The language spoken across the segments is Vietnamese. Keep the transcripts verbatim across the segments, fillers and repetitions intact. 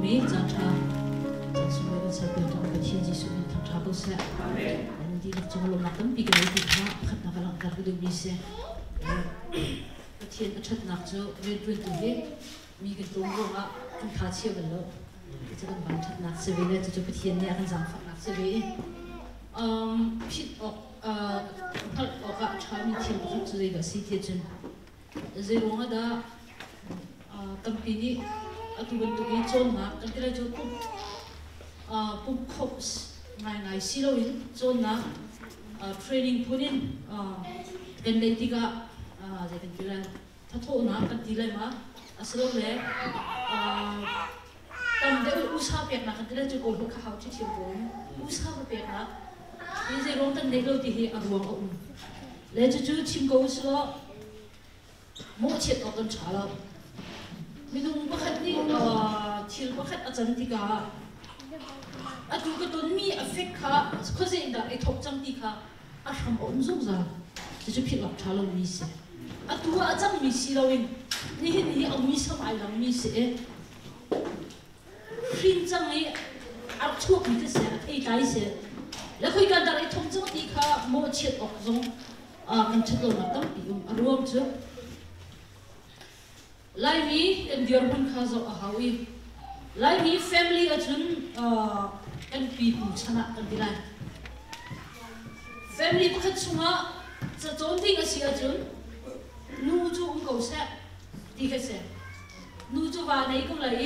mi chang tha chang su mai sa pe tong ka thiên ji su mi thang tha bo se amen di chang lo na tam pi ka ti tha khat na ka lang ka du mi se ka thiên ka that nak cho ve twen tu he mi ka tong lo nga thang tha che ba loจะกันบันทัดนักเสวีเลยจะจะไปเทียนเนี่ยกันจังฝักนักเสวีผิดออกพัดออกอะชามีเทียนพัดจะได้กับสีเทียนจนจะรู้ว่าด้าตั้งปีนี้ตัวเป็นตัวนี้โจนนักกันที่เราจะปุ๊บปุ๊บครบง่ายง่ายสิเราอินโจนนักเทรนนิ่งพูนินกันในที่ก็จะกันที่เราถ้าโทษนักกันที่เรามาสรุปเลยตอนเด็กอุตส่าห์เปียกนักกันที่เราจะโกนหัวเขาที่เชียงโกนอุตส่าห์เปียกนักนี่จะร้องตั้งเด็กเราที่อารมณ์อุ่นแล้วจะจู่ชิมโกสละโม่เช็ดออกกันช้าแล้วไม่ต้องบักขัดนี่ชิลบักขัดอาจารย์ที่กาอาดูกระตุ้นมีเอฟเฟกต์ค่ะเขาจะอินดาไอทบจังที่ค่ะอาทำอุ่นซุ่มซ่าจะจะผิดหลักช้าเรามีเสียอาดูอาจารย์มีสิเราเองนี่นี่เอามีสมัยเรามีเสียครีมจังเลยอัดช่วงนี้จะเสียไอ้ใจเสียแล้วคุยกันแต่ไอ้ทงจังที่ข้าโม่เช็ดออกจงอ่ามันเช็ดลงมาตั้งปีumรวมจุไล่มีกันเดียวกันข้าจะเอาหาวิไล่มี family อาจุนอ่ากันปีปุ่มชนะกันดีไร family พวกเขาช่วงอ่ะจะโจมตีกันสิอาจุนนู่จูอุ้งเขาเสียดีกันเสียนู่จูว่าในก็เลย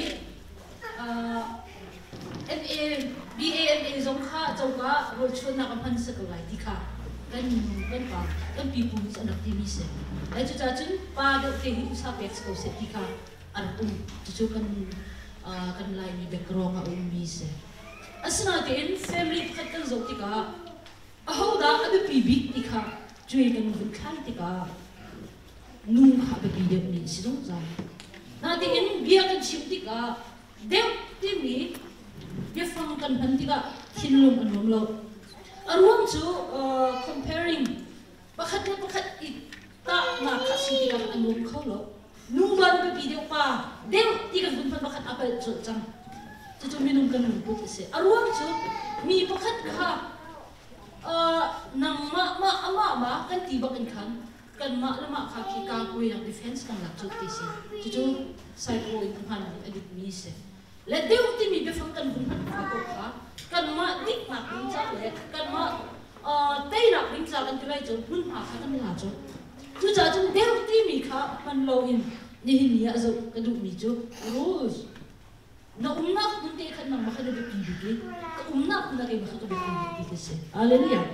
เอ็มเอบีเอเอ็มเอจงข้าเจ้าก็รถชนนักพันสักอะไรที่ข้ากันกันป่ากันปีปุ่มจะนักที่มีเสียแล้วจุดจุดป้าเด็กที่อุตส่าห์เปียกเขาเสียที่ข้าอันอุ้มจุดกันกันไล่มีเบกรองอ่ะอุ้มมีเสียอัศนาที่เอ็น family พัดกันจบที่ข้าเอาด่าอันปีบิที่ข้าช่วยกันวุ่นข้าที่ข้านุ่งข้าไปปีเดียวมีสิตรงใจน่าที่เอ็นเบียกันชิมที่ข้าเด็กที่มีเดี๋ยวฟังกันพันที่ก็ทิ้งลงอันรวมเราอันรวมจู่ comparing ประคัดประคัดอีกตาหน้าขัดสิ่งที่กันอันรวมเขาเรานุ่งบันไปปีเดียวป่าเด็กที่กันคุณพันประคัดอะไรจุดจังจะจะมีนุ่งกันหนึ่งตัวเสียอันรวมจู่มีประคัดค่ะนางมามาอามามากันตีบักกันขันกันมาแล้วมาค่ะที่กาคุยอย่าง defense กันหลักจุดที่เสียจะจะใส่โอยพันอดีตมีเสียและเดี๋ยวที่มีไปฟังกันคุณพันธุ์ก็ค่ะกันมาดิกหนักลิงจากเลยกันมาเอ่อเตยหนักลิงจากกันที่ไรจนคุณหาค่ะกันไม่หาจนจู่จ้าจนเดี๋ยวที่มีค่ะมันโลอินนี่หินเนี่ยจะกระดูกมีจู่รู้น้าอุ้มนักมันเตะขันน้ำมาขันได้ปีบีดีก็อุ้มนักมันได้มาขันได้ปีบีดีก็เสียอะไรเนี่ย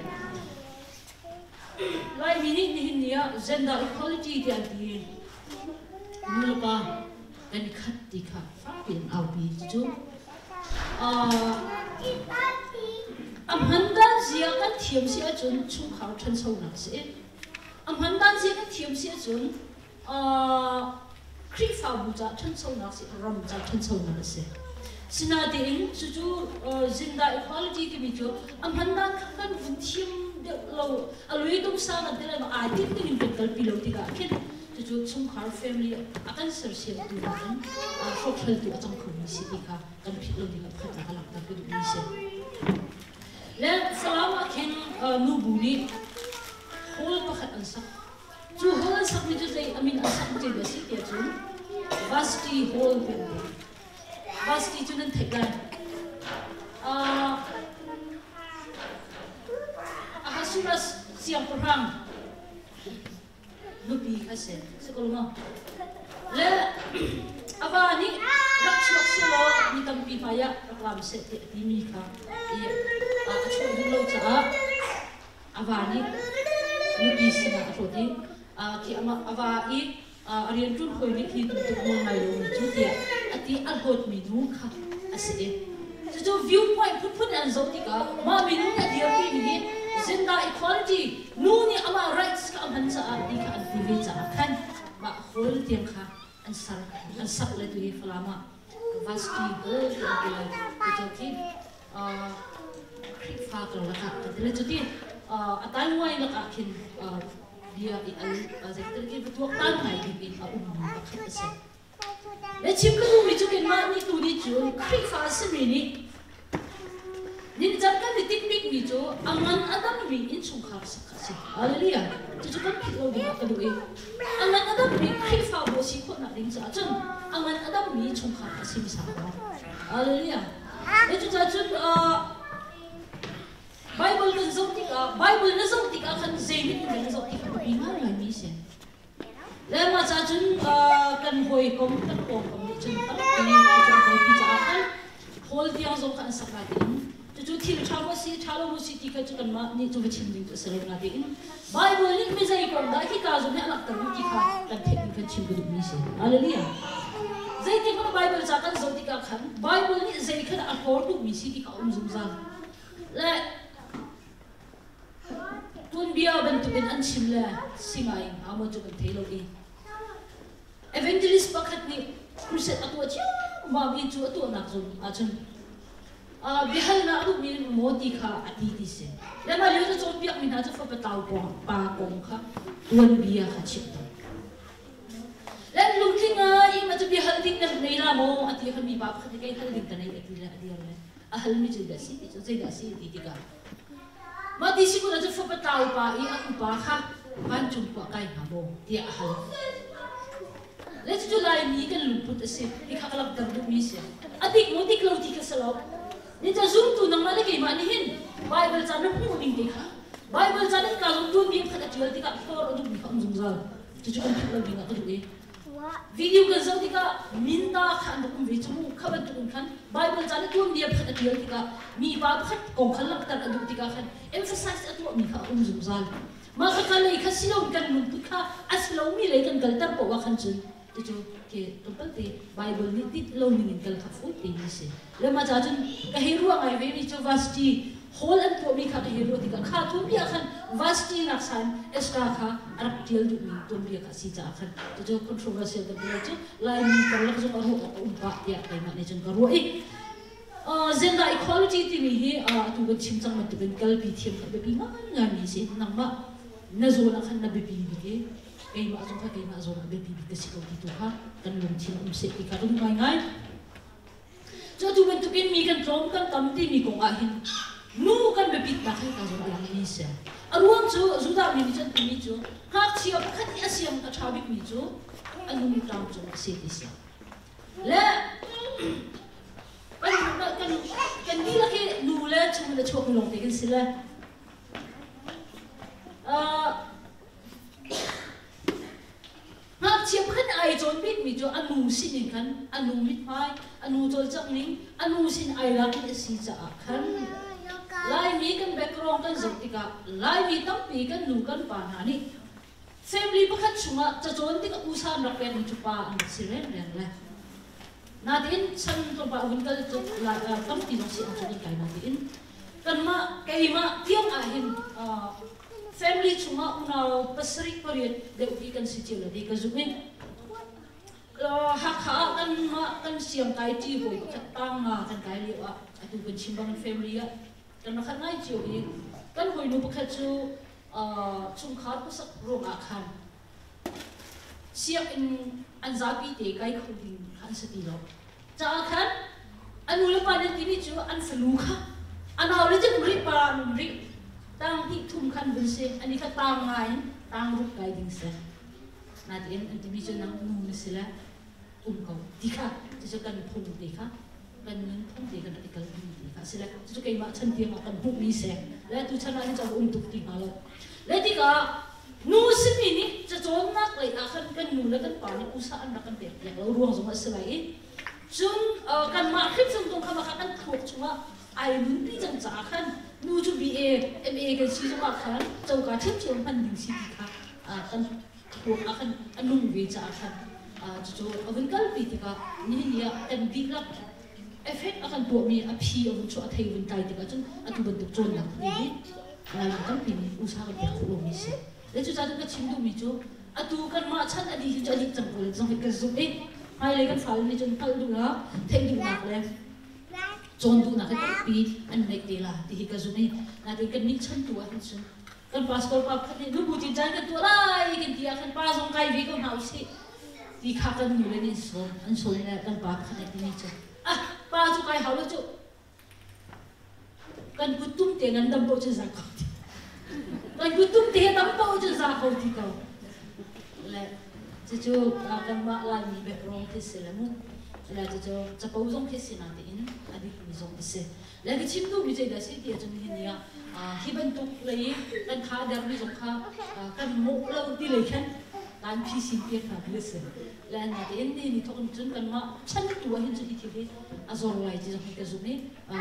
ไล่มินินี่หินเนี่ย gender equality ที่อันที่นู่นป่ะกันขัดที่ค่ะเปลี่ยนเอาปีจู่อ่าอันหันด้านเสียกันเทียมเสียจนชุ่มขาวชั้นสูงนักเสียอันหันด้านเสียกันเทียมเสียจนอ่าครีฟ้าบุษชั้นสูงนักเสียรำจากชั้นสูงนักเสียสินาเดินจู่ๆเอ่อ gender equality ก็มีจู่อันหันด้านข้างกันเทียมเดี๋ยวเราอารมณ์ต้องสร้างกันได้มาอาทิตย์นึงเป็นกันปีละที่ก็แค่จู่ๆชุ่มขาว family อาการเสียเสียดูนั้นโชคดีที่อาจารย์คนนี้สิค่ะกันผิดเราดีกับขัดจากหลักแต่ก็ดูนี้เสียและสลามเข็นนูบุรีโฮลก็ขัดอันสักจู่โฮลสักนี่จะได้อามินอันสักจะได้สิเดียวจู่วัสตีโฮลเป็นวัสตีจู่นั้นเทกันอ่าอาหารสุรัสเสียงพลังลูกบีค่ะเสียสักลงและอาว่านี่รักชวกเสียแล้วนี่ตั้งปีพายะรักลามเสร็จที่มีค่ะอีอาช่วยดูเราจ้าอาว่านี่ลูกบีสินะช่วยที่อ่าที่อามาอาว่าอีอ่าเรียนรุ่นคุยนี่ที่ตุ้มมองไม่ลงจุดเดียอันที่อัลโกดมีนูค่ะอาศัยจะจะ view point พุ่งพุ่งอันสองที่ก็มามีนูเนี่ยเดียวที่มี gender equality นูนี่อามา rights ก็อันจะอันที่ก็อันที่วิจารณ์กันมาโฮลเตียงค่ะอันสักอันสักเลยตัวนี้ฟลามาวัสตีโฮลที่อันที่เลยจะที่อ่าคลิปฟ้ากันละค่ะแต่เลยจุดที่อ่าอัตราไว้ละค่ะคินอ่าเดียอีอันอ่าจะที่ที่ตัวตั้งไหนที่เป็นอ่าอุ้มมันก็ขึ้นเสร็จและชิมก็ดูมีจุกันมานี่ตัวนี้จูคริฟ้าสมินี่นี่จัดกันในติ๊กติ๊กมีจูอังมันอดัมมีอินสุขาสักสิอะไรเนี่ยจะจุกันคิดเราดีก็ดูเองอังมันอดัมมีคริฟ้าโบสิคนนักดิ้งจ้าจนอังมันอดัมมีสุขาสิมิสาวอะไรเนี่ยและจุจ้าจุนอ่าไบเบิลกันส่งที่อ่าไบเบิลนั่นส่งที่อ่าขันเซมินนั่นส่งที่อ่าปีนั้นอะไรมีเสียและมาจ้าจุนอ่ากันหอยกงกันกงกันนี่จุนตั้งปีนี้จุนเขาพิจารณาโฮลที่ยังส่งขันสักการินจุจุที่ชาวมุสีชาวมุสีที่เขาจุกันมานี่จุกันชิมดิ้งจุเสร็จงานดิ้งไบเบิลนี่ไม่ใช่คนได้ที่การจุนเนี่ยอันนั้นที่เขากันเทคนิคชิมกันมีเสียอะไรเนี่ยใจที่คนไบเบิลจากกันส่งที่เขาขันไบเบิลนี่ใจขันอัลกอฮอล์ทุกมีสีที่เขาอุ้มจุนซังและตุนเบียเป็นตุเป็นอันชิมเลยสิ่งไงอามาจุกันเทโลอีเอเวนเจลิสปักขัดนี่ครูเซตอัตัวชิมาวิจูอัตัวนักจุนอาจุนอ่าบิฮัลน่าอัตุมีโมดีค่ะอดีตสิแล้วมาเลี้ยงจุนเบียมินาจะฟังเป็นตาวปองปากงค่ะตุนเบียขัดชิบตันแล้วลุงที่ไงมาจะบิฮัลดิ้งนั่นในละโมอดีตเขามีบาปขัดที่ใกล้ขัดดิ้งกันในอดีตละอดีตอะไรอ่ะฮัลมีจุดสิจุดใจสิอดีตกันมาที่สิคุณอาจจะฟังเป็นตาวปาอีอันปาค่ะบ้านจุนปากไก่หาโมที่อ่ะฮัลและจุดลายนี้กันลุงพุทธสิที่ข้าลับดังดุมิเสียอดีตโมดิกลาวที่กษลาวนี่จะซูมตัวนังมาเลยกี่มันนี่เห็นไบเบิลจานนั้นพูดดิ้งดิ้งค่ะไบเบิลจานนั้นการลงทุนมีขนาดที่เราที่กับฟอร์ดูมีคำสุ่มซ่าจุดจุดกันพิลาวิ่งอ่ะดูเองวิดีโอกันซะที่กับมินดาขันดูคุณวิจมูขบันดูคุณขันไบเบิลจานนั้นตัวมีขนาดที่เราที่กับมีบาปขัดกองขันลักตันดูที่กับขัน emphasize ตัวมีคำสุ่มซ่ามาขันเลยขันสิเรากันลุงพุทธอัศเรามีเลยกันกันแต่ปว่าขันจุนจุดke tempat te Bible ni tit lo ni kal khafut te ni se le ma jajun ka heru ngai ve ni chu vasti hol an to mi kha ka heru ti ka kha tu bia khan vasti nak san extra kha arap tial du mi to bia ka si ja khan to jo controversial ka bia chu lai ni ka la jo ro ka um ba ya kai ma ne chen ka ro e gender equality ti mi hi a tu ba chim chang ma tu ben kal pi thiam ka be bi ngan ngan ni se nang ma na zo na khan na be bi bi ke kay maazong ka kay maazong ka bibig kasi ko dito ha kanlong sino umsik ikarong ngay ngay so tuwin tukin mi kan trom kan tamti mi kong ahin nu kan bibig na kay kazong alang inisa aruang so suda mi dyan tumi so hak siya pakat asiyam kachabik mi so anong mi tram so magsiti siya le kan kan kan di laki nula so mula chok nulong tikin sila ah ngak chiam khan ai chon bit mi jo anu sin kan anu mit mai anu chol chak ning anu sin ai la ki si cha khan lai mi kan background kan zotika lai mi tam pi kan nu kan pa na ni family pakhat chunga cha chon tik usa nak pen chu pa an siren ren la na din san to pa un kal chu la tam pi no si an choni kai na din kan ma kai ma tiang a hin family chunga una pasrik period de uki kan si chila de kazumin ha kha kan ma kan siam kai ti hoi khatang ma kan kai li wa atu kan chimbang family ya kan ma khan ngai chi oi kan hoi nu pakhat chu chung kha pu sak ro nga khan siam in anzapi te kai khuding khan sati lo cha khan anu le pa ne ti ni chu an salu kha an haw le jek ri pa ri tang hi thum khan bun se ani kha tang ngai tang ru kai ding se na tin an ti bi chu nang nu ni sila um ko ti kha ti chu kan phum ti kha kan nin phum ti kan ti kal ti kha sila chu kai ma chan ti ma kan bu ni se la tu chana ni cha um tu ti ma lo le ti ka nu si mi ni cha chon nak lai a khan kan nu la kan pa ni usa an na kan te ya lo ruang zo ma sila i chun kan ma khit chung tong kha ma kha kan thok chunga ai mun ti chang cha khan nu chu B A M A kan si chu khan chau ka thim chim pan ding si kha a kan thok a khan anung ve cha khan a chu chu avun kal pi ti ka ni ni ya kan bi lak effect akan po mi a phi avun chu a thei vun tai ti ka chun atu ban tu chon nak ni ala kan pi ni usa ka pe khu mi se le chu cha ka chim du mi chu atu kan ma chan adi chu adi chang ko jong ka zu e hai le kan fal ni chun pal du la thei du nak le chon du nak ka pi an nek de la ti ka zu ni na de kan ni chan tu a hin chun kan pastor pa khat nu bu ti jan ka tu lai kan ti a kan pa jong kai vi ko hau si ที่ข้ากันอยู่เลยนี่สอนอันสอนแล้วกันป้าขนาดนี้จ้ะอ่ะป้าจุกายเขาแล้วจุกันกุตุ้มเตียงันดำโบจะสักเขากันกุตุ้มเตียดำโบจะสักเขาที่เขาและจะจุกันมาลายมีแบบรองที่เสร็จแล้วมั้งและจะจุจะปูซงที่สินาทีอินอดีตมีซงที่เสร็จและที่ชิมดูมีใจได้สิที่จะมีเนี่ยที่บรรทุกเลยกันข้าเดินมีซงข้ากันมุกเราที่เลยกันการพิสิทธิ์เพียงหนักเลยสิและนาทีนี้นี่ทุกคนจนกันมาฉันตัวเห็นจุดที่ที่อาจจะไล่ที่จะให้จุดนี้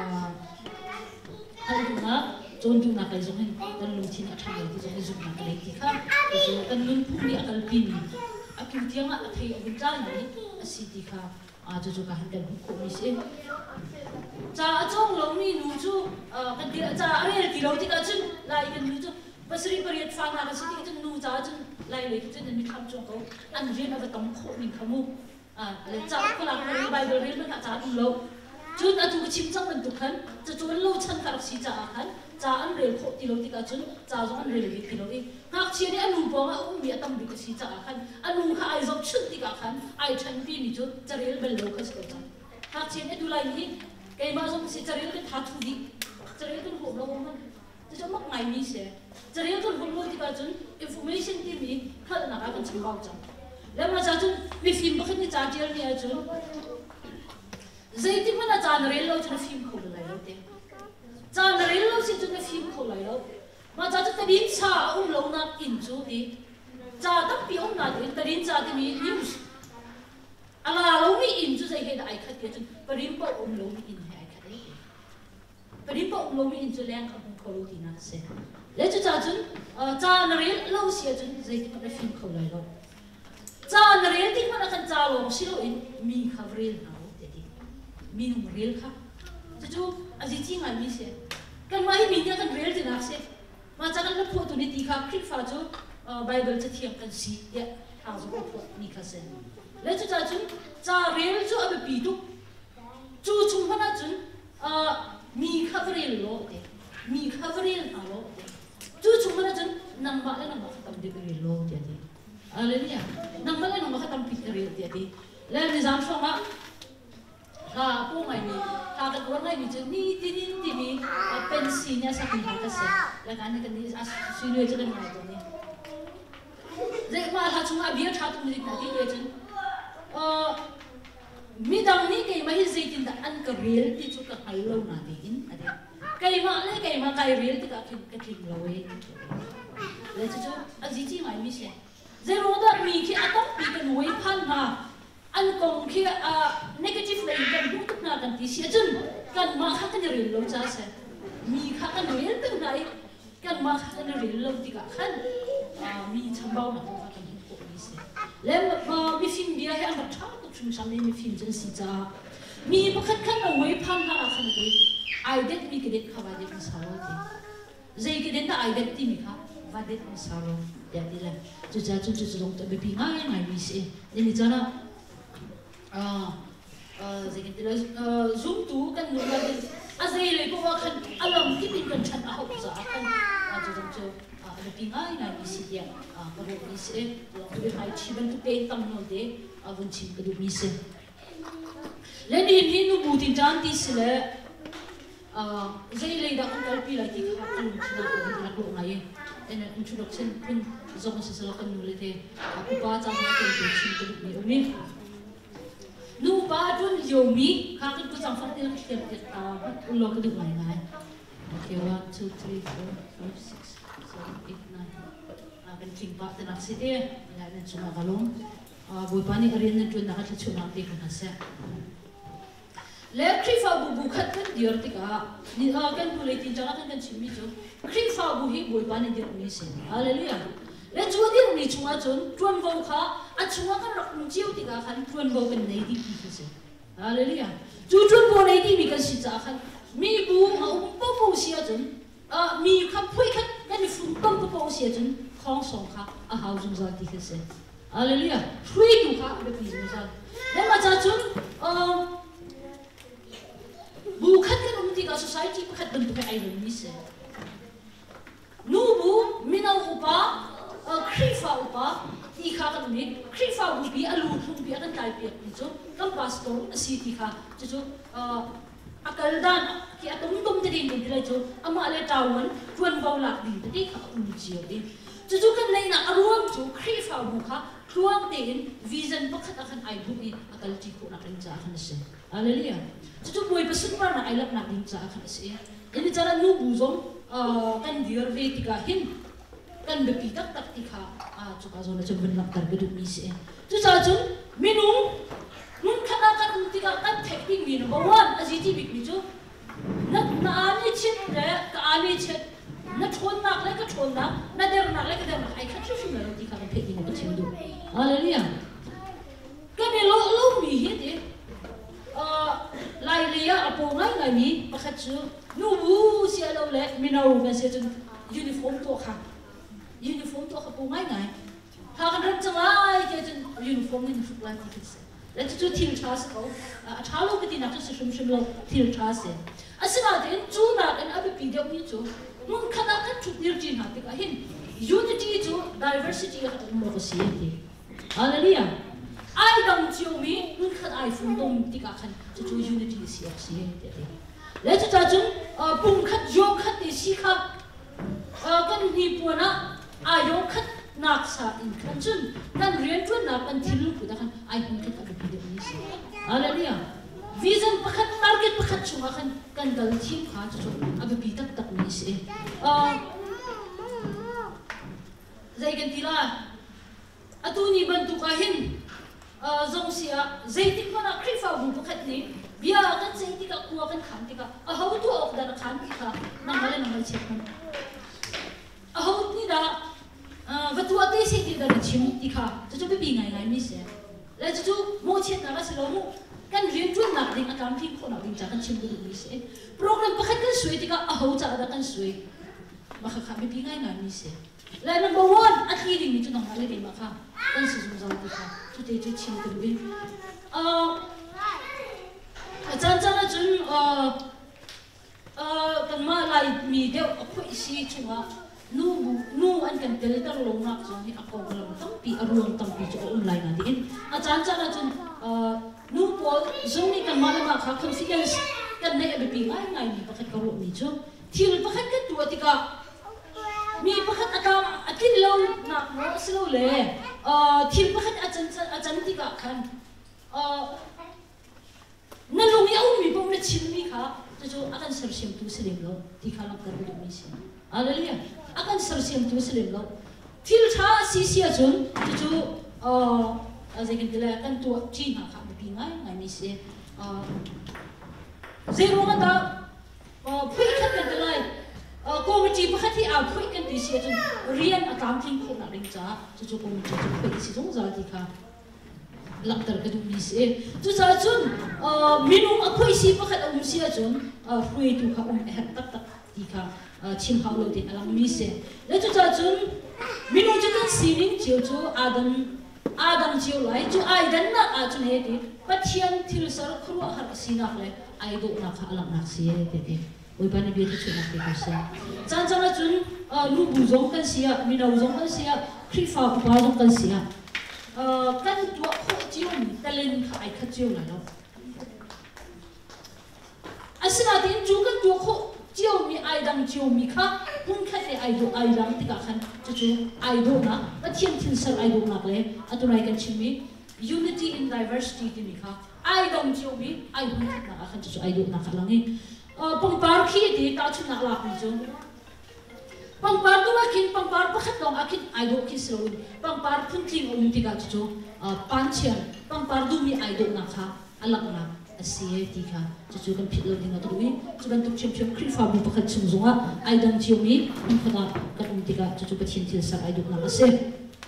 ให้ดูนะจนดูนักเลยจงเห็นกันลุงที่นักทำเลยที่จงให้จุดนักเลยที่ข้ากันลุงผู้มีอาการปีนี้อาคิวที่ยังอ่ะที่เอาบุญใจนี่สิที่ข้าอาจจะจุดการเดินหุบมีสิจ้าจงลงมีนูจูกันที่จ้าอะไรที่เราที่กันจนไล่กันนูจูภาษาริบเรียนฟังอะไรสิที่จนนูจ้าจนไล่เลยจนมีคำจงเขาอันเรียนเอาไปต้องโคมีคำมุอ่าเลยจ้าก็หลักเรียนไบเบิลเรียนมันจ้าต้องรู้จุดอันทุกชิมจังมันทุกขันจะจุดรู้ชันการสิจ้าขันจ้าอันเรียนโคที่เราที่กันจนจ้าจงอันเรียนเลยที่เราที่หากเชียร์นี่อันนุ่มบอกว่าอุ้มมีอัตมีกันสิจ้าขันอันนุ่มข้าไอ้จงชุดที่กันขันไอ้ฉันพี่มีจุดจะเรียนเป็นโลกสิจ้าหากเชียร์นี่ดูไล่นี่ไอ้มาจงสิจะเรียนเป็นทัดทุดีจะเรียนเป็นหัวเรามันจะจะมักไม่มีเสียจะเรียนเป็นหัวเราที่กันจน information ที่มีข้าหน้ากันชิมบ้างจังแล้วมาจ้าจนมีฟิล์มบักนี่จ้าเจียร์นี่จนใจที่มันจ้าเรียนเราจนฟิล์มเขาเลยแล้วเด้จ้าเรียนเราสิจนฟิล์มเขาเลยแล้วมาจ้าจะตัดดินชาอุ้มเราหน้าอินจูดีจ้าตั้งปีอุ้มหน้าดินตัดดินชาที่มี news อะไรเราไม่อินจูใจเห็นไอ้ขัดเดียวจนปริมปะอุ้มเราไม่อินให้ไอ้ขัดเลยปริมปะอุ้มเราไม่อินจูแรงกับอุ้มเขาเราที่น่าเสียแล้วจ้าจนจ้าเรียนเราเสียจนใจที่มันฟิล์มเขาเลยแล้วจ้าเรียนที่มันกันจ้าลงสิเราอินมีข้าวเรียนเอาเด็ดมีนุ่มเรียนค่ะจะจูอาจจะจริงอันนี้เสียกันมาให้มีเนี่ยกันเรียนที่น่าเสียมาจากกันแล้วพูดตัวนี้ที่ข้าคลิปฟ้าจูไบเบิลจะเทียมกันสิเนี่ยทางจะพูดนี่ค่ะเสียแล้วจะจ้าจูจ้าเรียนจูเอาไปปีดุจูชุ่มพนักจูมีข้าวเรียนโลเด็มีข้าวเรียนเอาโลเด็จูชุ่มพนักจูนั่งมาแล้วนั่งมาทำเด็กเรียนโลเด็ดอะไรเนี่ยนั่งมาแล้วนั่งมาทำพิธีเรียนเด็ดแล้วนิสามช่วงอ่ะข้าผู้ใหม่มีข้ากันวันไหนมีจูนี่ที่นี่ที่นี่เป็นสีเนี่ยสักทีก็เสร็จแล้วกันนี่กันนี่อ่ะสีเหลืองจะกันไหนตัวนี้เด็กมาถ้าช่วงอ่ะเบียร์ชาตุ้มนี่นาทีเลยจูมีดังนี้ไก่มาให้ใจตินแต่อันก็เรียลที่จุกกับไฮโลนาดีอินอะไรไก่มาเลยไก่มาไก่เรียลที่กับคิมกับคิมโลเองแล้วจุกอาจิจิไม่มีเสียเจรู้ว่ามีแค่อัตต้องปีกันไว้พันมาอันกงแค่อ่า negative เลยกันพูดทุกนากันที่เสียจนกันมาข้ากันเรียลโลจ้าเสียมีข้ากันเรียลตั้งไหนกันมาข้ากันเรียลโลที่กับขันอ่ามีชาวบ้านมาข้ากันเห็นพวกนี้เสียแล้วมีฟิล์มเบียร์ให้อันดับท้ายชุมชนนี้มีฟิล์มจันสิจ้ามีประคันขันเอาไว้พันหาขันดีไอเด็ดมีกระเด็ดข้าวเด็ดมิสาวดีใจกระเด็ดแต่ไอเด็ดที่มีข้าวเด็ดมิสาวเดี๋ยวดีเลยจุดจ้าจุดจุดลงตัวไปปีง่ายง่ายมีสินี่นี่จ้านะอ่าเอ่อใจกระเด็ดเอ่อ zoom ตู้กันดูกันอาใจเลยเพราะว่าขันอารมณ์ที่เป็นกันฉันเอาจ้าขันอาจุดจุดอ่าไปปีง่ายง่ายมีสิเดียวอ่าก็รู้มีสิลองดูให้ชีวิตทุกเป็นตั้งโน้ตเดอาวันชิมก็ดูมีสิและนี่นี่นูบูตินจานที่สิเลยอ่าใจเลยดักอันการปีเลยที่ข้าคุณชินาคุณนักลงไงเอ็นอินโทรดักชั่นคุณจงสิสละกันนูเลยเท่aku baca sampai keชิมก็ดูมีตรงนี้นูบาดุนโยมีข้าคุณจำฟังที่เราเขียนเขียนอ่าอุลโลก็ดูไงไงโอเค one two three four five six seven eight nineอ่าเป็นทิ้งปะแต่นักสิเดียนี่นั่นจุมากันลงบุญปานี่ก็เรียนนั่นจนนักที่ชุนน้ำเด็กนั่นเสียแล้วคริฟ้าบุบุขัดกันเดียร์ติกานี่อ่ากันบุเลยตินจังกันกันชิมมิจูคริฟ้าบุฮีบุญปานี่เดียร์นี่เสียฮาเลลูยาแล้วจวดเดียร์นี่ชุมาจนจวนวงข้าอัดชุมากันรักมุ่งเจียวติกาขันจวนวงเป็นไหนดีพี่เสียฮาเลลูยาจูจวนวงไหนดีมีกันสิจ้าขันมีบุมาอุ้มปุ๊บปุ๊บเสียจนอ่ามีขับพุ้ยขันกันมีฝุ่นปุ๊บปุ๊บเสียจนข้องสองข้าอ่ะหาจุงซาติเสียฮาเลลูยาช่วยดูค่ะแบบนี้นะจ๊ะแล้วมาจากจุนบุคคลกันอุติกับ society บุคคลเป็นตัวไอ้เรื่องนี้เสียนูบุมินาอุปาคริฟ้าอุปาที่ kha kan ni khri fa bu bi alu thung bi kan tai pi ni chu kam pastor asi ti kha chu chu akal dan ki atom tom te din din lai chu ama ale tawan tuan bau lak di te kha um chiu di chu chu kan nei na aruam chu khri fa bu kha tuang te in vision pakhat akan ai bu ni akal ti ko na kan cha kan se hallelujah chu chu boy pasun par na ai lak na din cha kan se ini cara nu bu zong kan dir ve ti ka hin kan be pi tak tak ti kha a chu ka zona chu ben lak tar be du mi se chu cha chun minu nun khana kan um ti ka kan thekting mi number one aji ti big mi chu na na ani chit le ka ani chet na thon nak le ka thon nak na der nak le ka der nak ai kha chu shi me ti ka kan thekting ba chin du hallelujah kan ni lo lo mi hi ti a lai le ya apo ngai ngai mi pakhat chu nu bu si alo le mi no ga se chu uniform to kha uniform to kha po ngai ngai ha kan ram changai ke chu uniform ni fu plan ti se le chu thil tha se ko a tha lo ke ti na chu shum shum lo thil tha se asina den chu na kan abi pi de mi chu mun khana kan chu nir ji na ti ka hin unity chu diversity ka mo ko si ti hallelujah ai dong chiu mi nun khat ai fu dong ti ka khan chu chu unity si ok si ti ti le chu cha chu pum khat yo khat ti si kha kan ni pu na a yo khat nak sa in khan chun kan rian chun na kan thil ku da khan ai pum khat abi pi de mi si hallelujah vision pakhat target pakhat chunga khan kan dal thim kha chu chu abi pi tak tak mi si a zai kan tila atuni ban tu ka hin zong sia zaiti mana krifa bu pakhat ni bia kan zaiti ka kuwa kan khan ti ka a how to ok da khan ti ka na male na mal check man a how ni da vatu ate se ti da chim ti ka chu chu bi ngai ngai mi se la chu chu mo chet na ga se lo mu kan rian chun na ding atam thi kho na ding cha kan chim du mi se program pakhat kan sui ti ka a how cha da kan sui ma kha kha bi bi ngai ngai mi se la number one at hearing mi chu na male di ma kha kan su zu zau ti kha chu te chu chim du bi a chan chan na chun a a kan ma lai mi de a khoi si chunga nu nu an kan tel tar lo nak chu ni a ko lo tam pi a ruang tam pi chu online na din a chan chan na chun a nu pol zong ni kan ma ma kha confidence kan nei a bi pi ngai ngai ni pakhat ka ro mi chu thil pakhat ka tu atika mi pakhat atam atin lo na mo slo le a thil pakhat achan achan ti ka khan a na lo mi au mi bom le chin mi kha chu chu akan ser sim tu selim lo ti kha lak kar du mi si hallelujah akan ser sim tu selim lo thil tha si si a chun chu chu a a ze kin tila kan tu chi na kha bi ngai ngai mi si a zero ma da a phui khat kan lai committee pakhat hi a phui kan ti si chun rian atam thing kho na ring cha chu chu committee chu phui si jong za ti kha lak tar ka du mi se chu cha chun minung a phui si pakhat um si a chun phui tu kha um her tak tak ti kha chim hau lo ti alang mi se le chu cha chun minung chu kan sining chiu chu adam adam chiu lai chu ai dan na a chun he ti pathian thil sar khru har sinak le ai do na kha alang nak si te te oi ban bi ti chu na te ko se chan chan na chun lu bu zong kan sia mi no zong kan sia khri fa ku ba zong kan sia kan tu kho chiu mi talen kha ai kha chiu la lo asina tin chu kan tu kho chiu mi ai dang chiu mi kha hun kha te ai do ai dang ti ka khan chu chu ai do na ka thiam thin sar ai do na le atunai kan chim mi unity in diversity ti mi kha ai dang chiu mi ai hun kha na khan chu ai do na kha langi pang par khi ti ta chu na la pi chu pang par tu akin pang par pakhat dong akin ai do ki sro pang par phun ting um ti ka chu pan chian pang par du mi ai do na kha alak na asia ti kha chu chu kan phit lo ding atu wi chu kan tuk chim chim khri fa bu pakhat chung zonga ai dang chiu mi um khana ka um ti ka chu chu pathin thil sa ai do na ka se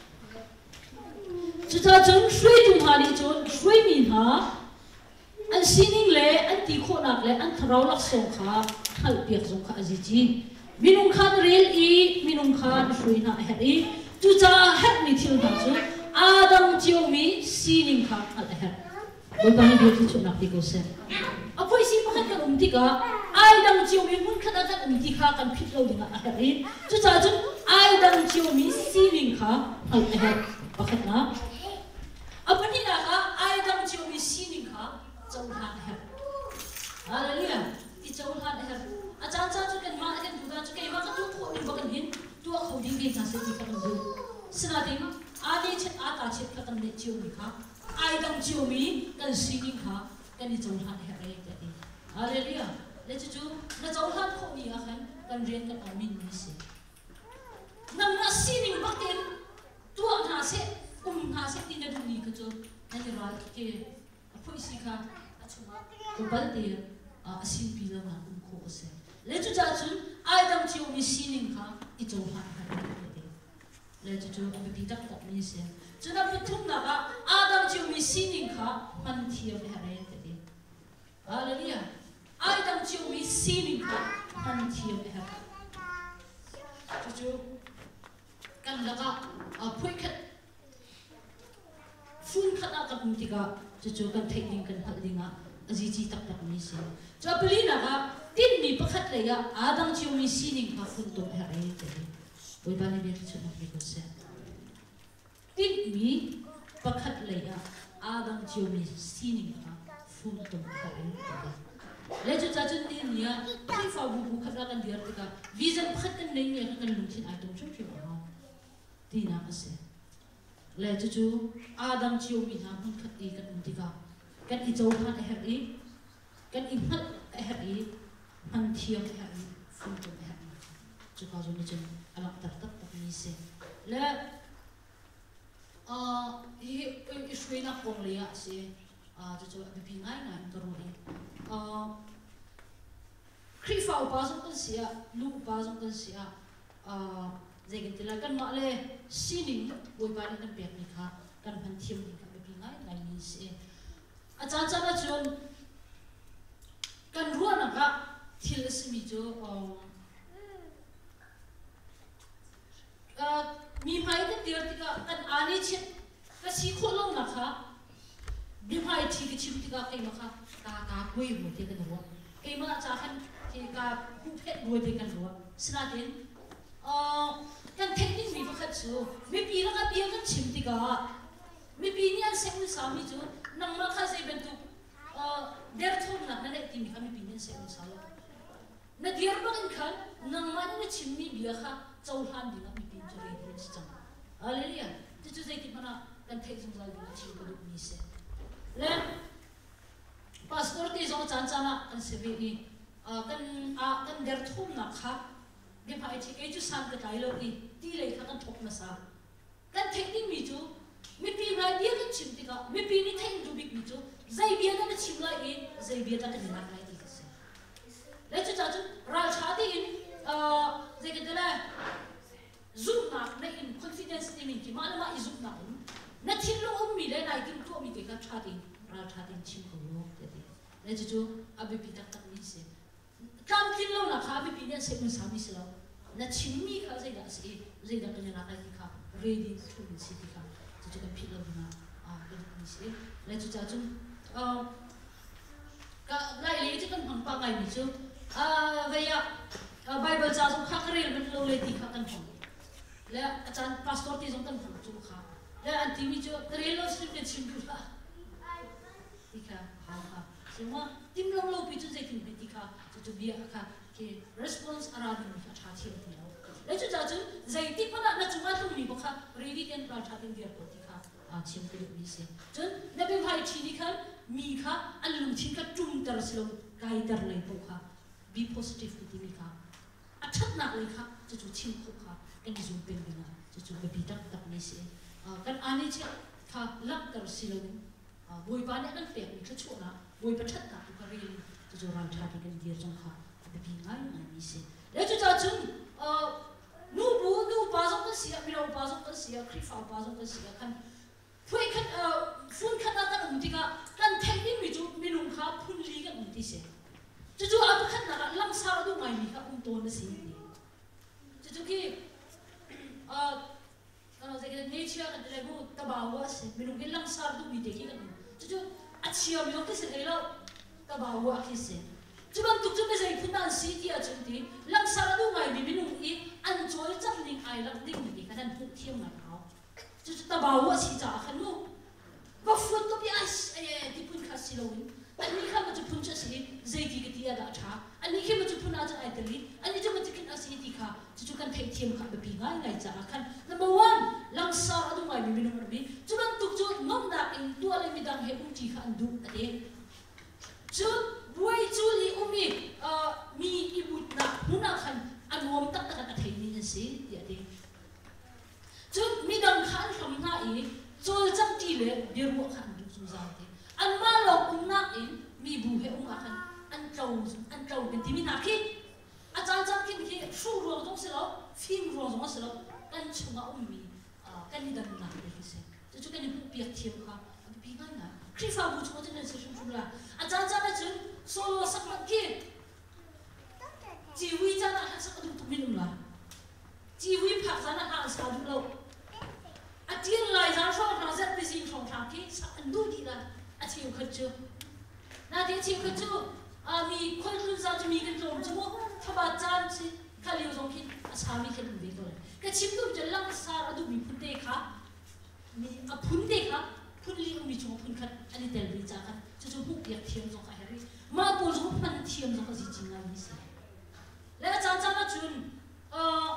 chu cha chung shui tu ha ni chu shui mi ha an sining le an ti kho nak le an thrau lak song kha thal piak song kha aji chi minung khan rel i minung khan shui na ha i chu cha hat mi thil na chu adam chiu mi sining kha al ha oi ban bi ti chu nak ti ko se apoi si pakhat kan um ti ka ai dang chiu mi mun khana kan um ti kha kan phit lo dinga ha i chu cha chu ai dang chiu mi sining kha al ha pakhat na apani na ka ai dam chiu mi sining kha chau han her hallelujah ti chau han her achan cha chu kan ma kan duda chu ke ma ka tu tho ni bakan hin tu a khodi ge sa se ti kan du sna ding ade chet a ta chet ka kan ne chiu mi kha ai dam chiu mi kan sining kha kan ni chau han her re ti hallelujah le chu chu na chau han kho ni a khan kan rian kan amin ni se nam na sining bakin tu a na se um na se ti na du ni ka chu na ni ra ke phoi si kha achuma ko bal te a sin pi la ma um kho se le chu cha chun ai dam chiu mi sining kha I chau han ha te le chu chu a bi tak tak ni se chu na puthum na ka adam chiu mi sining kha man thiam le ha re te hallelujah ai dam chiu mi sining kha man thiam le ha chu chu kan la ka a phoi khat phun khat a ka pum ti ka chu chu kan thai ding kan hal dinga aji chi tak tak ni se cha pali na ka tin mi pakhat le ya adam chiu mi sining kha phun to ha re te oi ba ni be chu na ni ko se tin mi pakhat le ya adam chiu mi sining kha phun to ha re te le chu cha chun tin ni ya pri fa bu bu khat kan dir ti ka vision pakhat kan nei ne kan lung chin ai tom chum chum ha ti na ka se le chu chu adam chiu mi na mun khat i kan ti ka kan I chau han her I kan I mat her I man thiam her I phun to her chu ka zo ni chen alak tak tak tak ni se le a hi I shwe na kong le ya se a chu chu a bi ngai ngai to ro ni a kri fa pa zo kan sia lu pa zo kan sia a zegin tila kan ma le sining oi ba ni kan pek ni kha kan man thiam ni ka bi ngai ngai ni se achan chan na chun kan ruwa na ka thil simi jo mi mai kan dir ti ka kan ani chet ka si kholong na kha bi mai thi ki chim ti ka kai ma kha ka ka koi mo te kan ruwa kai ma cha khan ki ka ku phet bo te kan ruwa sna tin kan technique mi pakhat chu mi pi la ka pi kan chim ti ka mi pi ni an se un sa mi chu nang ma kha se ben tu der thum na na le ti mi kha mi pi ni se un sa la na dir ba kan khan nang ma ni chim mi bi kha chau han di na mi pi chu re ni chang hallelujah tu chu zai ti mana kan thai zum la ni chi ko ni se le pastor ti zo chan chana kan se bi ni kan a kan der thum na kha ge phai chi ke chu san ka tai lo ni ti le kha kan thok na sa kan technique mi chu mi pi ngai dia kan chim ti ka mi pi ni theng du big mi chu zai bia na chim la in zai bia ta kan na ngai ti ka se le chu cha chu ra cha ti in a zai ke dela zoom na na in confidence ti min ki ma na ma I zoom na in na thin lo um mi le nai tin to mi ke ka cha ti ra cha ti chim ko lo te ti le chu chu a bi pi tak tak ni se kam tin lo na kha bi pi ne se mun sa mi se lo na chim mi kha zai da se zai da kan na ngai ti kha ready to mi si ti kha chu kan phit lo na a kan ni se le chu cha chu a ka lai le chu kan phang pa ngai ni chu a ve ya bible cha chu kha kre ben lo le ti kha kan phang le achan pastor ti jong kan phang chu kha le an ti mi chu kre lo slim ke chim du la ti kha ha ha sima tim lo lo pi chu je tin ti kha chu chu bia kha ke response ara ni kha cha thi ti lo le chu cha chu zai ti pa na chu ma thum ni ba kha ready ten pra cha tin dia ko ti kha a chim ke mi se chun na be bhai thi ni kha mi kha an lum thin ka tum tar slo kai tar lai po kha be positive ti mi kha a that na lai kha chu chu chim ko kha kan ni zum pen na chu chu be tak tak ni se kan ani che kha lak tar silo boi ba ne kan pe ni chu chu na boi pa that na tu ka ri chu chu ran tha ti kan dia jong kha be bi ngai ngai ni se le chu cha chun nu bu nu pa zo ka sia mi lo pa zo ka sia kri fa pa zo ka sia kan phoi khat phun khat na kan um ti ka kan thai ni mi chu mi nung kha phun li kan um ti se chu chu a khat na lang sa du ngai mi kha um to na si ni chu chu ki a a zai ke nature kan le bu ta ba wa se mi nung ke lang sa du mi de ki kan chu chu a chia mi lo ke se le lo ta ba wa ki se chu ban tuk chu me zai phun nan si ti a chu ti lang sa du ngai mi mi nung i an choi chap ning ai lak ding mi ka dan pu thiam na จุดตะบ่าวสิจ่าขันนู้ว่าฟุตตัวพี่ไอ้ไอ้ที่พุ่นข้าสิโลวินอันนี้ข้ามันจะพุ่นจะสิใจที่กติยาด่าช้าอันนี้ข้ามันจะพุ่นอาจจะไอ้ตลีอันนี้จะมันจะกินอาศัยที่ข้าจุดจุดกันเทเทียมข้าแบบปีง่ายง่ายจ่าขัน number one ลังสารอดุไงมีมีน้องมีจุดมันตุกจุดน้องด่าเองตัวอะไรมีดังเห็นอุ้งจีข้าอันดูอันนี้จุดบวยจุลีอุ้มมีเอ่อมีอิบุตนะหุ่นขันอันรวมตั้งแต่กันเทนี่นั่นสิเดี๋ยวนี้จุดมีดังขันทำหน้าอีจุดจังทีเลยเดี๋ยวว่าขันดูสุดท้ายอันมาลงอุ้มนักอินมีบุเหอุ้มขันอันเจ้าอันเจ้าเป็นที่มีนักขี้อาจารย์จังขี้ขี้สู้รวมต้องเสร็จแล้วฟิล์มรวมต้องเสร็จแล้วกันชงอุ้มมีอ่ากันมีดังนักเลยที่เสร็จจะจุดกันยังเปียกเทียมค่ะอันเป็นง่ายนะคลิปฟ้าบุญชงจะเดินเสร็จชุ่มๆละอาจารย์จังนะจุดโซโล่สักมันขี้จีวีจังนะสักดุตุมินุละจีวีผักจังนะหาสาวดุเราอาทิตย์ลายจังช่องทางเซ็ตไปสิ่งช่องทางขี้สักอันดูดีละอาทิตย์ขัดเจอนาทีที่ขัดเจออ่ามีคนรุ่นสาวจะมีกันตรงจมูกทบาจานสิข้าเลี้ยวตรงขี้อาสามีกันดูดีตัวเลยก็ชิมดูจะลังสารดูมีพุ่นเด็กค่ะมีอ่ะพุ่นเด็กค่ะพุ่นเลี้ยงมีจมูกพุ่นขัดอันนี้เดลวิจากันจะจมูกเปียกเทียมตรงข้าเฮรี่มาปูจมูกมันเทียมตรงข้าจริงๆนะมิสแล้วอาจารย์จังนะจุนเอ่อ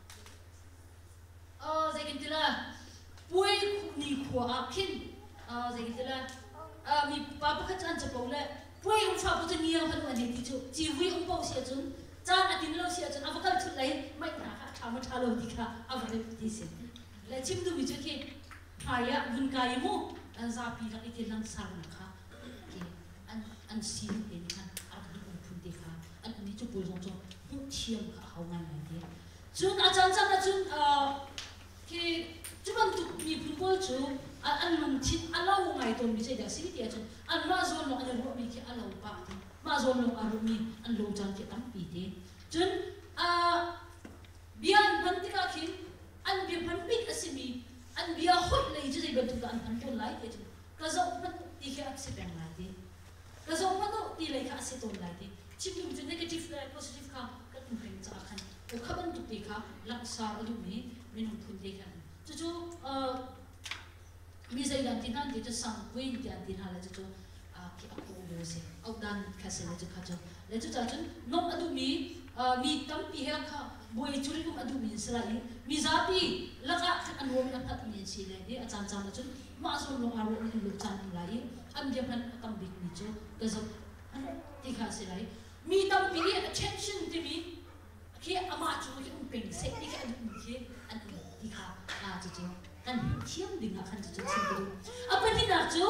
เอ่อใจกินทีละป่วยนี่ขัวอาคินเอ่อใจกินทีละเอ่อมีป้าพวกข้าจันจะบอกเลยป่วยองค์ฟ้าพุทธเนียงพันวันนี้ที่จุจีวีองค์ปู่เสียจุนจานอาทิตย์เราเสียจุนอาฟังกันทุกเลยไม่หนาค่ะทำมาทาโลดีค่ะอาฟังกันดีเสียและชิมดูมิจุที่หายะบุญกายมูอันซาปีกันอีกทีลังสารนะคะอันอันซีนเป็นค่ะอาฟังกันพูดดีค่ะอันนี้จุป่วยจงจงหุ่นเทียมค่ะเขาไงไงดีจุนอาจารย์จังนะจุนเอ่อที่จุดมันตุกมีพุ่งบอลจูอันอันลุงทินอันเล่าไงตัวมีใจเด็กสิเดียจุนอันมาโซนลงอันรู้มีแค่อันเล่าปากที่มาโซนลงอันรู้มีอันลงจังที่ตั้งปีเดียจุนอ่าเบียนพันธิกาคินอันเบียนพันปิดอสิมีอันเบียหดเลยจุดไอ้บันทุกอันพันต้นไล่เดียจุนกระจกมันตีแค่อักเสบแรงไล่เดียกระจกมันต้องตีเลยแค่อักเสบต้นไล่เดียชิมดูจุน negative และ positive ค่ะก็ต้องเป็นจากขันโอ้ข้าบันทุกตีค่ะลักษณะอดูมีไม่นุ่งพุ่นเดียกันจู่ๆเอ่อมีใจดันที่นั่นที่จะสั่งเว้นที่อันที่นั่นแล้วจู่ๆอ่าที่อักโคโลเซเอาดันแค่เสร็จแล้วจู่ๆจู่ๆแล้วจู่ๆจู่ๆน้องอดูมีเอ่อมีตั้งปีเฮค่ะบวยจุดที่ผมอดูมีสลายมีซาปีแล้วก็อันรวมอันพัดมีสิเลยนี่อาจารย์จำแล้วจู่ๆมาส่งลงอารมณ์ในลูกจานอะไรอันเดียวกันตั้งบิ๊กมีจู่ก็จะอันที่ข้าสลายมีตั้งปี attention ที่มีแค่อามาจู่ที่อุ้งเป็นเซ็ตที่แค่อดูมีแค่อันที่ข้าอ่าจู่ๆกันเทียมดึงอ่ะคันจะจะชิมดูอ่ะเป็นที่ไหนจู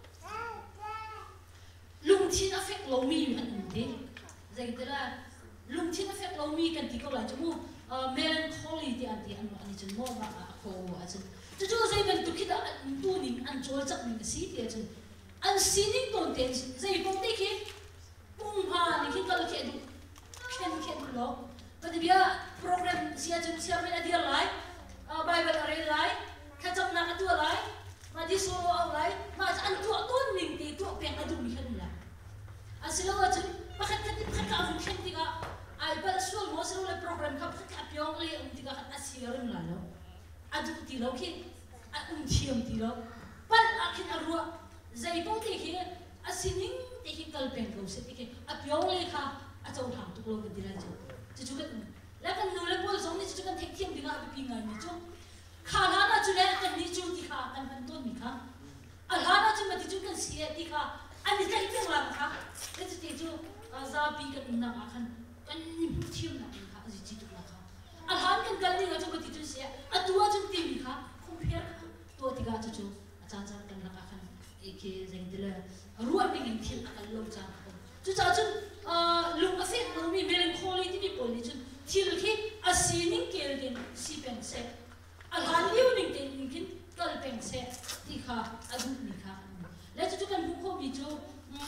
ลุงที่น่าเฟกเรามีอยู่อันนึงดิใจแต่ละลุงที่น่าเฟกเรามีกันที่เขาหลายจมูกเอ่อ melancholy ที่อันที่อันอันนี้จะมองว่าอ่ะโคอ่ะจูจูจูใจเป็นตุกิดอันตัวนี้อันโจรจับมีสีที่จูอันสีนี้ตัวเด่นใจพวกที่คิดปุ่งพานี่คิดก็เลยคิดดูเข็นเข็นดูหรอกแต่เดี๋ยวโปรแกรมเสียจูเสียเป็นอะไรอะไรเอ่อ Bible อะไรอะไรข้าจำนักตัวอะไรมาที่โซโล่อะไรมาจะอันตัวต้นหนึ่งตีตัวเปลี่ยนกระดูกมีแค่นั้นแหละอาศิลป์ว่าจะมาขัดขัดขัดกับฝุ่นเข็มที่ก็ไอ้เปิดส่วนมอสโลเลยโปรแกรมครับขัดกับยองเลยอุ้มที่ก็ขัดอาศิลป์เรื่องนั้นแล้วอาดูตีเราคิดอาอุ้มเทียมตีเราปั้นอาคิดอารัวใจพวกที่คิดอาศิลิงที่คิดกัลเป็นเราเสร็จที่คิดอายองเลยค่ะอาจะอุทานตุกโลกันดีแล้วจ้ะจะจุกันแล้วกันนู้นเลยพวกสองนี่จะจุกันเทคเทียมที่ก็ไปพิงกันนี่จ้ะข้าหน้าจุดนั้นกันนี่จุดที่ข้ากันพันต้นมีข้าอันหน้าจุดมาที่จุดกันเสียที่ข้าอันนี้จะอีกเป็นหลังข้าแต่จุดที่จุดซาบีกันนักขันกันนี่พูดเทียมนักข้าจิตจุดนักข้าอันหน้ากันกันนี่ก็จุดมาที่จุดเสียอันตัวจุดที่มีข้าคุ้มเพียรข้าตัวที่ข้าจุดจุดอาจารย์จำกันนักขันเอกเรื่องเดียวรู้ว่าเป็นเทียมอันลงจานจุดจ้าจุดลุงอาเซียนลุงมีเมลันโคลีที่มีผลที่จุดที่เราคิดอาศินิเกลเดนซีเป็นเซอันหาเลี้ยวหนึ่งเต็มหนึ่งขึ้นก็เลยเป็นเซที่ข้าอาดุนี่ข้าแล้วจุดกันบุคคลมีจู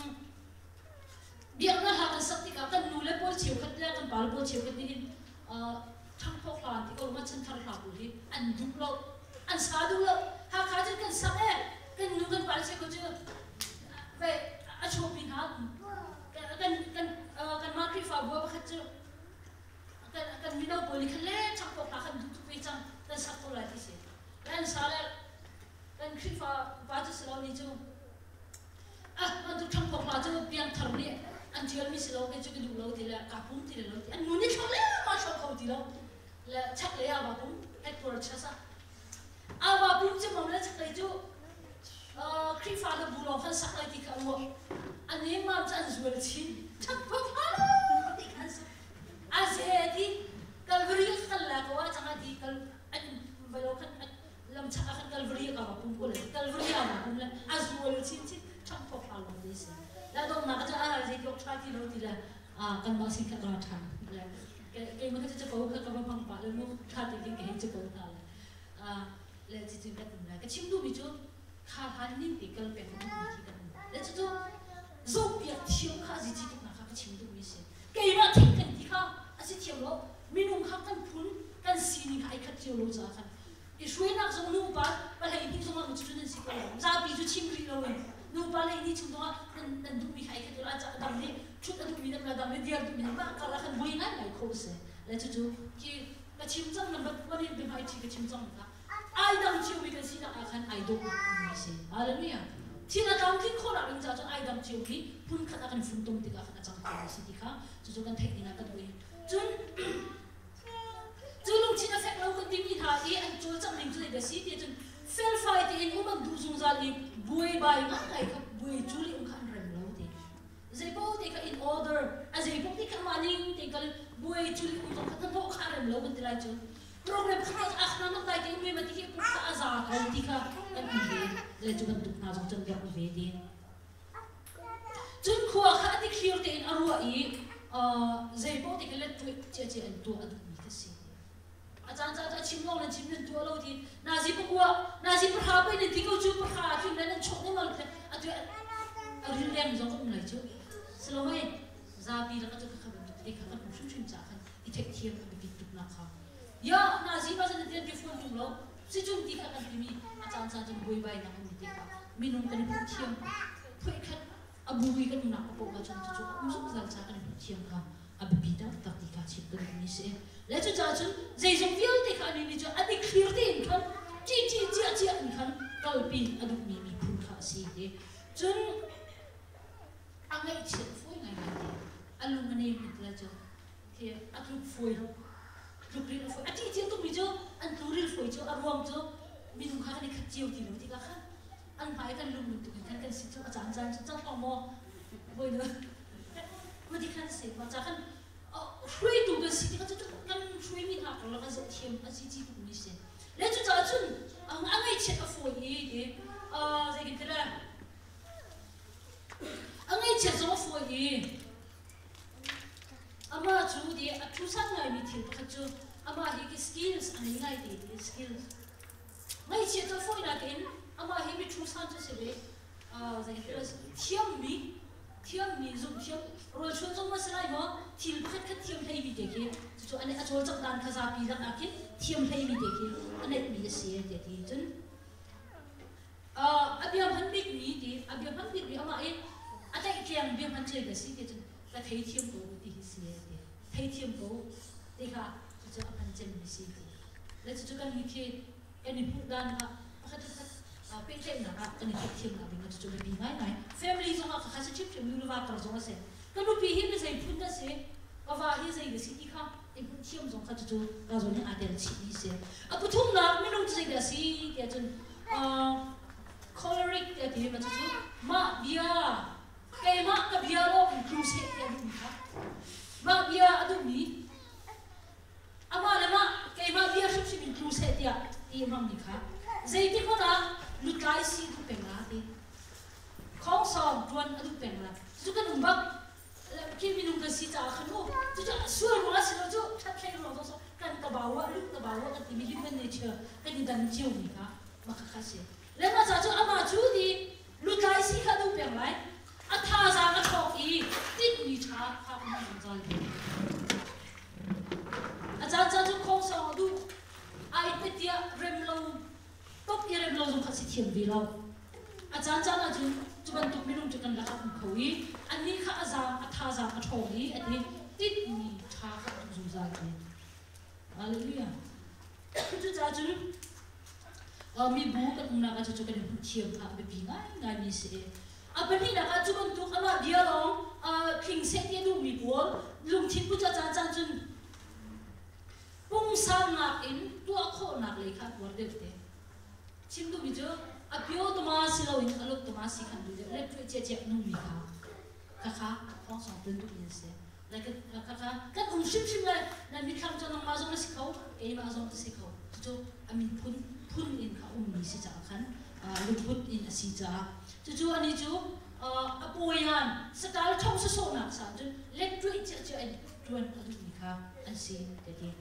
เดี๋ยวนั้นหากันสักที่ข้ากันนู่นเลยพอเชี่ยวกันแล้วกันบาลพอเชี่ยวกันนี่ทั้งพวกหลานที่ก็มาชั้นทาร์ลาบุรีอันดูเราอันสาดูเราหาข้าจะกันสักเอ๊ะกันนู่นกันบาลเชี่ยวกันจูไปอาชอบพินากันกันกันกันมาคริฟาบัวบักจูกันกันมีเราบริคันเล่ชักพวกหลานกันดูทุกปีจังแต่สักตัวอะไรที่เสียแล้วสาระ cho cái đủ lâu thì là cả pum thì là lâu thì anh muốn đi chọn lấy mà chọn không thì lâu là chắc lấy à bà pum hết rồi chắc sao à bà pum chứ mà lấy chắc lấy chú khi pha là bù lòng khăn sắc lại thì cả một anh ấy mà chẳng rồi chín chắc không phải thì khăn sắc à thế thì Calvary khăn là có chẳng hạn thì cal anh bây giờ khăn làm chắc khăn Calvary cả bà pum có lấy Calvary à bà pum là à rồi chín chín chắc không phải là đấy sao là đâu mà cái à gì cũng try thì đâu thì là à cần bao xin cả đoàn thằng là cái cái mà cái cho cô cái cái bằng bạc là nó khá thì cái cái cho cô ta là à là chỉ chỉ cái là cái chim đu bị chú khá hắn nín thì cái bên nó bị cái là chú chú giúp việc thiếu khá gì chỉ cũng là khá cái chim đu bị sẽ cái mà thích cái thì khá à chỉ thiếu lo mình không khá cái phun cái xin cái khát thiếu lo ra khá cái suy nát giống nu ba ba là ini giống mà chú chú nên xin cái ra bị chú chim bị lo nu ba là ini chúng nó nên nên đu bị cái cái đó là đam đi chút đu bị đam là đam đi dia đu bị mà cả là khăn vui ngay lại khó sẽ là chú chú cái cái chim giống là bắt bắt đi bị hai chỉ cái chim giống cả ai đam chiu bị cái gì là khăn ai đu bị sẽ hallelujah thì là đam thì khó là mình cho ai đam chiu bị phun khăn khăn phun tung thì cả khăn chẳng có gì thì cả chú chú cần thấy đi là cái đuôi chun chú lúc chỉ là phép lâu con tim đi thà đi anh chú chẳng linh chú để xí thì chun fail fight thì anh cũng bằng đủ dùng ra đi buổi bài mà ngày các buổi chú li ông khăn rèm lâu thì dây bao thì cái in order à dây bao thì cái money thì cái buổi chú li ông khăn thân thô khăn rèm lâu bên thì lại chú program khăn ác nó nó tại cái người mà thì cái bút ta azar cái thì cái cái gì là chú cần đục nào trong chân gặp về đi chun khua khá thì khiêu thì in arua ý dây bao thì cái lết tuổi chia chia anh tua anh cái gì à chẳng chẳng chẳng chim ngon là chim nên tua lâu thì na gì bốc qua na gì bốc hà bên nên thì câu chuyện bốc hà chuyện đấy nên chọn nên mà à chuyện à riêng riêng giống cũng này chứ sau đó ấy ra bi là các cái khăn được thì các cái cũng xuyên trả khăn thì thấy thiệp bị bị tụt nặng khá ya na gì bao giờ nên đi phun chung lâu si chung thì các cái thì mi à chẳng chẳng chẳng bôi bay nặng mình thì cả mình không cần bị thiệp phải khăn à bôi cái nặng có bộ cái chung chung cũng giúp giải trả cái bị thiệp cả à bị bị đau tập thì cả chip cái mình sẽ lấy cho cha chung dây dùng viêu thì cả mình cho anh đi clear thì khăn chi chi chi chi anh khăn cái pin anh được mình phun khá gì thế chung anh ấy chết phôi ngày này anh luôn anh em là cho thì anh lúc phôi lúc đi phôi anh chỉ chỉ tôi bị cho anh tôi đi phôi cho anh ruộng cho mình không khác anh khát chiều thì nó thì cả khác anh phải cái luôn mình tụi mình cái xin cho anh chán chán chán tò mò vui nữa mà thì khăn gì mà chắc khăn suy tụ cái gì thì cái cái suy mình học là cái dễ thiêm anh chỉ chỉ tụi mình sẽ lấy cho cha chun anh ấy chết ở phôi gì thì ờ gì cái là anh ấy chết giống phôi gì ama chú đi chú sang ngày mình thiếu cái chú ama thì cái skills anh ấy ngay thì cái skills ngay chết ở phôi là cái ama thì mình chú sang cho sẽ về ờ gì cái là thiêm mi thiêm mi dùng thiêm rồi chú trong mà sẽ lại mà thiêm khát khát thiêm hay bị thế kia chú anh ấy chú trong đàn khá giả bị rằng cái thiêm hay bị thế kia anh ấy bị sẽ thế thì chân ờ anh em hắn biết gì thì anh em hắn biết gì ama ấy anh ấy kia anh em hắn chơi cái gì thì chân là thấy thiêm cổ thì sẽ thế thấy thiêm cổ thì cả chú anh chân bị sẽ thế lấy chú cái gì kia cái này phụ đàn à khát khát bên trên là cái này thiêm là mình chú bị ngay này family giống như khá sẽ chip chip như là vào giống như cái lúc bị hiếm cái phụ đàn sẽ và vào hiếm cái gì thì khác thì phụ thiêm giống khá chú là giống như anh chỉ đi sẽ à phụ thùng là mình không chỉ cái gì cái chân choleric cái thì mà chú mà bia cái mà cái bia đó include cái đúng không mà bia ở đâu nhỉ à mà là mà cái mà bia sắp xỉ include cái thì mà mình khác dây thì có là lụt lại xí thu bèn lá thì không sao tuần ở thu bèn lá chú cái đúng không khi mình dùng cái xí trả khăn ô chú cho xuôi một cái xí đó chú thắt khay nó đó sao cái cái bảo á lúc cái bảo á cái mình human nature cái gì đàn chiêu mình khác mà khác khác xí lấy mà trả cho à mà chú thì lụt lại xí khăn thu bèn lại à thà ra cái thọc ý tít đi trả khá không làm sao thì à trả trả chú không sao đủ ai biết tiệt rem lâu tốt như em lâu dùng khá sĩ thiền vì lâu à chán chán là chú chú bạn tụi mình luôn chú cần là không khẩu ý anh đi khá ra à tha ra à thầu ý anh đi tít nhì thà khá dùng ra cái hallelujah chú cha chú ờ mi bố cái ông nào cái chú chú cái điểm thiền khá bị bị ngay ngay mi sẽ abani na ka chuban tu ama dia long a king set ye du mi bol lung thin pu cha cha cha chun pung sang na in tu a kho na le kha war de te chim du mi jo a pyo to ma si lo in alok to ma si khan du de le tu che che nu mi kha kha kha phong song tu du in se la ka kha kha kan um shim shim la na mi kham cha na ma zo na si khau e ma zo si khau chu a min phun phun in kha um mi si cha khan lu put in a si cha chu chu ani chu a poyan sakal thong sa so na sa chu let tu che che an tuan a du mi kha an si te ti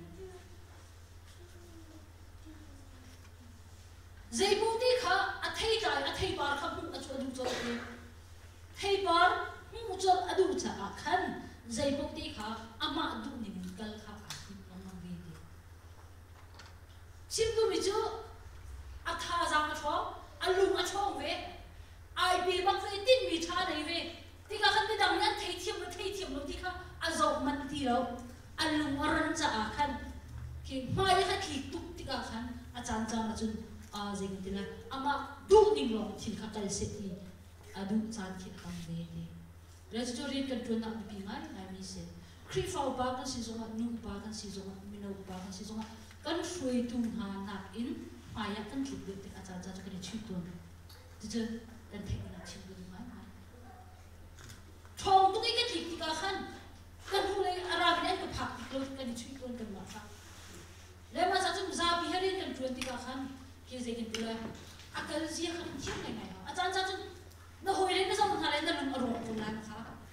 zai bu ti kha a thei kai a thei par kha bu a chu du cho te thei par mu cho a du cha a khan zai bu ti kha ama du ni min kal kha a ti ma vi ti sim du mi chu a tha jang a tho a lung a chong ve ai bi bak ve tin mi tha nei ve ti ka khan ti dang yan thei thiam lo thei thiam lo ti kha a zo man ti lo a lung a ran cha a khan ki mai kha ki tuk ti ka khan a chan chan a chun a zeng ti la ama du ning lo thin kha kal se ti a du chan ki kham ve ti restaurant kan tun na pi ngai ngai mi se kri fau ba kan si zonga nu ba kan si zonga mi no ba kan si zonga kan shui tu ha na in mai ya kan ki te a chan chan ka ni chu tu ti je dan thek na chu du mai mai thong tu cái thik ti ka khan kan hu le ara bi an ka phak ti lo kan ni chu tu kan ma kha le ma sa chum za bi herin kan tun ti ka khan ki ze kin tula akal zia khan chi ngai ngai a chan chan chun na hoi le na sa mun ha le na lung aro tu lan kha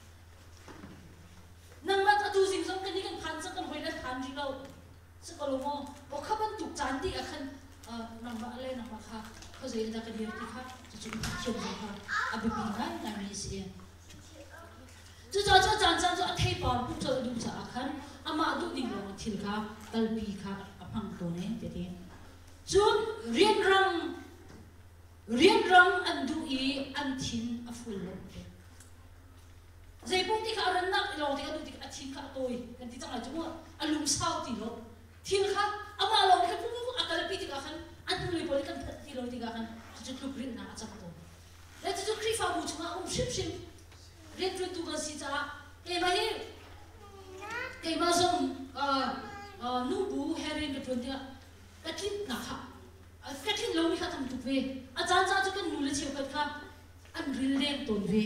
nang ma ta tu sing song kan ni kan khan sa kan hoi le than ri lo sa ko lo mo o kha ban tuk chan ti a khan nang ma le nang ma kha ko ze da ka dir ti kha chu chu ti chom sa kha a bi bi ngai ngai mi si chu cha cha chan chan cho a thei par bu cho du cha a khan ama du ning lo thil kha kal pi kha a phang to ne te ti chun rian rang rian rang an du i an thin a ful lo te zai pung ti kha ran nak lo ti adu ti a thin kha toi kan ti chang la chu a lum sau ti lo thil kha ama lo kha pu pu a kal pi ti ka khan an tu le poli kan phat ti lo ti ka khan chu chu rin na a chak to le chu kri fa bu chu ma um shim shim rian tu tu ga si cha e ma hi ke ma zong a nu bu herin de pun ti ka tin na kha ka tin lo mi kha tam tu ve a chan cha chu kan nu le chiu ka kha an ril lem ton ve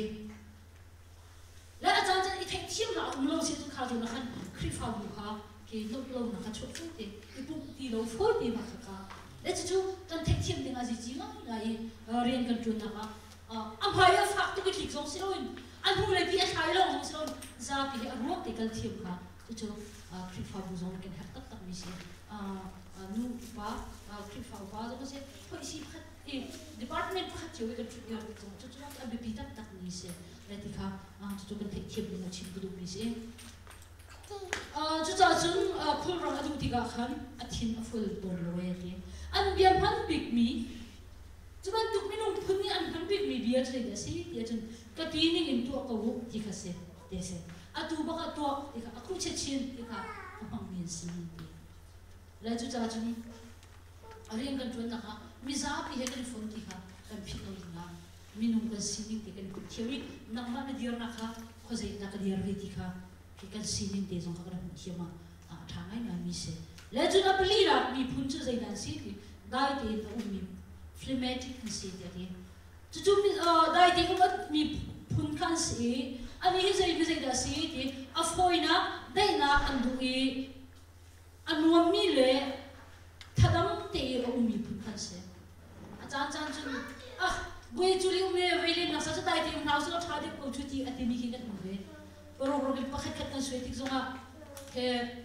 la a chan cha i thek thiam la um lo si chu kha tu na khan kri fa bu kha ke lo lo na kha chu chu te i pu ti lo phoi ti ma kha le chu chu kan thek thiam ding a ji chi ngai ngai rian kan tu na kha a phai a phak tu ki thik song si lo an hu le pi a thai lo song si lo za pi a ro te kal thiam kha chu chu kri fa bu zong kan hak tak tak mi si nu ba kri fa ba zo se phoi si khat e department khat chu kan chu ya chu chu chu a bi pi tak tak mi se le ti kha chu chu kan thek thiam ding a chi bu du mi se chu cha chung phul rang adu ti ga khan a thin a ful ton lo ye ti an biam han big mi chu ban tuk mi nong phun ni an han big mi bia thai da si ya chun ka ti ni in tu ka wu ti kha se te se a tu ba ka to ti kha a khu che chin ti kha a pang min si ti la chu cha chung a riang kan tun na kha mi za pi he kan phun ti kha kan phi lo na mi nong kan si ni ti kan ku thewi nang ma na dir na kha kho zai na ka dir ve ti kha ki kan si ni te zong ka kan thi ma a tha ngai na mi se la chu na pli ra mi phun chu zai na si ti dai te na u mi phlegmatic kan si ti ti chu chu mi dai te ko mi phun kan si ani hi zai mi zai da si ti a foina dai na an du i anuam mi le thadam te o mi phun kan se a chan chan chu ah goi chu li me ve le na sa sa dai te na so tha de ko chu ti ati mi ki kan ve pero ro ke pakhat khat kan suetik zonga ke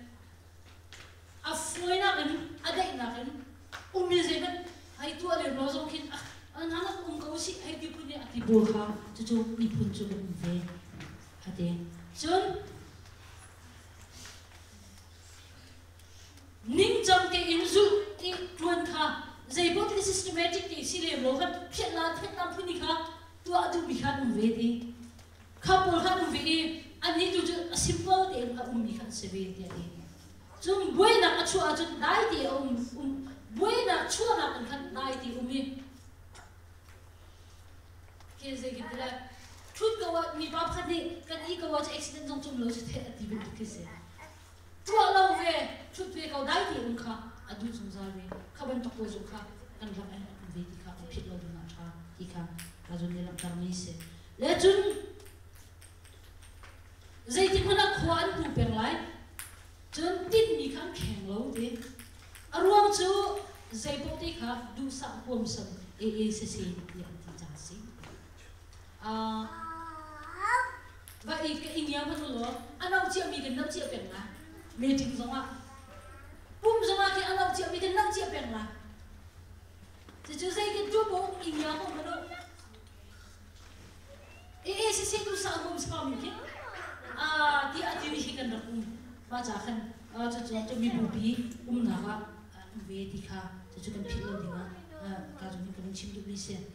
a foina kan a dai na kan um mi zai kan ai tu ale no zo kin ah na na um ko si ai ti pun ni ati bo kha chu chu mi phun chu kan ve ate chun ning jam ke inzu ti tuan kha zai bo ti systematic ti si le lo khat phet la phet na phuni kha tu adu bi kha um ve ti kha pol kha um ve ani tu a simple te a um mi kha se ve ti ati chung buena a chu a chu dai ti um um buena chu na kan khan dai ti um mi ke zai ki la chút câu mi ba phát đi cái ý câu cho accident trong chung lâu sẽ thế thì bị cái gì tua lâu về chút về câu đái thì ông khá à du dùng ra về khá bên tóc tôi dùng khá cần làm anh về thì khá ở phía lâu đi ngã cha thì khá là dùng để làm tarm này sẽ lẽ chung dây thì mình đã khoan tu bèn lại chân tin mi khăn khéng lâu thế à ruộng chú dây bộ thì khá du sa buông sầm ê ê sẽ sẽ thì thì trả xí à vậy cái ý nghĩa mà nó anh ông chị mi cái năm triệu bèn lại mê chính giống ạ bùm giống ạ khi anh ông chị mi cái năm triệu bèn lại thì chú dây cái chú bố ý nghĩa không có đâu ê ê sẽ sẽ du sa buông sầm mi kia à thì anh đi khi cần được um mà chả cần à cho cho cho mi bù bí um nào ạ về thì khá cho chú cần phí lâu thì mà à cả chúng mình cần chim được đi xem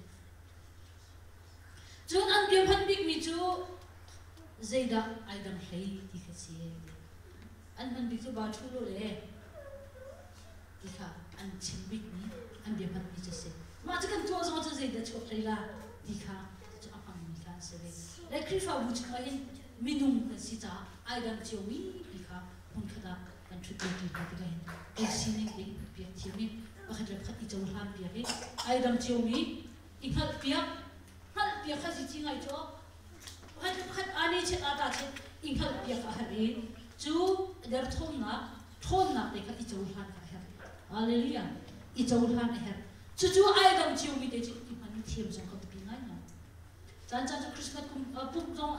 chú anh kiếm phân biệt mi chú dây đã ai đang thấy thì cái gì anh phân biệt chú bao chú lô lệ thì khá anh chim biết mi anh kiếm phân biệt cho xem mà chú cần tua giống cho dây đã chụp thấy là thì khá chú áp hàng mi khá sẽ về lại khi phao bút chú ấy minung cái gì đó ai đang chiều mi thì khá không khá đã kan chút đi cái cái này cái xin này cái việc chiều mi và cái việc cái châu han việc ấy ai đang chiều mi ít hạt việc hạt việc cái gì chỉ ngay chỗ hạt hạt anh ấy chết à chết ít hạt việc à đấy chú để thôn na thôn na để cái châu han cái hết Hallelujah ít châu han cái hết chú chú ai đang chiều mi để chú ít hạt thiêm trong cái tiếng này nè chẳng chẳng cho Christmas cũng bung trong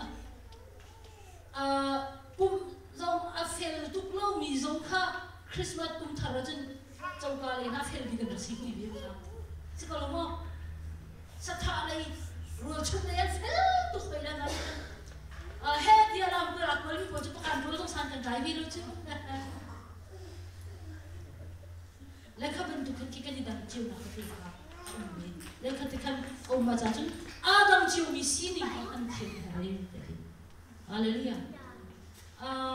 à bung dòng à phèn tục lâu mi dòng khác Christmas cũng thà ra chân trong cái này na phèn đi gần xí đi biết không? Chứ còn làm sao? Sát thà này rồi chụp này phèn tục vậy là nào? À hết dia làm cái lạc mới có chút ăn rồi trong sàn cần trái vi rồi chứ. Lấy khắp bên tục cái cái gì đang chiều nào cái gì cả. Lấy khắp thì khắp ông bà cha chứ. Adam chiều mi xin đi ăn thiệt hay. Hallelujah. À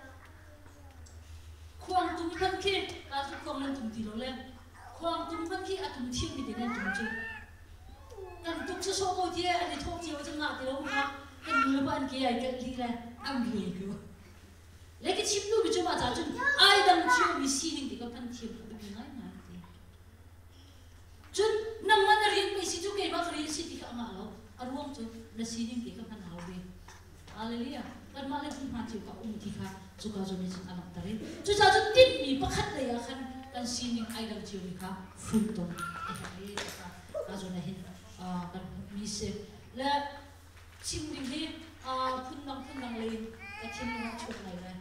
khoang tung phân khi à chúng khoang lên tung tì lô lên khoang tung phân khi à tung thiêu đi đến tung chứ cần tung số số kia anh đi thốt chiều cho ngã tì lô mà cái lúa bạn kia cái gì là ăn gì cơ lấy cái chim nuôi bị cho mà trả chun ai đang chiều bị xin thì có phân thiêu có bị ngay ngay thì chun nằm mà nó riêng bị xin chú cái mà riêng xin thì cả ngã lắm à ruộng chun nó xin thì có phân hào về Hallelujah kan malah pun mati kau umti kah suka zomi sun anak tadi tu saja tin mi pakat le akan kan sini ai dang cium kah fruto eh kah zona hin ah kan mi se la chim ding di ah pun nang pun nang le ka chim nang chuk lai la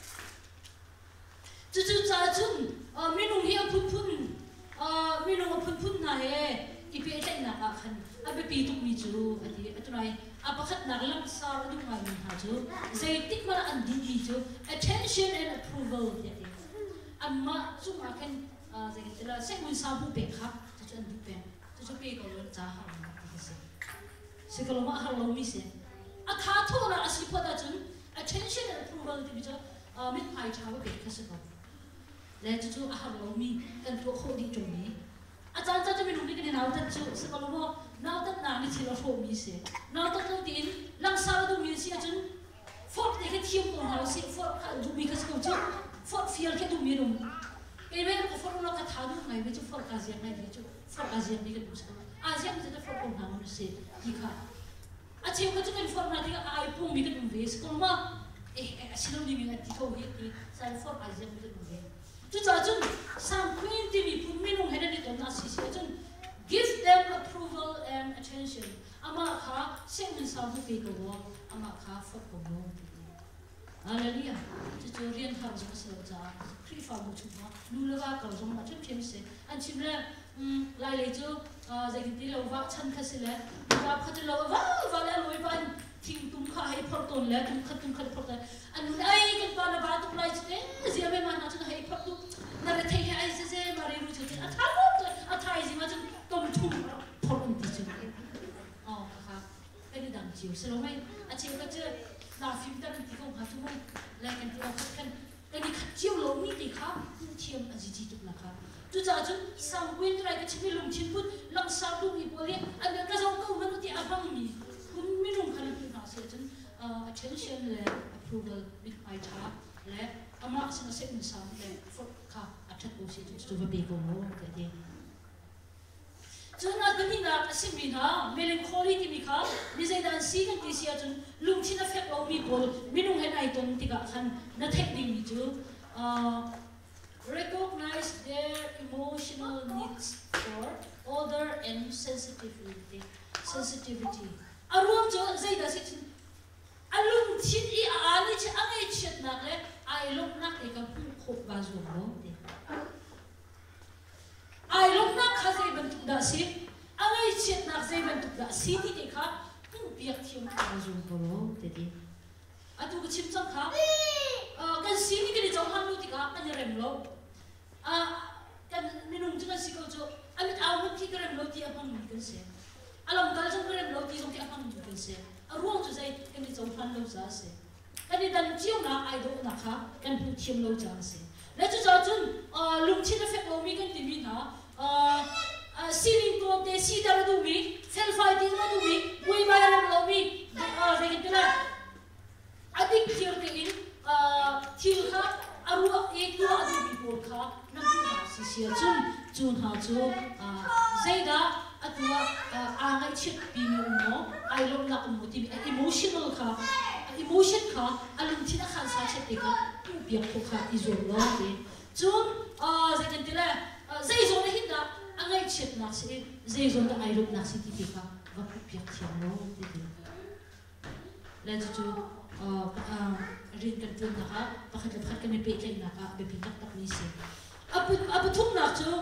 tu tu saja ah minum hi pun pun ah minum pun pun na he ipi ai na ka kan abe pi tuk mi chu ati atunai apakat narlang sa adu ngai min ha chu zaitik mala an din hi chu attention and approval yati amma chu ma kan zaitik la se mun sa bu pe kha chu chu an bu pe chu chu pe ko lo cha ha ma ti se se ko lo ma ha lo mi se a tha tho na asi phoda chun attention and approval ti bi chu mit pai cha bu pe kha se ko le chu chu a ha lo mi kan to kho di chu ni a chan cha chu mi lu ni kan na ta chu se ko lo mo nào tất nào như thế là phổ mi sẽ nào tất đầu tiên làm sao đâu mi sẽ chân phốt để cái thiêm của họ sẽ phốt dù mi cái câu chứ phốt phiền cái dù mi đúng cái bên cái phốt nó cái tháo được này với chú phốt cái gì này với chú phốt cái gì này cái đúng sao à gì cũng sẽ phốt của họ nó sẽ đi cả à chỉ có chú cái phốt này thì ai cũng mi cái đúng về sẽ còn mà eh xin lỗi mi cái câu hết thì sai phốt cái gì cái đúng về chú cho chú sang queen thì mi cũng mi đúng hết đấy tôi nói sẽ chú give them approval and attention. Ama kha sen sa bu pe ko ama kha fot ko bo. Hallelujah. Chu chu rian thang zo se cha. Khri fa bu chu ma. Lu la ga ka zo ma chen chen se. An chim le um lai le chu zai ti lo wa chan kha se le. Wa kha te lo wa wa le loi ban thing tum kha hai phot ton le tum kha tum kha phot. An ai kan pa na ba tum lai che. Zia me ma na chu hai phot tu. Na re thei hai se se ma re ru chu. A tha lo a thai zi ma chu tom thum phot un ti chu. Oh kha. Cái đi đằng chiều sẽ nói à chiều cái chưa là phim ta thì không hả chúng mình lại cái điều khác cái cái đi chiều lỗ mi thì khác chiêm à gì gì tục là khác tôi giờ chúng sang quên lại cái chim lùng chim phút lòng sao lúc bị bồi anh được cái dòng câu nó thì à băng mi cũng mi lùng khăn se chun attention le approval big ai tha le ama sing se in sam le for kha athat ko se chu va be ko mo ke de chun a dani na asim bin ha melancholy ki mi kha mi zai dan si kan ti sia chun lung thina fek lo mi bol minung hen ai ton ti ka khan na thek ding mi chu recognize their emotional needs for order and sensitivity. Sensitivity. Aruam jo zai da se chin. Alung chin I ani chin angai chet nak le ai lung nak e ka pu khop ba zo lo de. Ai lung nak kha zai ban tu da si angai chet nak zai ban tu da si ti te kha pu piak thiam ba zo lo de de. Atu ka chim chang kha kan si ni ke jong han lu ti ka kan rem lo. A kan minung chung si ko jo amit awon ki rem lo ti apang ni kan se. Alam kal jong rem lo ti jong ki apang ni kan se. Aruang tu zai kan ni jong han lo za se. Kan ni dan chiu na ai do na kha kan pu thiam lo za se. Le chu za chun lung chin effect lo mi kan ti mi na a ceiling to te si dar do mi self fighting na do mi moi ba rem lo mi a zai ki la adik thier te in thil kha arua e tu adu bi por kha na bu na si sia chun chun ha chu zaida atua angai chit pi mi mo ai lo la ko motiv emotional kha emotion kha alum thina khan sa chet te kha pu pi ko kha izol lo de chun zai kan tila zai zo na hinda angai chit na se zai zo na ai lo na si ti kha va pu pi thiam lo de de la chu rin kan tun na ka pakhat pakhat kan pe tlai na ka be pitak tak ni se apu apu thum na chu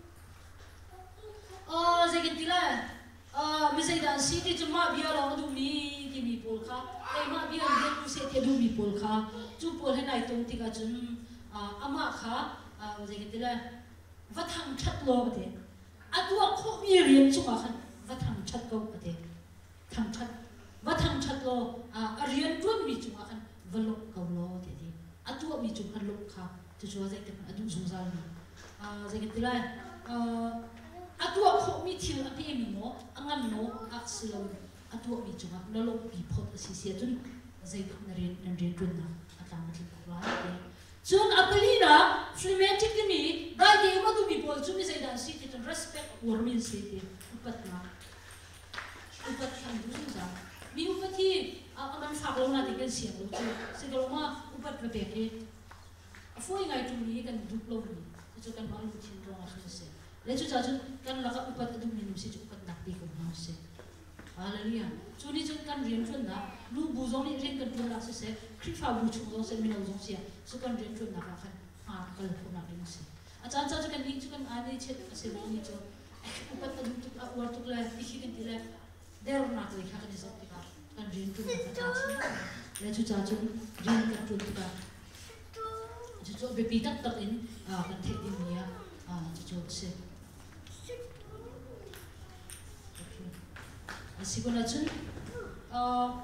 a zekin tila a mi zai dan si ti chu ma bia lo du mi ti mi pol kha e ma bia ni tu se te du mi pol kha chu pol he nai tong ti ka chun ama kha a zekin tila va thang that lo de atua kho mi rian chu ka khan va thang that ko de thang that va thang that lo a rian tu mi chu ka khan valok kau lo de de atu mi chu khan lok kha tu chu zai te adu zu za ni a zai ke tilai a atu kho mi thil a pe mi mo angan no aksilo atu mi chu na lo pi phot si si chun zai khna ren ren ren tun na atang ti ko la de chun apalina phlegmatic ti mi dai de ma du mi pol chu mi zai dan si ti chun respect or min si ti upat na upat kham du za mi upati aman fak lo na ti kan siang lo chu se lo ma upat ka pe ke a foi ngai tu ni kan du lo ni chu kan ma lu chin ro a chu se le chu cha chu kan la ka upat du ni si chu upat nak ti ko na se hallelujah chu ni chu kan rian chun na lu bu zo ni rin kan tu la se se kri fa bu chu zo se mi no zo sia chu kan rian chun na ka khan a kal ko na rin se a cha cha chu kan ni chu kan a ni che se lo ni chu upat du tu a war tu la ti hi kan ti la der na ko kha kan zo ti ka kan rin tu na ka cha le chu cha chu rin kan tu ka chu chu be pi tak tak in a kan the din nia a chu chu se asiguna chun a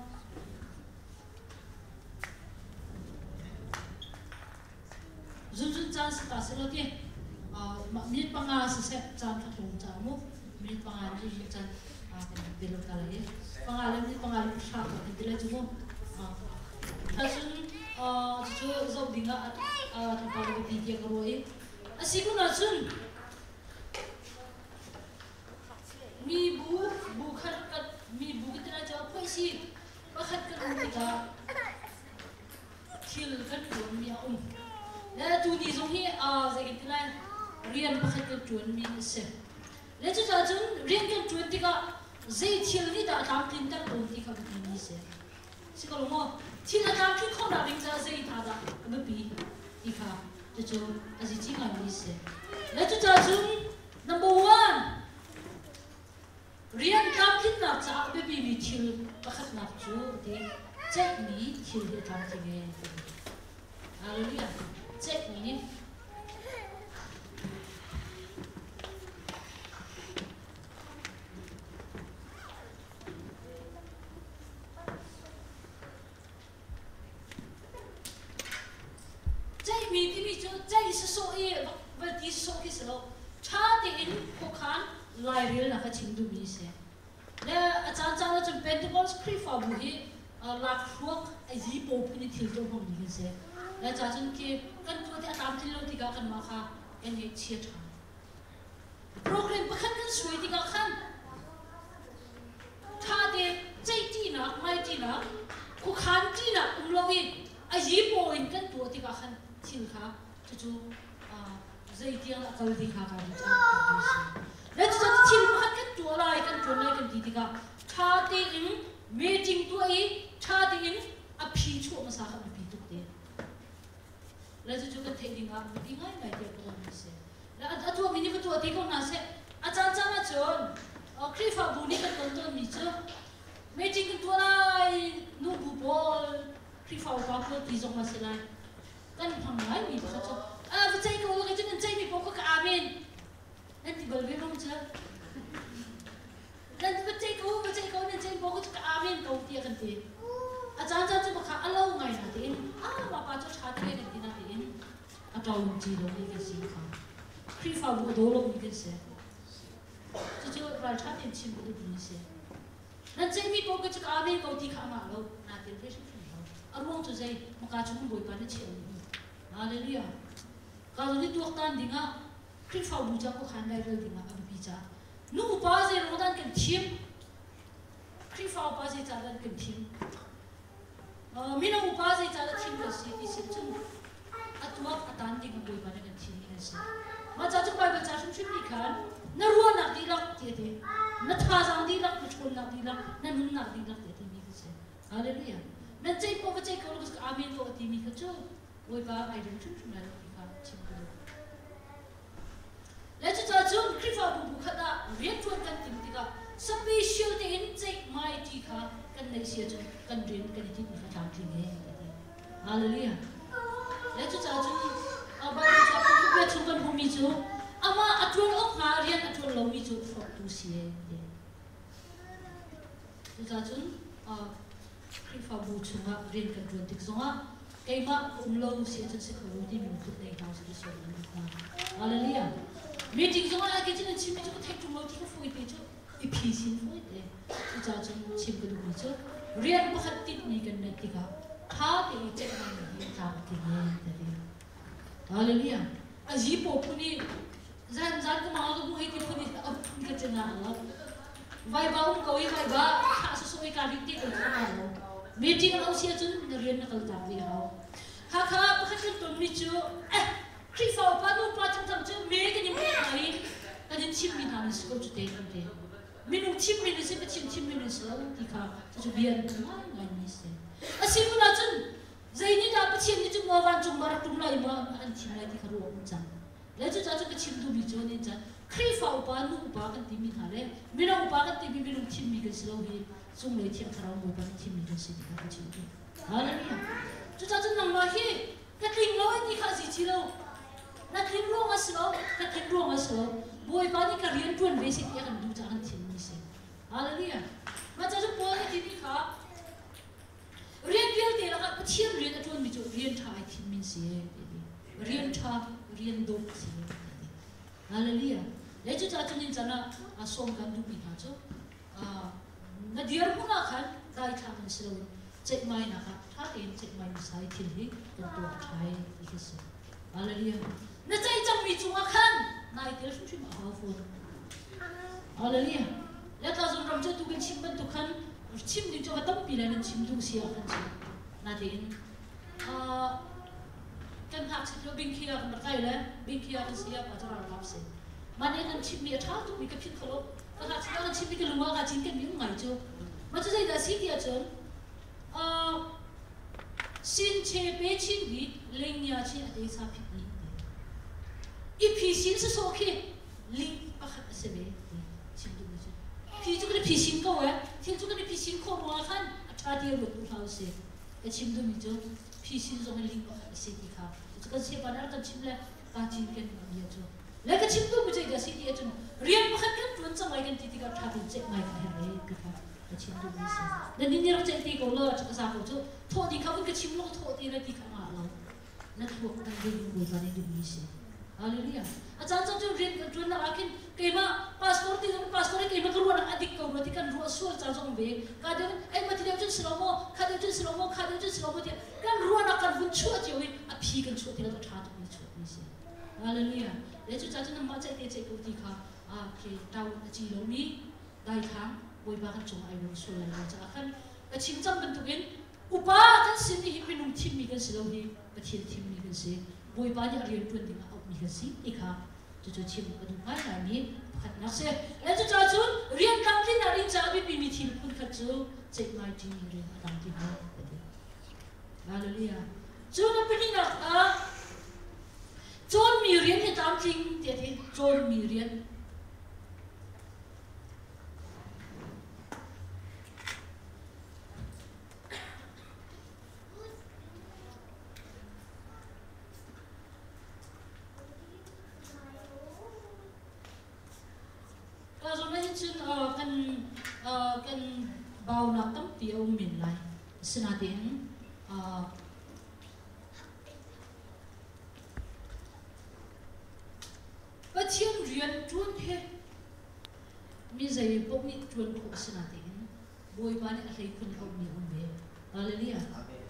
zun zun chan sa ta se lo ti a minit pa nga sa se chan tha thong cha mo minit pa nga ji chan a kan be lo ta le pangalan ni pangalan siya ko dila jumo asun chu zo dinga at tapalo ko tiya ko roi asigo na sun mi bu bu khat kat mi bu kitna cha paisi pakhat ka ru ta thil kan ro mi um la tu ni zo hi a zegitina rian pakhat ka tuan mi se le chu cha chun rian kan tuan ti ka zai thil ni da tam tin ta ko ti kha bi ni se si ko mo thil da tam thi kho na ring cha zai tha da ka bi i kha chu chu a ji chi nga ni se le chu cha chun number one rian tam tin na cha be bi mi thil pakhat na chu ti check mi thil he tam ti ge hallelujah check mi mi ti mi chu chai se so e va ti so ki se lo cha ti in ko khan lai ril na ka ching du mi se le a chan chan na chun pentacles kri fa bu hi หลักพวกไอ้จีโป๊ปนี่ทิ้งตัวผมนี่กันเสียและจากจนที่กันตัวที่ตามที่เราที่กากันมาค่ะกันเนี่ยเชียร์ทางโปรแกรมประคันกันสวยที่กาขันถ้าเด็กใจจีน่ะไม่จีน่ะคู่ขันจีน่ะอุ้มเราอีกไอ้จีโป๊ปกันตัวที่กาขันทิ้งค่ะจู่ๆอ่าใจเดียวกับที่กากันจะและจู่ๆทิ้งประคันกันตัวอะไรกันตัวอะไรกันที่ที่กาถ้าเด็กไม่จริงตัวอีถ้าเด็กอภิชวมาสักอภิตุกเดแล้วจะจุกันเทดิงอ่ะดิง่ายไหมเด็กคนนี้เสียแล้วอันตัวมินิก็ตัวเด็กคนนั้นเสียอาจารย์จำมาจนคริฟาบุนี่กันต้นต้นมิจูไม่จริงกันตัวไรนูบูบอลคริฟาบ้าก็ตีจงมาเสียเลยกันทำไงมีก็จะอ่าวิจัยก็ว่ากันจะนั่นใจมีพวกก็อาเมนนั่นที่บริเวณนู้นเจ้านั่นวิจัยก็วิจัยก็นั่นใจพวกก็จะอาเมนเขาเตียกันตีอาจารย์จะจะบอกเขาเล่าไงนะทีนี้อ้าวมาป้าจะชาร์จได้กันทีนะทีนี้อาจารย์จีโร่นี่ก็สิค่ะคริฟาบุโดโลนี่ก็เสียจะจะเราชาร์จเองชิมก็ดูนี่เสียนั่นใจมีพวกก็จะอาเมนเขาตีข้ามาแล้วนาทีเพื่อช่วยเราอารมณ์จะใจมาการชุ่มบ่อยกันนี่เชียวนี่ฮาเลลูยาการนี้ตัวตันดิ้งอ่ะคริฟาบุจะก็ขันได้เรื่องดิ้งอ่ะอับปีจ้านู่นป้าจะรู้ด้านกันทีมคริฟาป้าจะจัดด้านกันทีมมินาอุปาเซจาร์ทีมก็สิที่สิจุนอัตวักอัตันดิ้งบุยบานกันทีมนี่สิมาจากจุดไปบัจจุบันชุมนิคันนรัวนักดีลักเตะนัทฮาซังดีลักมุชคนนักดีลักนั่นนุ่นนักดีลักเตะนี่ก็สิฮาเลลูยานั่นใจพอใจเขาลูกอาเมนก็ทีมีก็จู่บุยบาไอเดนชุมชุมนั่นดีค่ะทีมก็แล้วจุดจุดคริฟาบุบุขดาเรียนชวนกันทีมที่ก็สเปเชียลเตนใจไม่ดีค่ะกันในเสียจุดกันเรียนกันที่มีทางที่นี่ฮาเลลูยาแล้วจุดจุดอาบาร์จุดจุดเพื่อชุกันผู้มีจุดอามาอัตวนออกหาเรียนอัตวนเรามีจุดฟอกตุเสียจุดจุดอ่าคริฟาบูชุงอ่ะเรียนกันจวนติกซงอ่ะไอ้มาอุ้มเราเสียจุดสิเขารู้ที่มีจุดในทางสุดสุดนั่นนะฮาเลลูยามีติกซงอ่ะกิจนั้นชิมจุดแท็กจุดเราที่เขาฟุ้ยไปจุดอีพีสินฟุ้ยเดจุดจุดชิมกันดูมีจุดเรียนประคัตติดนี่กันนั่นติกาท้าที่เจ็บมันนี่ทางที่นี่แต่เดียวฮาเลลูยาอาจีโป๊ปนี่จันจันก็มาก็มุ้ยที่พูดนี่อับนี่ก็จะน่ารักไว้บ้าอุ้มเขาอีไว้บ้าข้าสุสุวิการิติกันขนาดนั้นมีจริงเราเสียจนเรียนนักต่างๆเราข้าข้าประคัตติดตรงนี้จูเอ๊ะคริสเอาปาดูปาจังจังจูเมย์กันยังไม่ไหวกันยังชิมมีทางสกุลจุดเด่นกันเดียวมีนุ่มชิมมีนี่สิเป็นชิมชิมมีนี่สิที่ข้าจะเบียนง่ายง่ายนี่สิอาศิบุญอาจารย์ใจนี่ดาบชิมนี่จุ่มมาวันจุ่มมารักจุ่มไล่มาอันชิมไล่ที่ข้ารู้ว่าจังแล้วจุดอาจารย์ก็ชิมดูมีโจนี่จังคริสเอาปาดูปากันที่มีหาเลยมีนุ่มปากันที่มีมีนุ่มชิมมีกันสิเราฮีส่งเลยชิมข้ารู้ว่าชิมมีกันสิที่ข้าชิมดูฮาเลลูยาจุดอาจารย์นั่งมาฮีนักลิงเราที่ข้าสิชิเรานักลิงร้องมาสิเรานักลิงร้องมาสิเราบอยปานี่ก็เรียนจวนเบสิกยังกันดูจังชิมมีสิฮาเลลูยามาจากจุดปอยที่นี่ข้าเรียนเรียนเดี๋ยวเราก็เชื่อมเรียนอันนี้จุดเรียนท่าที่มีเสียเรียนท่าเรียนดงเสียฮาเลลูยาแล้วจุดอาจารย์นี่จะน่าส่งกันดูมีนะจ๊ะอ่านั่นเดี๋ยวพวกเราคันได้ทางนี้สิเราเจ็บไหมนะครับถ้าเองเจ็บไหมมีสายที่นี่ตัวตัวไทยอีกสิฮาเลลูยานั่นใจจังมีจุดคันนายเดี๋ยวชุ่มชุ่มเอาฟูฮาเลลูยาแล้วถ้าสมรภูมิจะตุกันชิมบันตุกันชิมนี่จะว่าต้องปีนั้นชิมดูเสียกันสินาทีนี้กันหากสิเราบินเคียร์กันมาใกล้แล้วบินเคียร์กันเสียปัจจุบันรับเสียมันเองกันชิมมีท่าตุมีกับพิษเขาลบกันหากสิเรากันชิมมีกันลุงว่ากันชิมกันมีอะไรจูมันจะได้สิที่อาจารย์สินเชเปชินวิเลี้ยงยาชินอะไรสักพิษนี้อีพีสินสุดโอเคลิงปะขัดเสบีชิมดูมั้ยพี่จุกนี่พี่ชิมก็เว้ยที่จุกนี่พี่ชิมก็รัวขันชาติรุ่งเราเสียแต่ชิมดูมิจูพี่ชิมตรงนี้ลิงก็เสียดีค่ะจุกเสียปัญหาการชิมเลยการชิมกันมันเยอะจูแล้วก็ชิมดูมิจูก็เสียดีจูเรียนมาขัดกันจนสมัยกันที่ที่เขาทำเจ็บไม่กันเห็นเลยก็ค่ะก็ชิมดูมิจูแล้วนี่เนี่ยเราเจ็บที่ก็เลิศก็สาวจูโทษที่เขาเป็นก็ชิมแล้วโทษที่เราที่เขามาเราแล้วถูกตั้งใจดูดูตอนนี้ดูมิจูฮ Hallelujah. Ajan jam jam rin kan na akin kema pastor ti jam pastor kema keluar adik kau berarti kan ruas sual jam jam be. Kadang eh mati dia jam selomo, kadang jam selomo, kadang jam selomo dia kan ruan akan buncua jauhi api kan suat dia tu thatu ni suat ni sih. Hallelujah. Dia tu jam jam macam dia cakap ti kah ah ke tahu aji lomi dai thang boy bakan cuma ayu sual macam akan kecing jam bentukin upah kan sini hipin um tim ni kan selomi kecil tim ni kan sih boy banyak rian pun dengan ni kan sih ikah cucu tim adu mana ni kat nasi eh cucu cucu rian tangki nari jadi pimitin pun kacau cek mai tim ni rian tangki mana Hallelujah. Cuci pilih nak ah John Miriam ni tangki dia ni John Miriam kan kan bau nak tam piau min lai senatin Bacaan rian tuan he mizai pok ni tuan ko senatin boy bani akai kun kau ni umbe Hallelujah.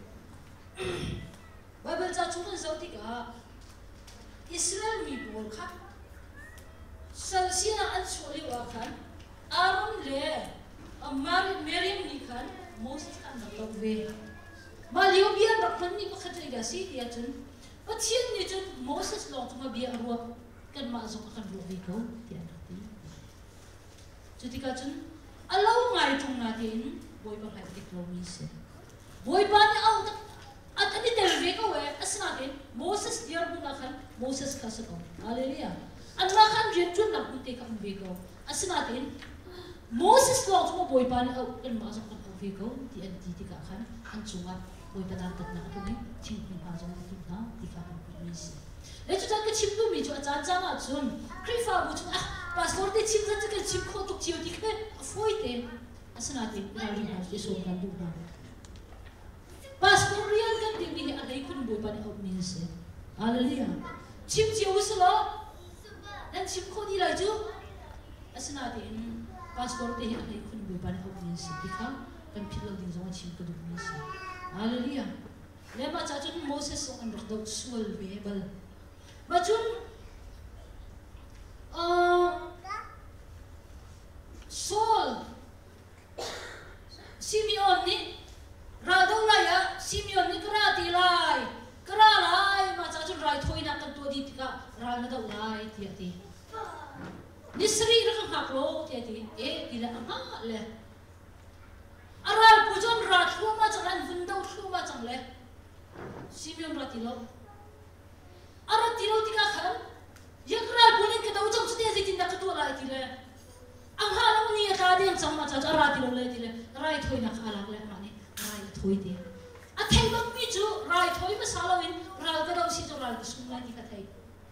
Bible ca chuan zauti ka Israel mi bol kha salsina an choli wa khan Aaron le Mary Miriam ni kan Moses kan nak we Malio biar rakman ni pakhat ida si dia chun Bacaan ni chun Moses long tu ma biar ruak kan masuk akan ruak ko dia nanti jadi ka chun alau ngai tung natin boy bang hai dik lo mi se boy ban au at ani tel we ko we as natin Moses dia bun akan Moses ka sa ko hallelujah an ma kan jen chun nak puti ka we ko as natin Moses lo tu boy ban au kan masuk akan we ko di an di ka kan an chunga boy padan tat na ko ni ting ni pa jong tu na di ka ko mi se le chu ta ke chim tu mi chu a chan chan a chun krifa bu chu ah pastor te chim za ke chim kho tu chiu di ke foi te asna te na ri na je so kan du na pastor rian kan ti mi a dei kun boy ban au mi se hallelujah chim chiu su lo dan chim kho di lai chu asna te pastor te a dei kun boy ban au mi se di ka kan philo ding zo chim ko du mi se hallelujah le ba cha chun Moses so an do sual be bal Bacun, uh, Saul, Simeon ni, radau lah ya, Simeon ni kera tilai, kera lai, macam tu rai thoi nak tentu di tika, rai nak tahu lai tiada ti. Ni seri nak hak lo tiada ti, eh tidak apa le. Aral pujon rat thua macam lan vendau thua macam le, Simeon rat tilai. Arat tilo tika kan, yang keral boleh kita ucap setiap hari tindak ketua lah tila. Ang halang ni tadi yang sama macam arat tilo lah tila, rai thoi nak alag lah mana, rai thoi dia. Athai bang biju, rai thoi masalah ini, rai kadang si tu rai kesungai tika thai.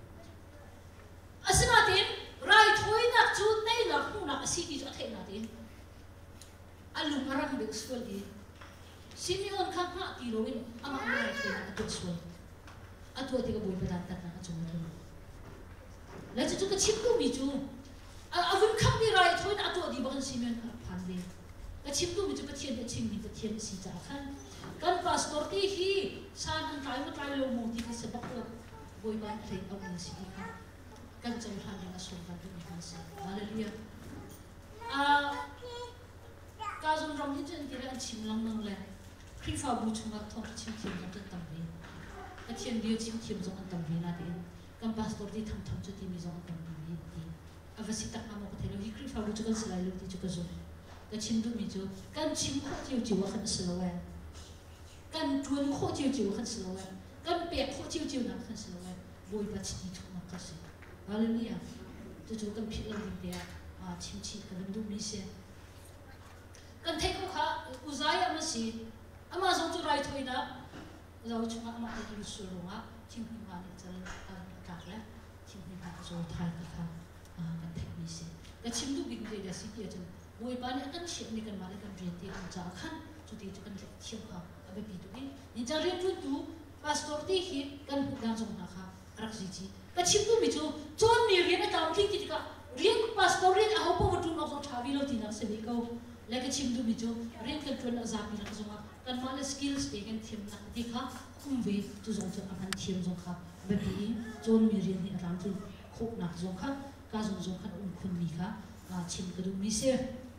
Asnatin, rai thoi nak cut tay nak mu nak si biju athai natin. Alu marang bekswal dia. Simeon kan nak tilo ini, ama rai thoi nak bekswal. Atua tiga boy berdantat nak cuma tu. Lalu tu kecil tu biju. Awam kami rai tu nak atua di bahan Simeon pandai. Kecil tu biju kecil kecil ni kecil si jakan. Kan pastor ti hi san antai mu try lo mu ti sebab tu boy ban try awam si kan. Kan jangan dengan surga tu bahasa. Hallelujah. Ah, kazun ram ni jen tidak cimlang nang le. Krifa bu cuma thong cim cim nak tambi. Kecil dia cim cim jangan tambi nanti. Kan pastor di tham tham cuti mi jangan tambi ni. Avasi tak nama kita lagi krifa bu juga selalu di juga zon. Kecil tu mi jo kan cim kho jiu jiu kan selalu. Kan tuan kho jiu jiu kan selalu. Kan pek kho jiu jiu nak kan selalu. Boy baca di tu nak kasih. Hallelujah. Tu juga kan pilih dia. Ah cim cim kan tu mi se. Kan teko kha uzaya masih. Ama zon tu right way na. Zau cuma ama lagi suruh ah, cingkung mana jalan tak lah, cingkung mana jauh thai kita, ah kan teknis. Kan cingkung bingung dia sih dia tu, boy banyak kan siap ni kan mana kan berhenti kan jalan, jadi itu kan cingkung apa begitu ni. Ni jalan tu tu pastor tih kan langsung nak, rak zichi ka chimdu mi chu chon mi rian atam thing ti ka rian pastor rian a hopo watu nok zong thawi lo ti nak se bi ko le ka chimdu mi chu rian kan tron za pi nak zonga kan ma le skills te kan thim nak ti kha kum ve tu zong chu aman thim zong kha be bi chon mi rian ni atam thing khok nak zong kha ka zong zong khan um khun mi kha a chim ka du mi se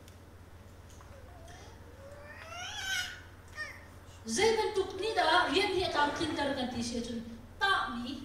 zai ban tuk ni da rian ni atam thing tar kan ti se chun ta mi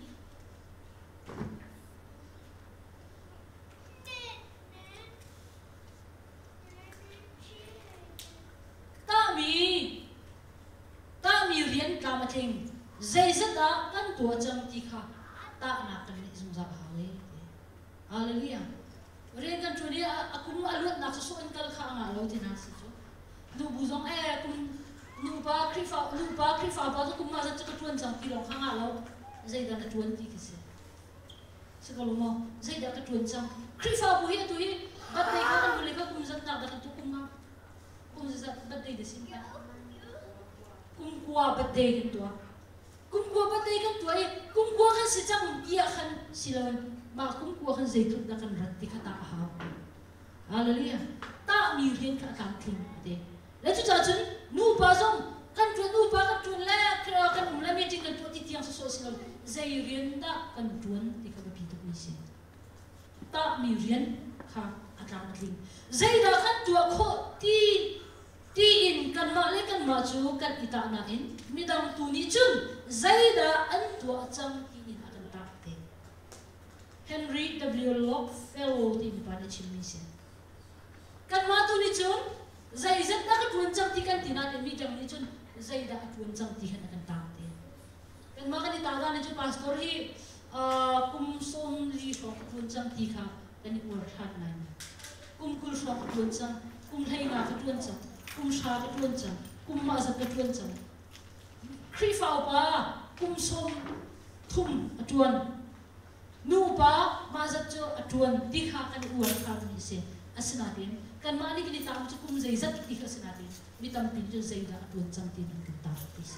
ta mi ta mi rian ka ma thing zai zata kan tua chang ti kha ta na kan ni zum za ha le hallelujah rian kan chuni akum alut nak so an kal kha nga lo ti na si chu nu bu zong e kum nu ba krifa nu ba krifa ba kum ma za cha tuan chang ti lo kha nga lo zai da ka tuan ti ki se se ka lo mo zai da ka tuan chang krifa bu hi tu hi bat dei ka kan bu le ka kum zat na da ka tu kum ma kum zat bat dei de sin ka kum kwa bat dei kan tua kum kwa bat dei kan tua e kum kwa kan se chang ia khan silon ma kum kwa kan zai tu da kan rat ti kha ta ha hallelujah ta mi rian ka kam thing de le chu cha chun nu pa zong kan tu nu pa kan tu la kra kan um la me ting kan tu ti tiang so so silon zai rian da kan tuan ti ka bi tu ni se ta mi rian kha atam thing zai da kan tu kho ti ti in kan ma le kan ma chu kan ita na in midam tu ni chun zai da an tu chang ti in atam ta te Henry W. Longfellow ti pa na chim ni se kan ma tu ni chun zai zat da ka tuan chang ti kan ti na te midam ni chun zai da tuan chang ti kan kan ta te kan ma kan ita da ni chu pastor hi kum som li so tuan chang ti kha kan ur that na kum kul so tuan chang kum thai na tuan chang kum sha ka tuan chang kum ma za ka tuan chang kri fao pa kum som thum atuan nu pa ma za cho atuan ti kha kan ur kha ni se asna din kan ma ni ki tam chu kum zai zat ti kha asna din mi tam tin chu zai da atuan chang tin kan ta ti se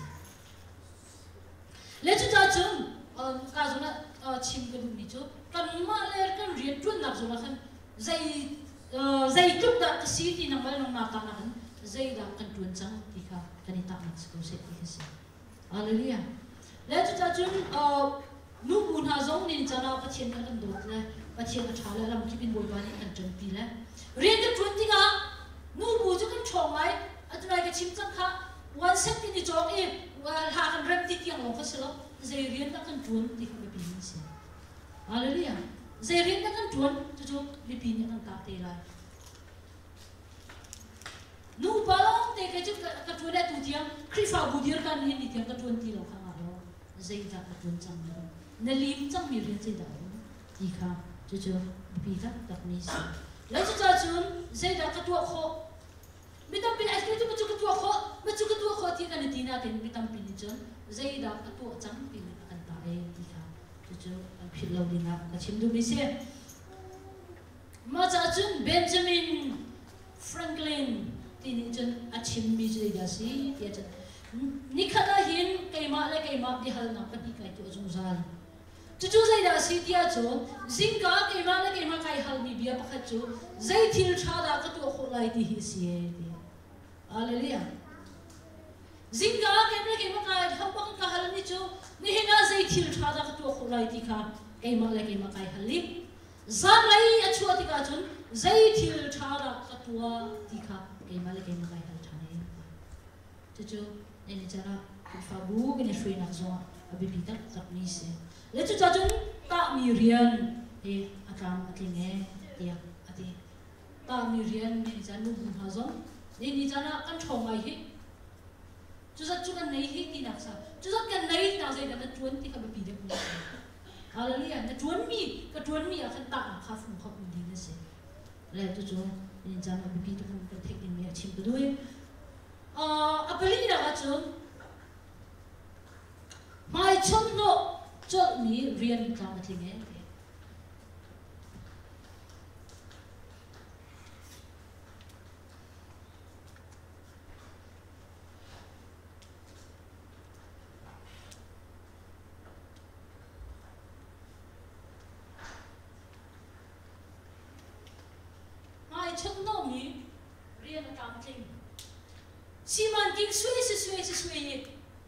le chu ta chung ka zo na chim ka du mi chu kan ma le kan rian tuan nak zo na khan zai zai tuk da si ti na mal nong na ta na han zai da kan tuan chang ti kha kan ta mat ko se ti se hallelujah le chu ta chung nu bu na zong nin chana pa chen ka kan dot le pa chen ka thala lam ki bin boi ba ni kan chang ti le rian ka tuan ti ga nu bu chu kan chong mai atrai ka chim chang kha one set ni chong e ha kan rem ti tiang lo ka se lo zai rian da kan tuan ti ka bi ni se hallelujah zai rian da kan tuan chu chu bi bi ni kan ta te lai nu palong te ke chu ka tu le tu tiang krifa bu dir kan ni ni tiang ka tuan ti lo kha nga lo zai da ka tuan chang lo na lim chang mi rian zai da ti kha chu chu bi ka tak ni se la chu cha chun zai da ka tu kho mi tam pin ai ke chu chu ka tu kho ma chu ka tu kho ti kan ti na ten mi tam pin ni chun zai da ka tu chang pin kan ta e ti kha chu chu an phil lo ni na ka chim du mi se ma cha chun Benjamin Franklin tini chun achim mi je ga si ti cha ni khana hin kai ma le kai ma di hal na pati kai tu jung zal chu chu zai da si ti a chu zinga kai ma le kai ma kai hal mi bia pakha chu zai thil tha da ka tu kho lai ti hi si e ti hallelujah zinga kai ma kai ma kai ha pang ka hal ni chu ni hina zai thil tha da ka tu kho lai ti kha kai ma le kai ma kai hal li zan lai a chu ti ka chun zai thil tha da ka tu ti kha kai ma le kai ma kai hal tha ne chu chu ni chara fa bu ke ni shui na zo abi bi tak tak ni se le chu cha chun ta mi rian e akam atlinge tia ati ta mi rian ni cha nu bu ha zo ni ni cha na kan chong mai hi chu sa chu kan nei hi ti na sa chu sa kan nei ta zai da tuan ti ka bi de bu hallelujah na tuan mi ka tuan mi a kan ta kha fu kha bu ni ne se le chu chu ni cha na bi tu ka thek ni me chim bu doi a apali na ga chun mai chon no chol mi rian ka ma thing e kinh suy suy suy suy suy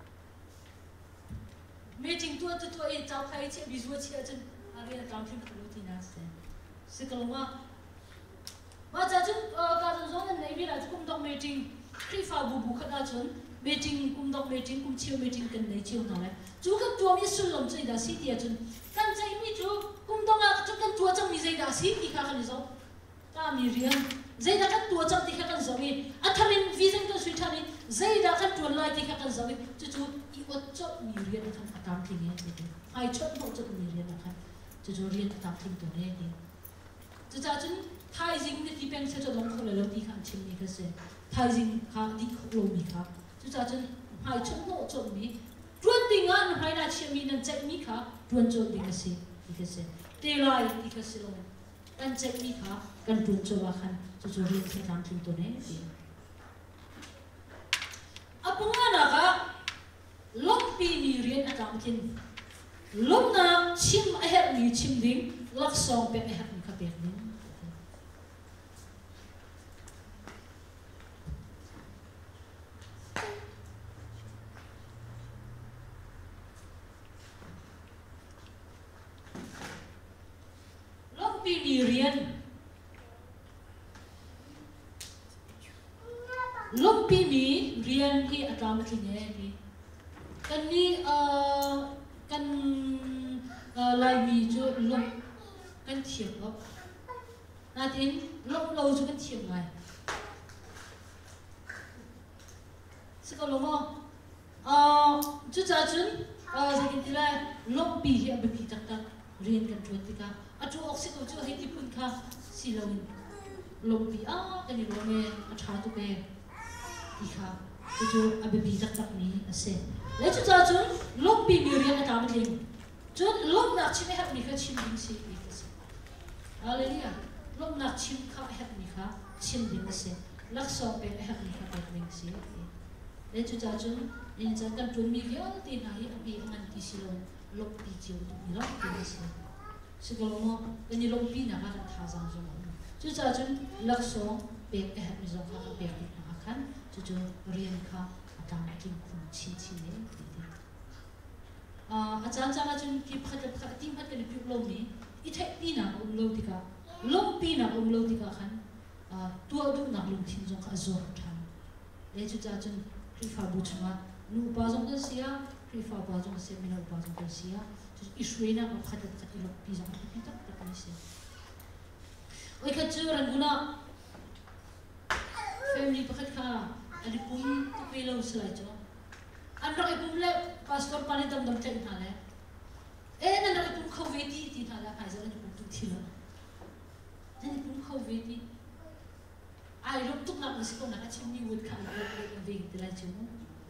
mẹ chính tua tua tua ấy cháu thấy chị ví dụ chị ở trên à cái làm phim phụ thì nào sẽ sẽ có mà mà giờ chúng cả dân giống như này bây giờ cũng đọc mẹ chính khi phá bù bù khát ra chốn mẹ chính cũng đọc mẹ chính cũng chiêu mẹ chính cần lấy chiêu nào đấy chú các tua mi xuân lòng chơi đã xí tiệt chốn căn chơi mi chú cũng đọc à chú căn tua trong mi chơi đã xí thì khác cái gì ta mi riêng dây đã căn tua trong thì khác cái gì à thằng mình vì dân cái suy thằng mình dây đã căn tua lại thì khác cái gì chú chú ít một chút mi riêng là thằng tam thì nghe thì hai chút một chút mi riêng là thằng chú chú riêng tam thìตัวนี้ดิchú cha chú thái dương thìที่เป็นเจ้าดวงคนละที่ขันชิมนี่ก็เสียthái dươngข้าที่ลมมีข้าchú cha chú hai chút một chút miจวนดิ่งอ่ะhaiนาชิมมีนั่นเจ็ดมีข้าจวนจวนดิ่งก็เสียที่ก็เสียเตลายที่ก็เสียลงกันเจ็ดมีข้ากันจวนจวนขันchú chúเรียนที่ทำทิ้งตัวนี้ดิอ่ะปุ่งอ่ะนะคะลมปีนี้เรียนอาจารย์ทิ้งลมน้ำชิมไอ้เห็ดมีชิมดิ่งลักษณะเป็นไอ้เห็ดมีข้าเป็นดิ่งลมปีนี้เรียนลมปีนี้เรียนที่อาจารย์ทิ้งเองดิกันนี่เอ่อกันเอ่อลายมีจุดลมกันเทียมครับนาทีลมเราจุดกันเทียมไงสกอลมอ่ะเอ่อจุดจ้าจุนเอ่อจะกินที่ไรลมปีเหี่ยแบบปีตักตักเรียนกันจวนที่กันอ่ะจุดออกซิโกจุดให้ที่พุ่นค่ะสิเราลมปีอ่ะกันนี่ลมเองอ่ะชาตุเปอีกค่ะจุดอ่ะแบบปีตักตักนี้อ่ะเสร็จแล้วจุดจ้าจุนลมปีมีเรียนอาจารย์ทิ้งจุดลมนักชิมให้มีข้าชิมดิ้งสิอีกสิอะไรเนี่ยลมนักชิมข้าให้มีข้าชิมดิ้งสิลักษณะเป็นให้มีข้าเป็นดิ้งสิแล้วจุดจ้าจุนนี่จะกันจุนมีเยอะที่ไหนมีงานที่สิลมลมปีจิ๋วมีลมปีสิสิ่งก็ลมกันนี่ลมปีน่ะก็จะท่าจังจังจุดจ้าจุนลักษณะเป็นให้มีจังข้าเป็นดิ้งนะคันจุดจุนเรียนข้าอาจารย์ทิ้งคุณชิมชิมเลยอาจารย์จะมาจนที่พัฒนาที่พัฒนาพิบลมนี้อีเทปีน่ะอมโลติกาลมปีน่ะอมโลติกาขันตัวดุนักลงทิ้งจงข้าจอร์ทันเดี๋ยวจะจนคริฟ้าบุชมานูปาจงกันเสียคริฟ้าปาจงเสียไม่นูปาจงกันเสียจะอิสเวน่ะกับพัฒนาที่ลมปีจงที่พิทักษ์ตะกันเสียโอ้ยข้าเจอรันกุน่ะเฟมิลี่พัฒนาอันนี้ปุ่มตุเปโลสไลด์จ้ะอันนั้นไอ้ปุ่มเล็บพาสปอร์ตปานิดำดำเต็มท่าเลยเอ๊ะนั่นไอ้ปุ่มเข้าเวทีที่ท่าเลยใครจะเล่นปุ่มตุทีละนั่นไอ้ปุ่มเข้าเวทีไอ้ลูกตุกนักสิคนนั้นชิมนี่วุ้นขันเลยเลยวิ่งที่ไรชิม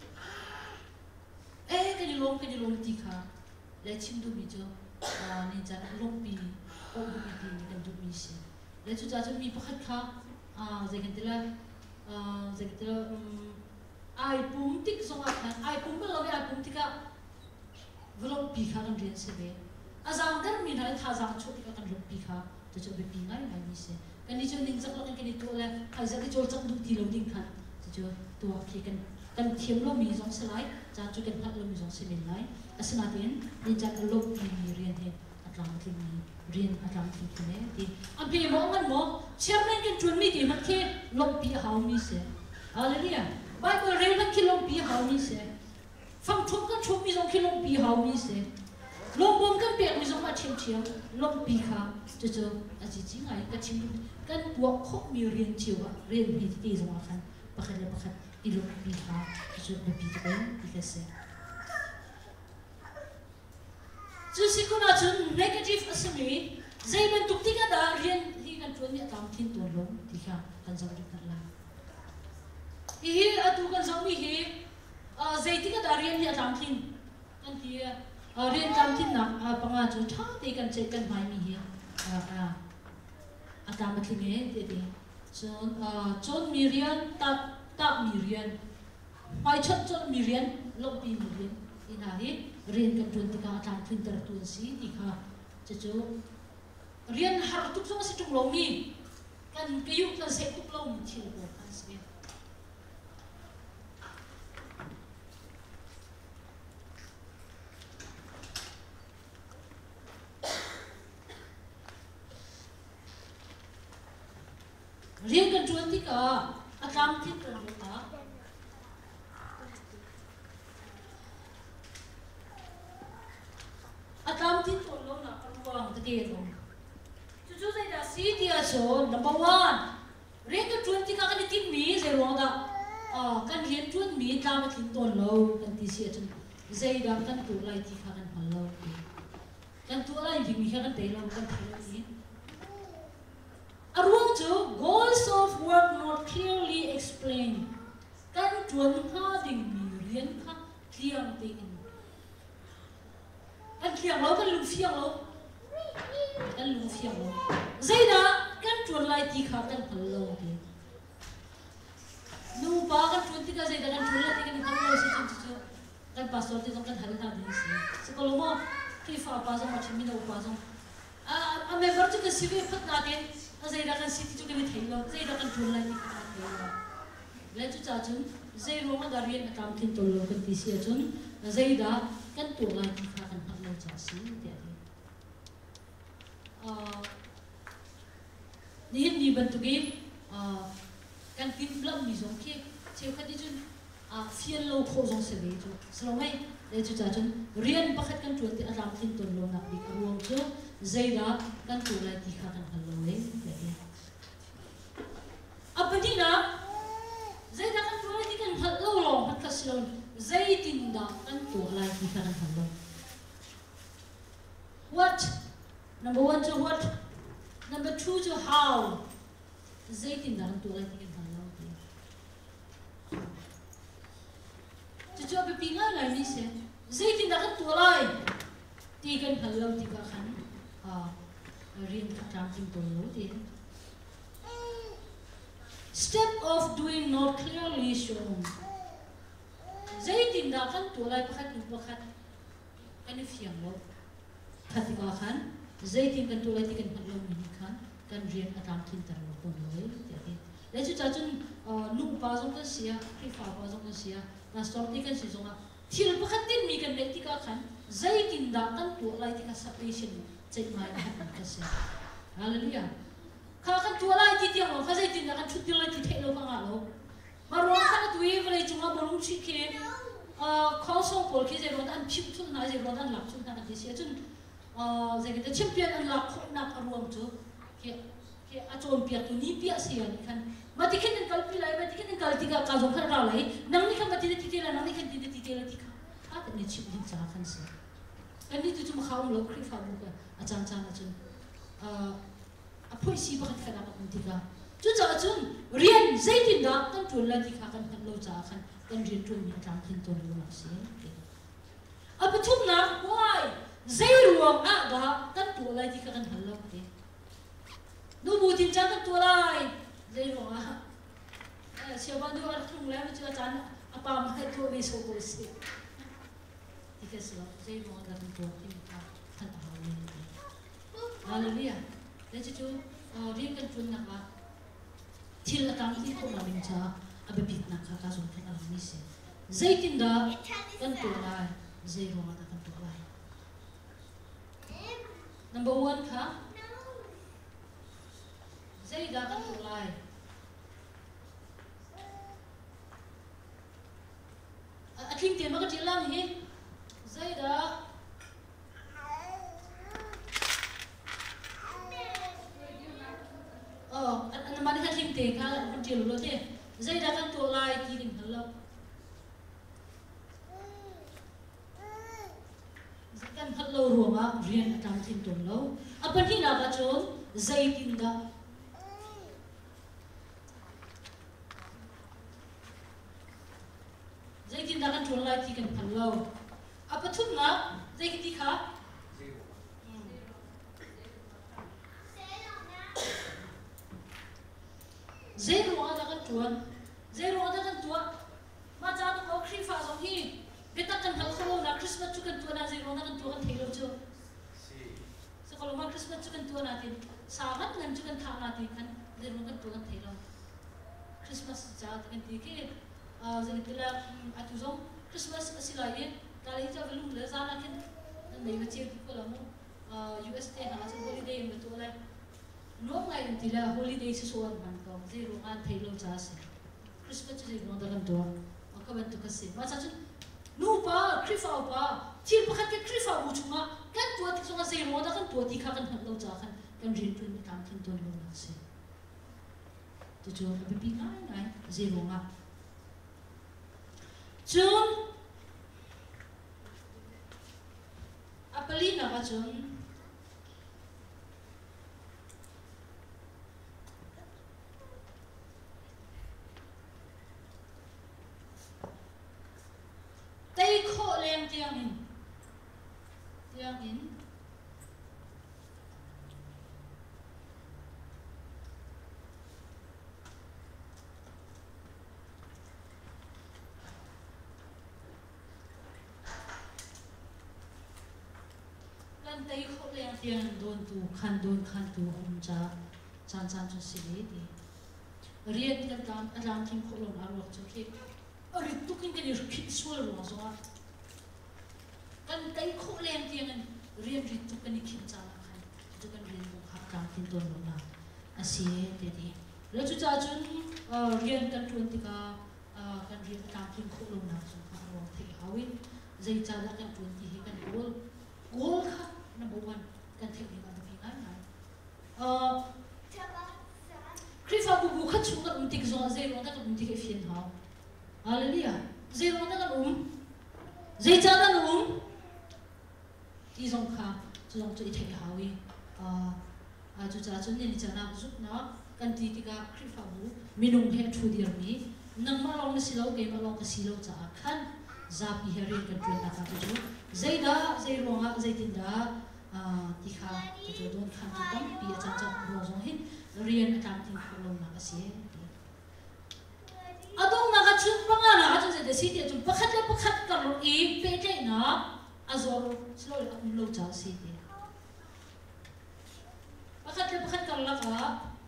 เอ๊ะกันยี่ลงกันยี่ลงที่ขาเลยชิมดูมีจ้ะอ่านี่จ้ะลงปีโอ้ดูมีดีกันดูมีเสียเลยจุดจ้ะจุดมีพักขาอ่าจะกันที่ไรอ่าจะกันที่ไรไอ้ปุ่มติ๊กส่งอาการไอ้ปุ่มเป็นเราไอ้ปุ่มติ๊กอะวลปีข้ากันเรียนเสียอาจารย์กันมีอะไรท่าจางชุดที่กันลงปีข้าจะจะไปปีง่ายง่ายนี่เสียกันนี่จะนิ่งจักรกันกันนี่ตัวเลยใครจะได้โจทย์จักรดูทีเราดิ้งขันจะจะตัวที่กันกันเทียมเรามีสองสไลด์จานจุกันพัดเรามีสองสไลด์อาสนาเดียนนี่จะลบปีเรียนเองอาจารย์ที่มีเรียนอาจารย์ที่คนนี้ที่อันพี่มองกันมองเชื่อมั่นกันจนมีที่มันแค่ลบปีหามีเสียอะไรเนี่ยบางคนเรียนกันคิดลงปีหามีเสียฟังชมกันชมมีสองคิดลงปีหามีเสียลงบนกันเปียกมีสองมาเชียงเชียงลงปีค่ะจะเจออาจจะจริงไงกันชิมกันบวกคบมีเรียนเชียวเรียนมีที่สองอาคันประคันประคันอีลงปีค่ะจะเจอปีที่เป็นปีกเสียจุดสิ่งคนอาจจะ negative อสมีใจมันตุกติกันได้เรียนที่กันชวนเนี่ยตามทิ้งตัวลงที่ค่ะกันจะรู้กันละอีอะดูกันสองมีเฮใจที่ก็ดารีนเนี่ยตามทิ้งกันที่เรียนตามทิ้งนะปังอาจุดท้าตีกันเจกันไม่มีเฮอ่าอาตามมาทิ้งเองเด็ดจนจนมีเรียนตัดตัดมีเรียนไปชดจนมีเรียนลบปีมีเรียนอีน่าดิเรียนกันจนที่ก็อาตามทิ้งตระตัวสีที่ค่ะจะจูเรียนหาทุกสมัยทุกลมมีกันกิยุกันเสกทุกลมที่เราบอกกันสิ riêng kan chuan ti ka atam tin ton lo ta atam tin ton lo na kan wang ta ke no chu chu zai da si ti a so number one riêng kan chuan ti ka kan tin mi zai ro da a kan rian chuan mi ta ma tin ton lo kan ti si chen zai da kan tu lai ti ka kan hal lo kan tu lai ti mi ka kan te lo kan thai lo ni Arwang to goals of work not clearly explained. Kan tuan ha ding mi rian kha tiang te in. Kan tiang lo kan lu fiang lo. Kan lu fiang lo. Zaida kan tuan lai ti kha kan hal lo te. Nu ba kan tuan ti ka zaida kan tuan lai ti kan hal lo si chen chu. Kan pastor ti kan hal na di si. Sekolo mo ki fa pa sa ma chimi no pa sa. A a member tu ka sibe phat na te. Zai da kan city tu kan thei lo zai da kan thul lai ni ka thei lo le chu cha chun zai ro ma da rian atam thin tol lo kan ti sia chun zai da kan tu lai ni ka kan hak lo cha si te ri a ni hin ni ban tu ge a kan tin blam ni zong ke cheu kha di chun a fiel lo kho zong se le chu so mai le chu cha chun rian pakhat kan tu ti atam thin tol lo na bi ka ruang chu zai da kan tu lai ti kha kan hal lo le Apadi na, zai da kan tu lai ti kan hal lo lo hat ka silon zai tin da kan tu lai ti kan hal lo. What? Number one to what? Number two to how? Zai tin da kan tu lai ti kan hal lo. Cucu apa pingai lai ni se? Zai tin da kan tu lai ti kan hal lo ti ka kan ah rin ka tam tin tu lo ti. Step of doing not clearly shown. Zai tin da kan tu lai pakhat tu pakhat kan fiang lo. Khati ka kan zai tin kan tu lai ti kan hal lo ni kan kan rian atam tin tar lo pon lo ti. Le chu cha chun nu pa zong kan sia, ki fa pa zong kan sia, na stop ti kan si zong a. Thil pakhat tin mi kan le ti ka kan zai tin da kan tu lai ti ka separation chai mai ka sia. Hallelujah. Kha kan tu lai ti tiang lo kha zai tin da kan thu ti lai ti thei lo ka nga lo maro kha tu e vale chunga bolung chi ke a kho song pol ke je ro dan phip thun na je ro dan lak chun na ti sia chun a je ke champion an lak kho na ka ruam chu ke ke a chon pia tu ni pia sia ni kan ma ti khen kal pi lai ma ti khen kal ti ka ka zo kha ra lai nang ni kha ma ti ti ti la nang ni khen ti ti ti la ti kha a ta ni chi ni cha kan sia kan ni tu chu ma khawm lo khri fa bu ka a chang chang a chun a apoi si ba khat khana ka ti ka chu cha chun rian zai tin da kan tu la ti kha kan kan lo cha khan kan rian tu ni tang thin ton lo si a pa thum na why zai ruam a da kan tu la ti kha kan hal lo ti nu bu tin cha kan tu lai zai ruam a a sia ba du ar thung la ma chu chan a pa ma hai tu be so ko si ti ka so zai ruam da kan tu ti ka kan ha ni hallelujah le chu rian kan tu na ka til atang ti ko na min cha abe bit na kha ka so kan ala ni se zai tin da kan tu lai zai ro ma kan tu lai number one kha zai da kan tu lai athing te ma ka til lam hi zai da oh an man ka thing te kha kan til lo te zai da kan tu lai ti din hal lo kan hal lo ro ma rian atam thin ton lo apan hi na ka chon zai tin da zai tin da kan tu lai ti kan hal lo apathum na zai ki ti kha zero ada kan tuan zero ada kan tua macam tu kau kiri fasa ni kita kan hal kalau nak Christmas tu kan tuan ada zero ada kan tuan thelo tu so kalau mak Christmas tu kan tuan nanti sangat kan tu kan thang nanti kan zero kan tuan thelo Christmas jauh kan tiket jadi bila atu zong Christmas asilai kali itu belum lezat kan dan dari kecil tu kalau mu U S T hanya holiday yang betul lah no ngai tila holiday si suan man ko zero an thailo cha se Christmas je no da kan to akaban to kasi ma cha chu nu pa krifa pa til pakhat ke krifa bu chunga kan to ti chunga zero da kan to ti kha kan lo cha kan kan rin tun kan thin ton lo na se to chu bi bi ngai ngai zero nga chun apalina ka chun tay kho lem tiang in tiang in lan tay kho lem tiang don tu khan don khan tu hom cha chan chan chu si le di riat kan tam alang thing kho lon arok chu ki ari tukin kan ir khit sual ro so kan tay kho lem tiang an rian ri tukan ni khit cha khan chu kan rian bu khap kam tin ton lo na asi te di le chu cha chun rian kan twenty ka kan rian kam tin kho lo na chu ka ro the hawin zai cha la kan twenty hi kan gol gol kha number one kan the ni ka bi ngai ngai uh krifa bu bu khat chung ka um tik zo zai ro da ka um tik fian hao Hallelujah. Zero na kan um. Zai cha na um. Ti zong kha, chu zong chu i thei hawi. A a chu cha chun ni cha na zuk na kan ti ti ka krifa bu minung he thu dir mi. Nang ma long na silo ke ma long ka silo cha khan za pi heri kan tren na ka chu. Zai da zai ro nga zai tin da a ti kha chu don khan tu tam pi cha cha ro zong hin rian kam tin kholong na ka si. Adong na kachun panga na kachun sa city atun pakhat la pakhat karo i pete na azor slow la umlo cha city pakhat la pakhat karo la ka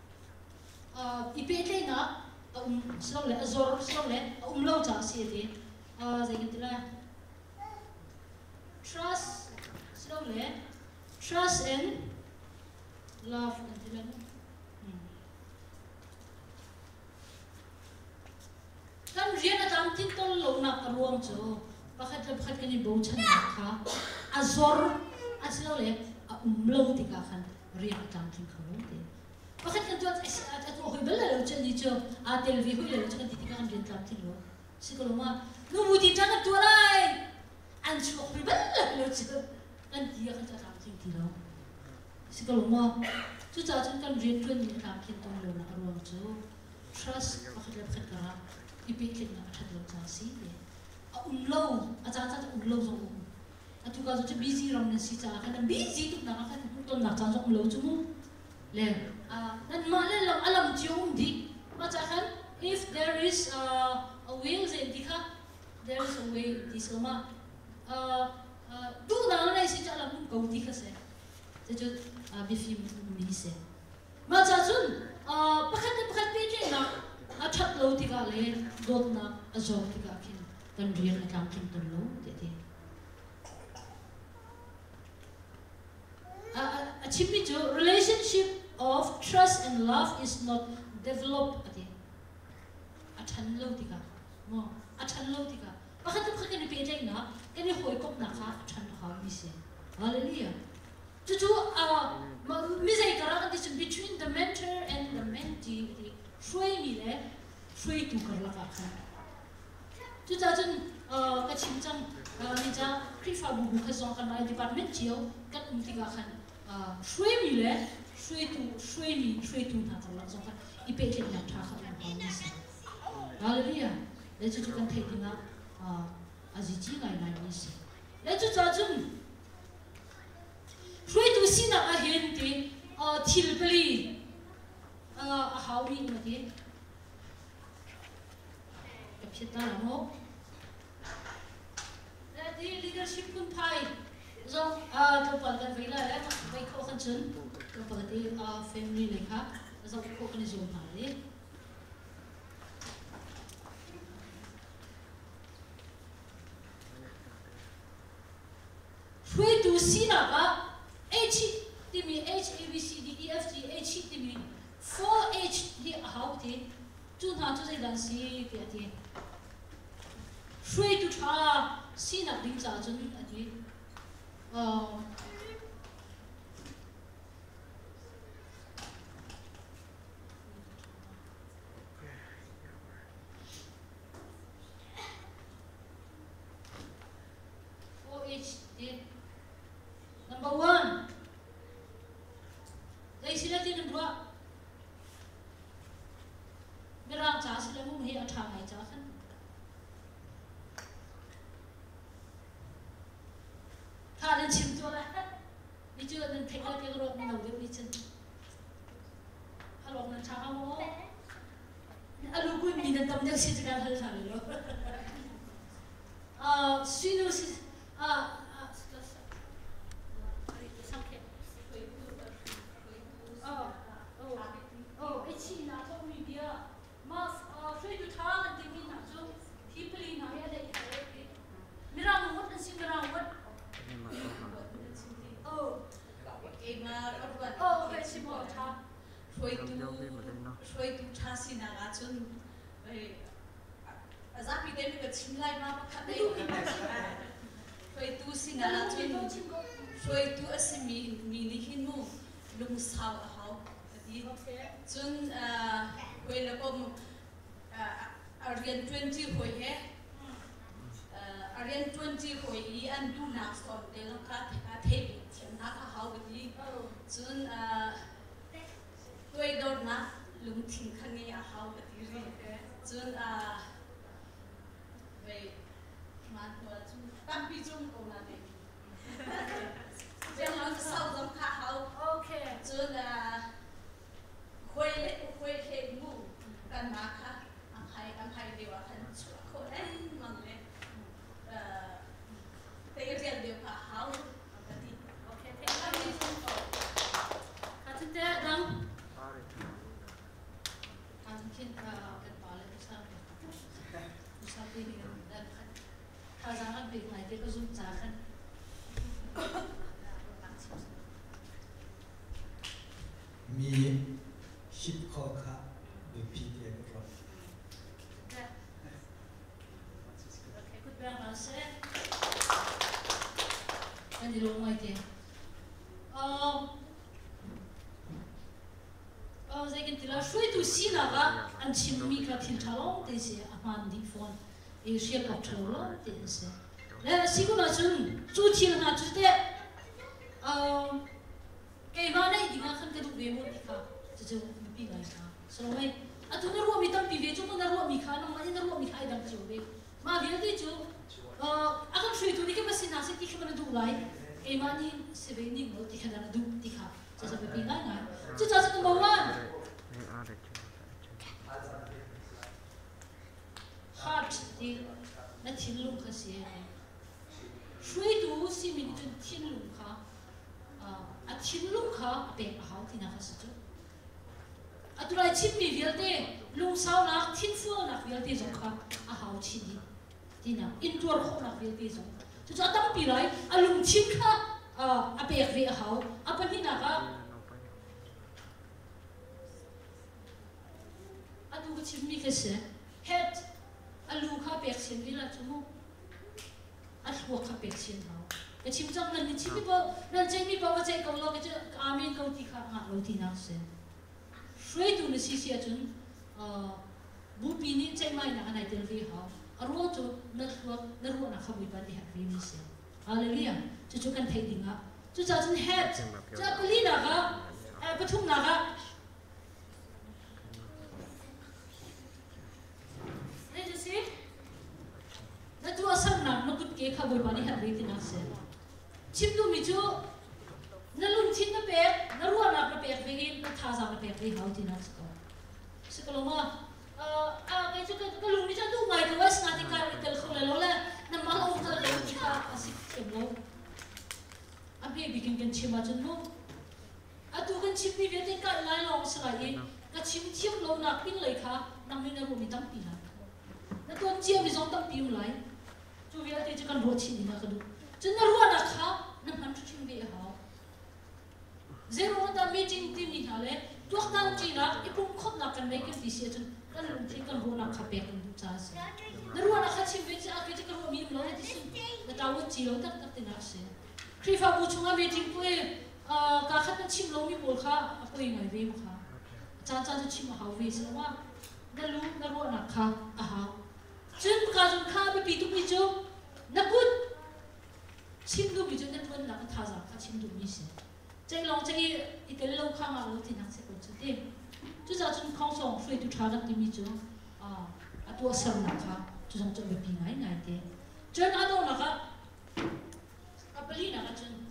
i pete na um slow la azor slow la umlo cha city a zagitla trust slow la trust and love antila kan rian atam tin tol lo na karuang cho pakhat la pakhat kani bo chan na kha azor aslo le umlo ti ka khan rian atam tin khalo te pakhat kan to at at hoi bel lo chen ni cho a tel vi hoi lo chen ti ka kan rian atam tin lo sikolo ma nu mu ti tang to lai an chu hoi bel lo cho kan ti ka atam tin ti lo sikolo ma chu cha chen kan rian tun ni atam tin tol lo na karuang cho trust pakhat la pakhat ka ipikit na athat lo cha si le a umlo a cha cha umlo zo um atu ka zo busy ram na si cha kan busy tu na kan ton na cha zo umlo chu mu le a nan ma le lam alam chiong di ma cha kan if there is a a will in dikha there is a way this ma a du na na si cha lam ko di ka se te jo a bi fi mi se ma cha chun a pakhat pakhat pe je na achat lo ti ka le dot na azor ti ka kin kan rian na kam kin ton lo te te a a chimi jo relationship of trust and love is not developed ati achan lo ti ka mo achan lo ti ka pakhat pakhat kan pe jai na kan ni hoi kop na kha achan ha mi se hallelujah chu chu a mi zai kara kan this between the mentor and the mentee shui mi le shui tu kar la ka kha chu cha chen ka chim chang ni cha krifa bu bu kha song kan na department chiao kan um ti ka khan shui mi le shui tu shui mi shui tu na kar la song kan i pe chen na tha kha na pa ni sa hallelujah le chu chu kan thei ti na a ji chi ngai ngai ni se le chu cha chen shui tu si na a hian ti thil pali a how we ma ti kapita la mo la di leadership kun phai zo a to pal kan veila la mai kho khan chun to pal ti a family le kha zo ko kan zo ma le shui tu si na ka e chi timi H A B C D E F G H timi four H di how ti chu na chu zai dan si ti ati shui tu tha si na ding cha chun ati uh number one, đây xin lỗi tiếng Đức. Mình làm trả xin lỗi muốn hiểu thằng này trả khăn. Thà nên chìm cho lại. Đi chưa nên thấy cái tiếng rồi nên đầu tiên đi chân. Hello nên trả không có. Alo cuối mình nên tâm nhắc xin cho các thằng này rồi. À suy nghĩ à oh, it's in that one media. Mas, free to tell and think in that so people in here they have it. Mirang what and see mirang what? Oh, oh, very simple. Free to free to chassis na gatun. As I began with Simlai Mama Free to sing a gatun. Free to a semi mini hinu. Lung sao how. Chun when a com Arian twenty hoi he Arian twenty hoi and do not stop the local tape and not a how with you. Soon we don't not look think a how with you. Soon wait, man, can't be soon or nothing. Then on the south of how okay. Soon Khuê khuê khuê mu kan ma kha ang hai ang hai dewa kan chua ko en mang le te rian de pa hau ati okay te ani ka tin te dang kan kin ka kan pa le sa ku sa pe ni da ka za na be mai te ko zum cha khan mi ship call ka the P D A drop. Okay, good bang se. Kan di rumah itu. Um, oh, saya kan tidak. Shui tu si naga, ancim mi ka til talong desi aman di phone. Ini siapa terlalu desi. Lalu si guna cun, cuci dengan cuci. Um, kayak mana ini kan kedua bemo dika. Jadi lebih baik lah. Selama itu naruh mi tam piwe, cuma naruh mi kah, nama ni naruh mi kah idam coba. Mah dia tu, akan shui tu ni kan masih nasi tiga mana tu lain. Emani sebenarnya mau tiga mana tu tiga. Jadi lebih baik lah. Jadi jadi number one. Heart di, nak tinlung kasih. Shui tu si mini tu tinlung kah. A tinlung kah, apa yang hau tina kasih tu. Aturai chim mi vialte lung sao nak tin fu nak vialte zong kha a hau chini tina indoor kho nak vialte zong chu cha tam pi lai a lung chim kha a pek ve a hau a pani na ka a du ka chim mi ka se het a lu kha pek sim vi la chu mo a lu kha pek sim hau ka chim chang nan ni chim mi ba nan chai mi ba wa chai ko lo ka cha amen ko ti kha nga lo ti na se Shui tu nasi siya cun, bupi ni cai mai nak anai telvi hau, arwah tu naruah naruah nak khabui bandi hak vini siya. Haleluya, cucu kan thay dinga, cucu cun head, cucu kuli naga, patung naga. Ni jasi, natu asam nak nakut ke khabui bandi hak vini siya. Cim tu micu. Nalung chin na pek, naruah nak na pek begin, nathasa na pek begin hau tina siko. Siko loma, ah, kaya juga kalung ni jangan umai tu was nanti kar itel khula lola, na malau kal lewat kita asik kemo. Abi bikin kan cima jenmo, atu kan cimi dia tingkat lain long selagi, kan cim cim lo nak pin lagi kah, namin na rumi tampi lah. Na tuan cia bizong tampi mulai, tu dia tu kan buat cini nak tu. Jenna naruah nak kah, na hantu cim be hau. meeting team ni thale tuak tan chi na ipum khot na kan make ti se chun kan lung thi kan ro na khape kan du cha se na ro na kha chim ve cha ke ka ro mi lo ti sin na ta wo chi lo tak tak ti na se krifa bu chunga meeting pu e ka khat na chim lo mi bol kha apoi ngai ve ma kha cha cha chim ha ve se wa na lu na ro na kha a ha chun ka jun kha bi pi tu mi jo na gut chim du mi jo na thon na tha za ka chim du mi se chạy lòng chạy ít cái lâu khang à lâu thì năng sẽ còn chút thêm chú giờ chúng không sống phải tu tra được tìm chú à à tu sớm nè cả chú sống cho bị bị ngay ngay thế cho nên đâu nè cả à beli nè cả chân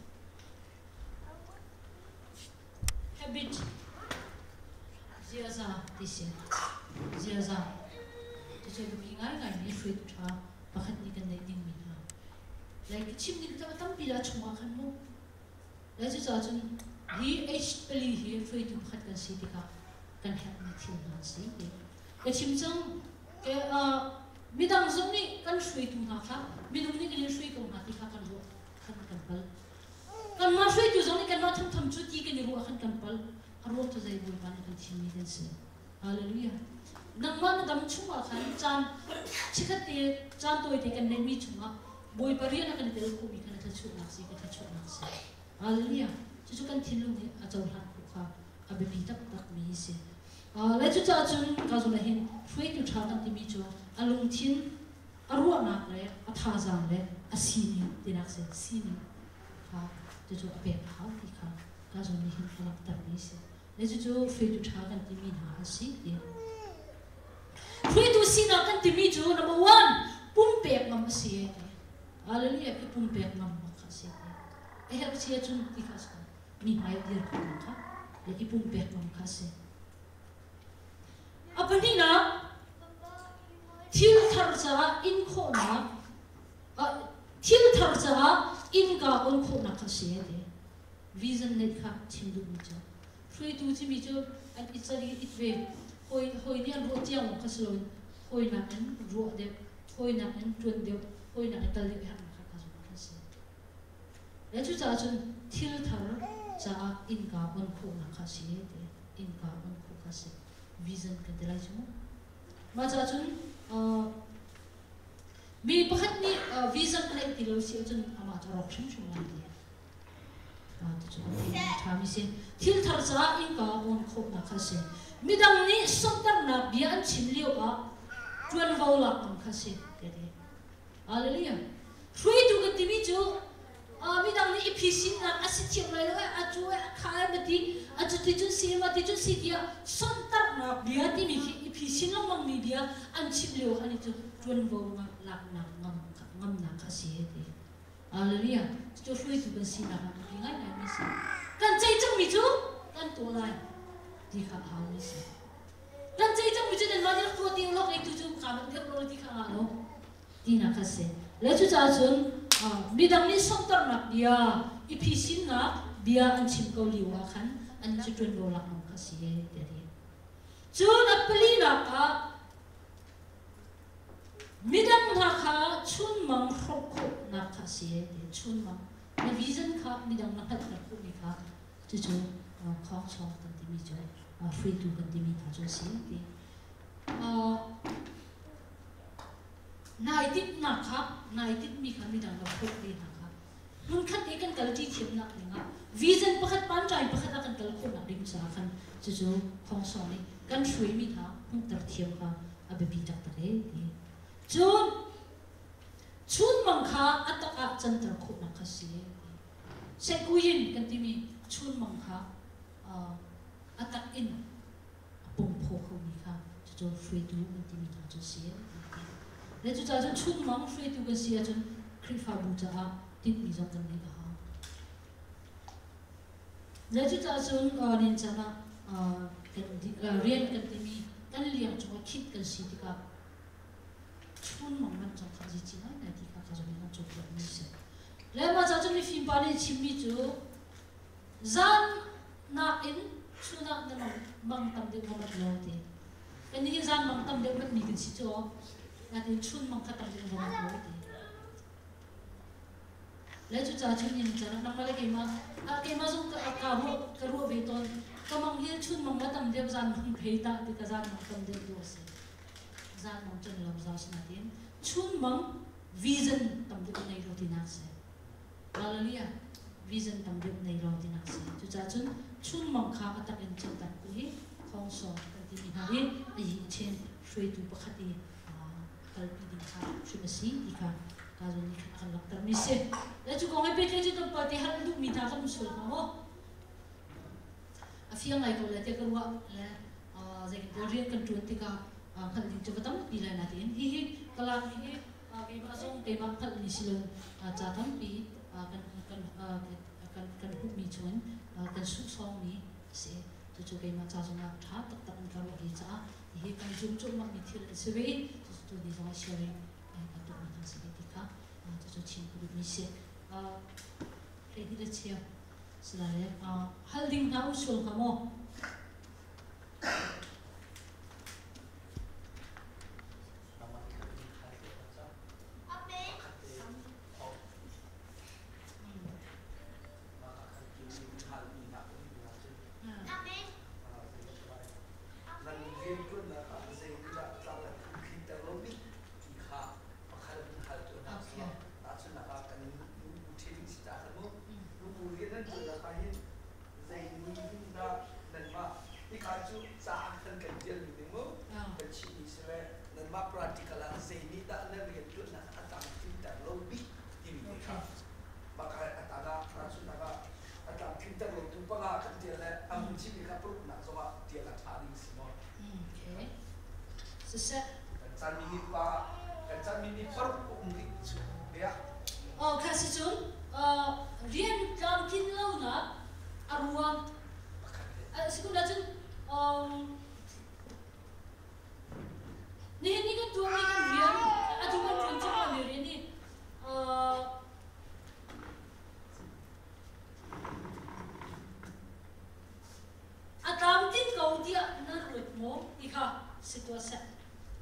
habit giờ ra thì sẽ giờ ra chú cho bị ngay ngay đi phải tu tra và khát đi cái này đi mình ha lại cái chim đi cái tâm bị là chung à khăn luôn lấy cho cho chúng hi h peli hi free to khat kan si tika kan help na thil na si ke ke chim chang ke a midang zong ni kan free to na kha midung ni kan free ko na tika kan ro khan kan pal kan ma free to zong ni kan ma tham tham chu ti kan ro khan kan pal aro to zai bul ban kan chim ni den se hallelujah nang ma dam chunga khan chan chikhat te chan toi te kan nei mi chunga boy pariya na kan tel ko mi kan ta chu na si ka ta chu na si hallelujah chú chú kan thiên luôn đi à châu lan khu kha à bị bị tắc tắc mi se à lấy chú cha chun ka zo na hin free to tra kan ti mi cho à lung thiên à ruộng na le à tha giang le à si ni ti nak se si ni ha chú chú be ha ti kha ka zo ni hin khalak tắc mi se lấy chú chú free to tra kan ti mi na si ti free to si na kan ti mi cho number one pum pek ngam si hallelujah ki pum pek ngam kha si e help si chun ti kha ni mai dir ko kha le ipum pek mam kha se apani na thil thar cha in kho na a thil thar cha in ka on kho na kha se de vision ne kha chim du mi cha free tu chi mi cho at itari itve hoi hoi ni an ro chiang kha se lo hoi na an ro de hoi na an tun de hoi na tal de ha kha kha kha se le chu cha chun thil thar cha in ka on kho na kha si de in ka on kho kha se vision ka de la chu ma cha chun mi pakhat ni vision ka ti lo si chun ama cha rok chim chu ma de a chu tha mi se thil thar cha in ka on kho na kha se mi dang ni som tar na bia an chim leo a tuan vo la am kha se de de hallelujah free to ka ti mi chu à mi đang đi phi xin là asi chiang lại rồi à chú à khai mà đi à chú tí chú xin mà tí chú xin đi à son tắc mà bia tí mi phi xin lắm mang mi bia ăn chim liu anh chú tuân vô ngam lạc nặng ngam ngam nặng khá xí thế hallelujah chú phi chú bên xin là đi ngay này mi xin cần chơi trong mi chú cần tổ lại đi khá hào mi xin cần chơi trong mi chú nên nói cho tiếng lóc ấy chú chú cảm ơn tiếc rồi đi khá hào đi nặng khá xí lấy chú cha chun bidang ni som tar nak dia ipisin na bia an chim ko liwa khan an chu tun lo lak nam kha si de de chun apli na ka midang na kha chun mang khop khop na kha si de chun mang na vision kha midang na kha ko ni kha chu chu kha chong tan ti mi jo free to kan ti mi ta chu si de nai tip na kha nai tip mi kha mi dang la khop de na kha mun khat te kan kal ti thim na nga vision pakhat pan trai pakhat kan kal khop na rim sa khan chu chu khong so ni kan shui mi tha mun tar thiam kha abe bi tak ta re ni chun chun mang kha ataka chan tar khop na kha si se kuyin kan ti mi chun mang kha atak in pum pho kho mi kha chu chu free to kan ti mi ta chu si lấy chú cha chun chun mang free to cái gì chun krifa bu cha a tít mi zong kan ni ha lấy chú cha chun nen cha na kan rian kan ti mi kan liang chu khit kan si ti ka chun mang man chong kha ji chi na na ti ka ka zo na chu ko mi se le ma cha chun ni phim pa ni chim mi chu zan na in chuna na mang mang tam de mo ma lo te kan ni zan mang tam de ma ni kan si chu natin chun mang katang din mo mo di lấy chú cha chun nhìn cha nang malay kay ma à kay ma zong ka ka ro ka ro be ton ka mang hian chun mang matam deu zan mang phei ta ti ka zan mang tam deu do se zan mang chen lam za sna tin chun mang vision tam deu nei ro ti na se hallelujah vision tam deu nei ro ti na se chu cha chun chun mang kha atak en chen tan ku hi khong so ta ti ni ha hi hi chen shui tu pakhati kal pi din kha shu ma si ti kha ka zo ni khan lak tar mi se la chu ko ngai pe chu tu pa ti han du mi ta kam sul ma ho a fiang ngai ko la te ka wa la a ze ki rian kan tu ti ka khan din chu batam pi la na tin hi hi kala hi ke ma song ke ma khal ni silon cha tham pi kan kan kan kan hu mi chuan kan su song mi se chu chu ke ma cha song a tha tak tak ka ro hi cha hi kan zum zum ma mi thil se ve tu ni so share ka tu ma se ti ka chu chu chin ku mi se a re hi le chia sila le a hal ding na usul ka mo Oh, kasi chun, rian kam kin lo na arua. Siguro na chun, ni ni kan tuwa ni kan rian, atu kan chun chun kan rian ni. Atam tin kau dia na ruat mo, ika situasi.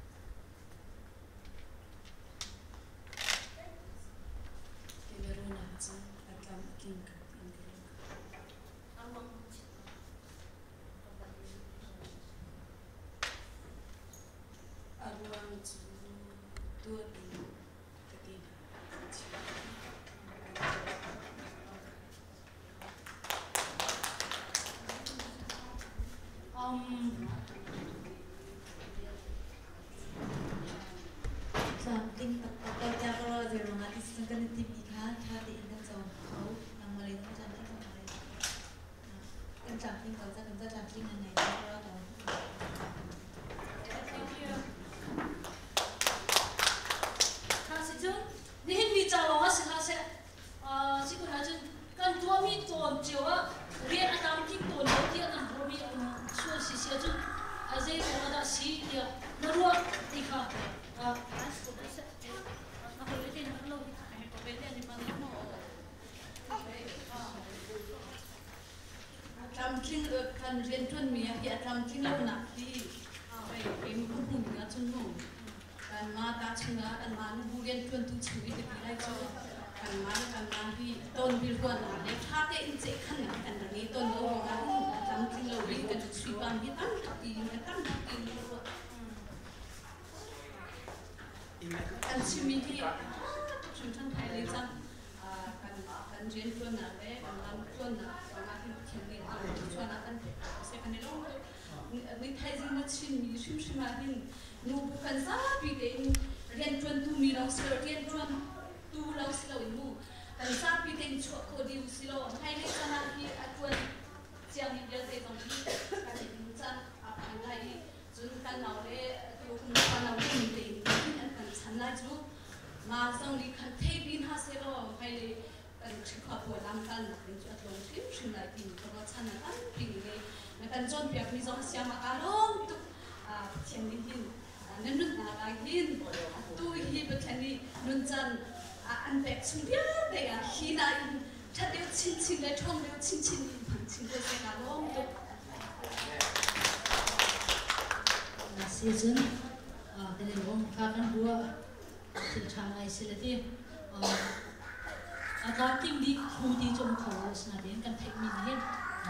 Season, ah, kini orang kakan dua, silchangai silati, ah, agar tinggi, hudi jom kau senadin kan teknik ni,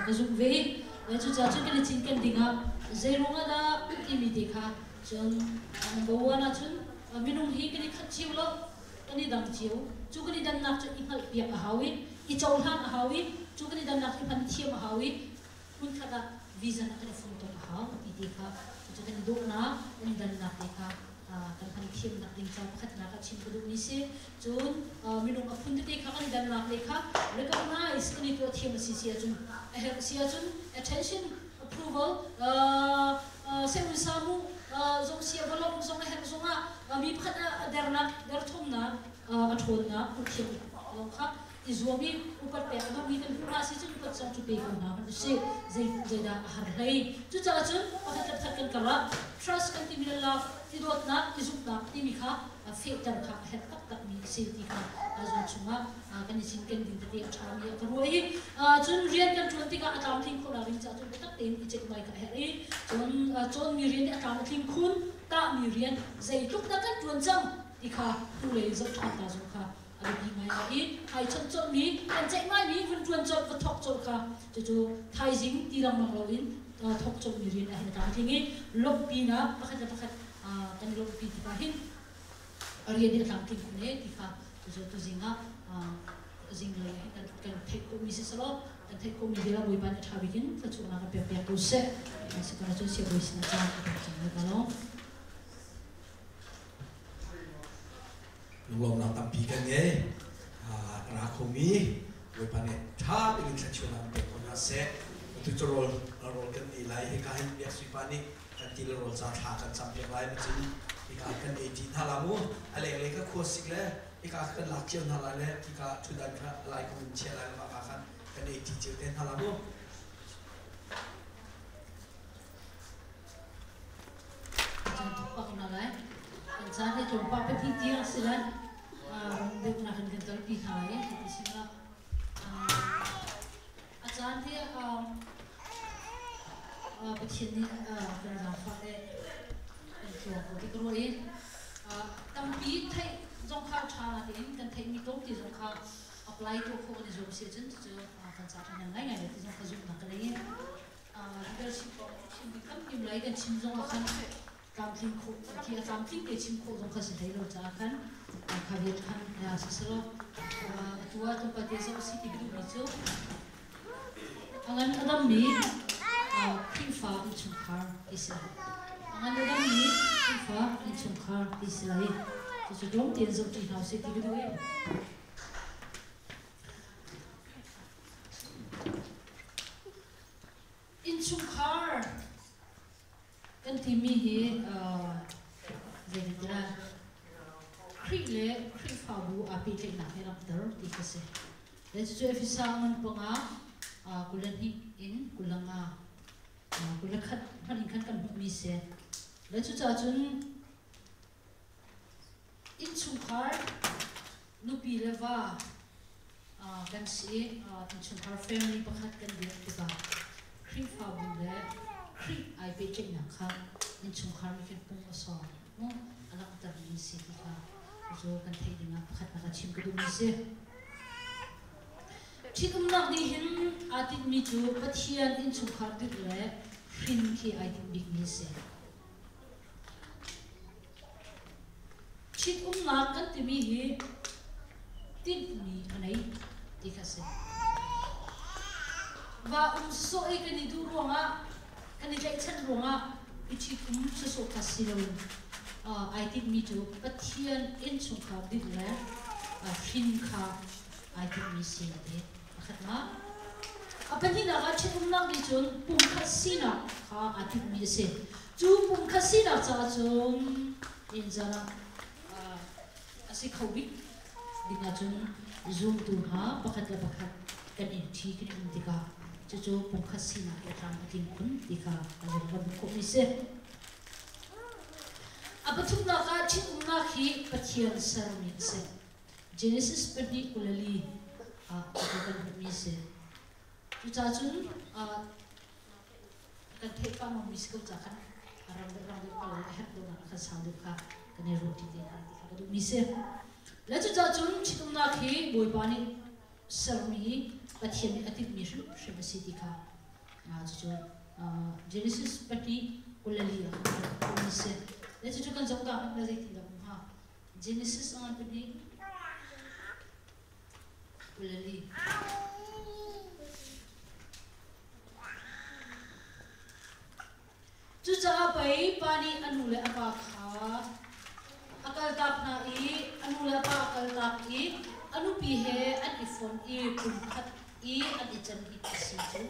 cái dụng về để cho cha cho cái chính cái đỉnh à dây rong ada imiti kha chun number one à chun minung hi cái khát chiu lo cái này đằng chiu chú cái này đằng nạp cho ingal piak a hawi i chol han a hawi chú cái này đằng nạp cái pan thiam a hawi kun khata vision cái này phun tong haw iti kha cho cái này do na cái này đằng nạp kha kan pan thiam nak ding cha khat na ka chin ko du ni se chun minung a phun te kha kan đằng nạp le kha recognize cái này ko thiam si si chun a help si chun attention approval sem samu zong sia balong zong hen zonga mi phata derna der thomna athona uthim lo kha izomi upat pe ado mi kan pura si chun pat chang chu pe ko na kan se zai zai da har hai chu cha chun pakhat khat kan kala trust kan ti mi la ti dot na ti zup na ti mi kha fe tar kha het tak tak mi se ti kha azon chunga kan ni sin kan din te atham ya ka roi chun rian kan twenty ka atam thing ko la ring cha chun tak ten i check mai ka he chun chon mi rian atam thing khun ta mi rian zai tuk da kan tuan chang ti kha tu le zot tha ta zo kha ali bi mai ai hai chon chon mi kan check mai mi vun tuan chon ka thok chon kha chu chu thai jing ti ram mang lo in thok chon mi rian a he ta thing i lop pi na pakhat pakhat kan lop pi ti ka hin rian ni atam thing ne ti kha chu tu zinga zing lai kan kan thek ko mi se salo kan thek ko mi dela boi ban tha bikin ka chu na ka pe pe ko se se ka chu se boi sin cha ka chu na lo lom na tam pi kan ye ra ko mi boi ban tha bikin sa chu na pe ko na se tu chu rol rol kan i lai he ka hin pe sui pani kan ti rol sa tha kan sam pe lai ma chin i ka kan eighteen halamu ale le ka kho sik le ika kan lak chiang hala le ika thudan kha lai ko min chia lai ma ka kan kan ei ti chiu ten hala mo chan tu pa na lai kan chan he chong pa pe ti ti silan de na kan kan tar pi tha ye ti sila a chan the a a pa chin ni a kan la fa le kan chu ko ti ko ye tam pi thai zong kha tha la tin kan thai mi tok ti zong kha apply to ko ni job se chen chu kan sa tha ngai ngai ti zong kha zu na ka le a leadership ko chin bi kam kim lai kan chim zong khan kam thing ko ki a kam thing ke chim ko zong kha se dai lo cha khan kha vi khan ya se se lo tua to pa te so si ti du ni chu angan adam mi phi fa in chung khar is angan adam mi phi fa in chung khar is lai so don't tiền dụng chỉ nào sẽ thì cái đấy in chung car kan thì mi hi về được ra khi lệ khi phá bu api chạy nạp hay làm tớ thì cái gì để cho em sang mình bằng á kulan hi in kulang à kulan khát khát in khát kan mi se để cho cha chun in chung car nupi leva kan si in chung car family pakhat kan dia tiba kri fa bu le kri ai pe check na kha in chung car mi kan pung aso no anak tar ni si ti kha zo kan thei dinga pakhat na chim ka du mi se chikum nak di hin atin mi chu pathian in chung car dik le khin ki ai tin big ni se chit um na kan ti mi hi tin mi anai ti kha se va um so e kan ni du ronga kan ni jai chan ronga i chit um so so ka si lo a ai tin mi chu pathian in chung kha dik le a fin kha ai tin mi si te khat ma a pani na ga chit um na di chun pum kha si na kha a tin mi se chu pum kha si na cha chun in zara asi khawik dinga chun zoom tu ha pakhat la pakhat kan in thi kin um tika chu chu pum khasina ke tram tin kun tika kan ram ko mi se apathum na ka chin um na khi pathian sarmi se genesis particularly a kan mi se chu cha chun a kan thei pa mo mi se ko cha kan ram ram ko la het do na kha sa du kha kan ro ti de mi se le chu cha chun chitum na khi boi pani sarmi pathian atit mi shu shemasi dikha a chu Genesis pati kulalia kumise le chu kan jong da na zai ti da ha Genesis ang pati kulali chu cha pai pani anu le apa kha akal tap na i anu le pa akal tap i anu pi he at ifon i kun khat i at ichan i si chu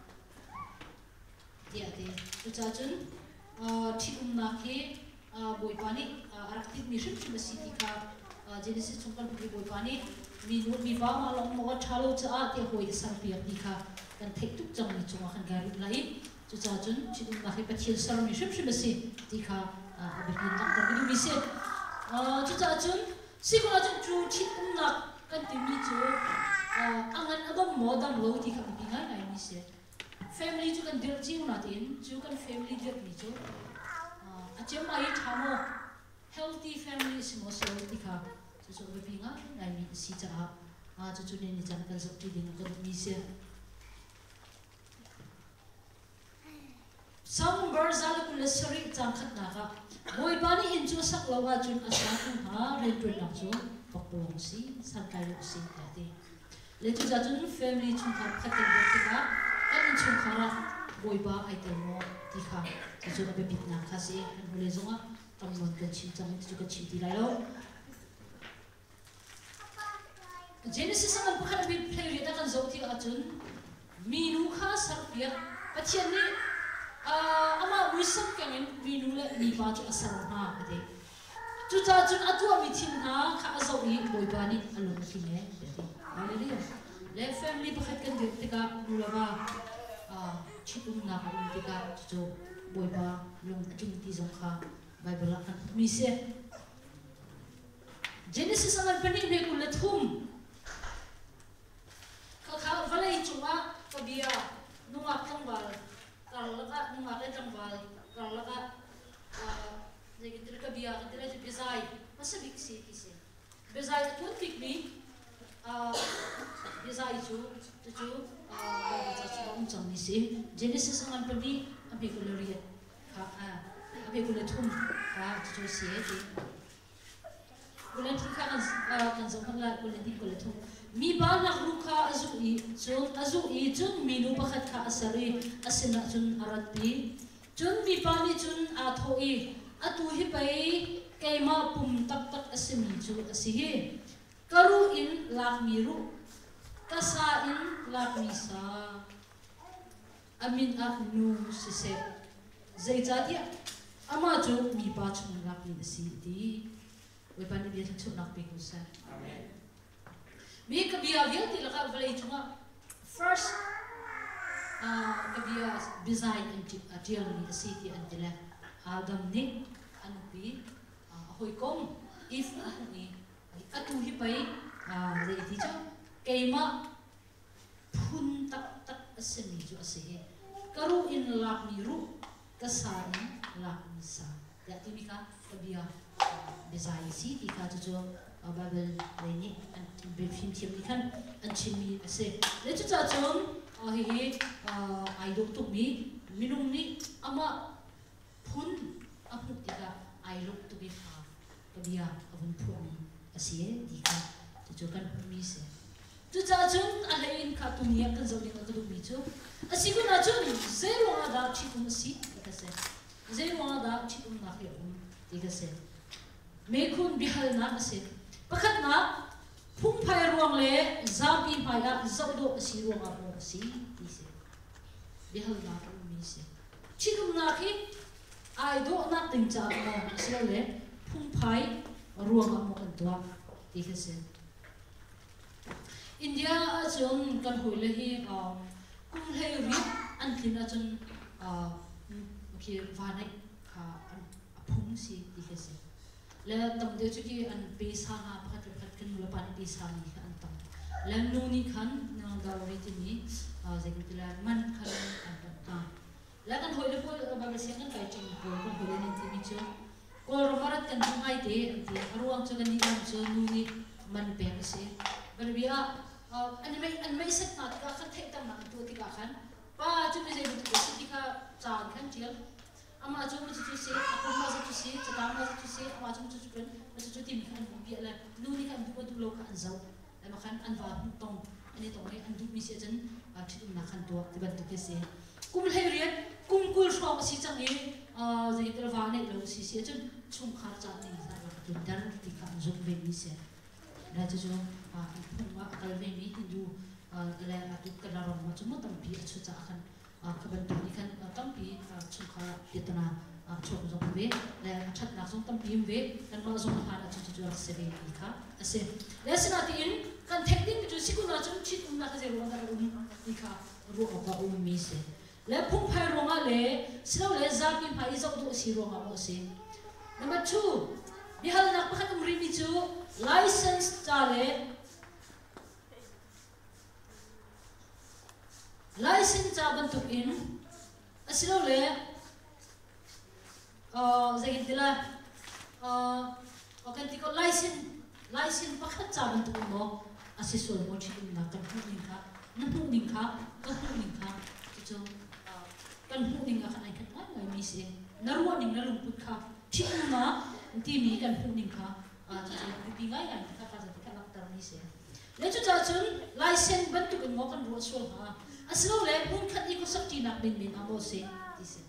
dia de chu cha chun thim na ke boy pani araktik mi shim shim si ti kha Genesis chungkan pi boy pani mi nu mi ba ma long mo thalo cha te hoi sang pi ti kha kan thek tuk chang ni chunga khan garu lai chu cha chun chidum na he pathian sar mi shim shim si ti kha abin tak tak ni mi se chu cha chun si ko chun chu chidum na kan ti mi chu angan abam mo dam lo ti kha bi ngai nai mi se family chu kan dir chi na tin chu kan family dir mi chu achem ai thamo healthy family is mo so ti kha chu chu bi ngai nai mi si cha a chu chu ne ni chan kan zap ti ding kan mi se some barzal kul sari chang khat na ga boy bani in chu sak lawa chun asa ku ha ren tu na chu pakpong si san kai lu si ta ti le chu cha chun family chun kha khat ke ti ka kan chun khara boy ba ai tel mo ti kha chu chu be bit na kha si le zonga tam mon ka chi chang chu ka chi ti lai lo Genesis ang pakhat bi play ri ta kan zo ti a chun minu kha sak pia pathian ni ama wisdom kengin minu le ni ba chu asar na ade chu cha chun atua mi thim na kha zo ni boy ba ni alon ki ne ade hallelujah le family pakhat kan dir tika nulawa a chitum na ka um tika chu boy ba long ting ti zong kha bible kan mi se Genesis ang pani ne ku le thum ka kha valai chunga ka bia nunga tangwal karlaga nunga le tangwal karlaga jadi kita ke biar kita jadi bezai masa biksi kisi bezai pun tikni bezai itu itu kalau kita coba uncang ni sih Genesis dengan pergi ambil kuluriat ambil kulit hum itu sih itu kulit kan kan zaman lah kulit di kulit hum mi banyak luka azui jun azui jun minu pakat ka asari asina jun aratpi jun mi pani jun athoi atu hi pai kaima pum tak tak asimi ju asihi karu in lak miru kasa in lak misa amin ak nu sise zaijatia ama ju mi pa chung lak ni si di we pani bi chu nak pe kusa amen mi kabia dia ti laka valai chunga first kabia design and ideal ni city and dela adam ni anupi hoi kom if ni atu hi pai le ti cho keima phun tak tak asemi jo ase karu in lak ni ru kasani lak misa ya ti mi ka kabia design city ka jo Bible ni an film film ni kan an chimi ase le chu cha chong hi ai dok tu mi minung ni ama phun apu tika ai lok tu bi fa kabia avun phun ase di ka chu kan mi se chu cha chong a lein kha tu ni kan zo ni ka tu mi chu asiku na chu zero ada chi tu si ka se zero ada chi tu na ke um di ka se me khun bihal na ase pakhat na phung phai ruang le zabi phai a zawdo si ruang a ro si ti se bihal na ka mi se chidum na khi ai do na ting cha ma se le phung phai ruang a mo kan twa ti ka se India a chon kan hoi le hi kum he ri an thin a chon a ki vanai kha phung si ti ka se le tam de chu ki an pe sa ha pakhat pakhat kan mula pan pe sa ni kan tam le nu ni khan nang da ri ti ni a je ki la man khan an ta la kan hoi le pol ba ba se kan kai ching ko ko hoi le ti ni chu ko ro marat kan ngai te ti aruang chu kan ni kan chu nu ni man pe se ber bia anh mấy anh mấy sách nào thì các thầy tam nặng tuổi thì các khán ba chúng mình dạy một cái thì các tràn khán chiếu ama chúng mình chú sĩ aku mà chú sĩ chú tam mà chú sĩ ama chúng chú chú mà chú tìm khán bị là nu ni khán du du lâu khán giàu là mà khán ăn vào tông anh ấy tông ấy ăn du mi sẽ chân chỉ là khán tua thì bạn cái gì cũng hay riết cũng cool shop sĩ chẳng ấy dạy cái vào này lâu sĩ sẽ chân chung khá chán này ra là tụi đàn thì khán dùng về mi sẽ là cho chúng phung akal ve mi hindu le atu kalaron ma chumo tampi achu cha khan khaban tu ni khan tampi chukha pitana chok jong ve le that na jong tampi ve kan ma jong ha na chu chu se ve ni kha ase le sina ti in kan technique ju sikuna chum chit um na ka je ro na um ni kha ro ka um mi se le phung phai ro nga le silo le za pi phai zo do si ro nga mo se number two bihal na pakhat um ri mi chu license chale license cha ban tuk in asilo le uh zai dila uh okay tiko license license pakhat cha ban tuk mo asisol mo chi na kan hu ning kha na hu ning kha ka hu ning kha chu kan hu ning kha nai kan ngai mi se narwa ning na lung put kha chi na ti mi kan hu ning kha a chu pi ngai ngai ka ka za ka nak tar mi se le chu cha chun license ban tuk mo kan ro sol ha aslo le hun khat i ko sak ti nak bin bin amo se ti se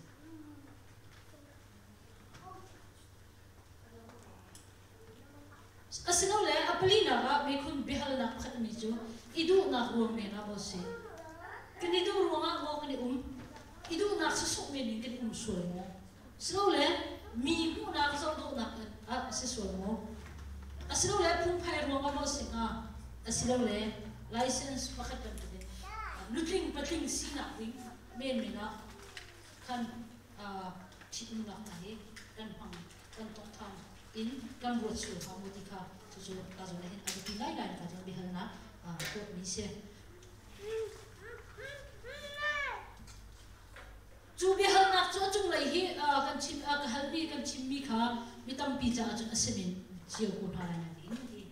aslo le apalina ga me khun behal nak khat mi chu idu na ro me na bo se kini du ro nga mo kini um idu nak su sok me ni kini um sol mo aslo le mi hu na so do na a se sol mo aslo le phung phai ro nga bo se nga aslo le license pakhat kan looking patling sina wing men mena kan chitum nak nahi kan pang kan tok tham in kan ro chu ha motika chu chu ka zo hin abi ti lai lai ka jang bihal na ko mi se chu bihal na chu chung lai hi kan chim ka halbi kan chim mi kha mi tam pi cha chu asemin chiu ko thara na ti ni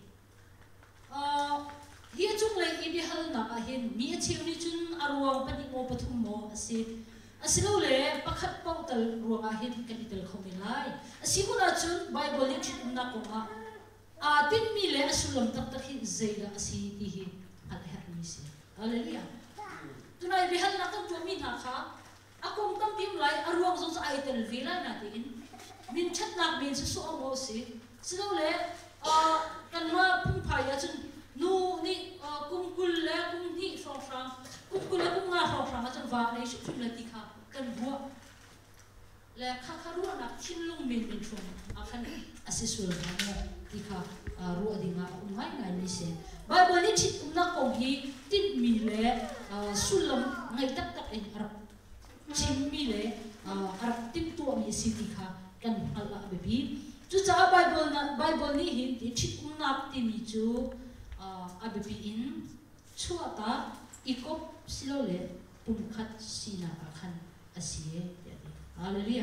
hi chung lai i bihal na ka hin mi chiu ni chun arwang pani mo pathum mo ase asilo le pakhat pautal ruanga hin kanitel khomi lai asimuna chun bible ni chun na ko ma a tin mi le asulam tak tak hin zeila asi ti hi hat hat mi se hallelujah tunai bihal na kan tu mi na kha akong tam pim lai arwang zo sa aitel vela na tin min chat nak min su so mo se silo le a kan ma pum phai ya chun nu ni kum kul le kum ni so sang kum kul le kum nga so sang ma chun va nei su chum la ti kha kan bua le kha kha ru na thin lung min min thum a khan asisul ha mo ti kha ru adinga ngai ngai ni se bible ni thit um na kong hi tin mi le sulam ngai tak tak en arab chim mi le arab tim tu mi si ti kha kan ala bebi chu cha bible na bible ni hin ti thit um na ti mi chu abibi in chuata ikop silole pumkhat sina akhan asie yadi hallelujah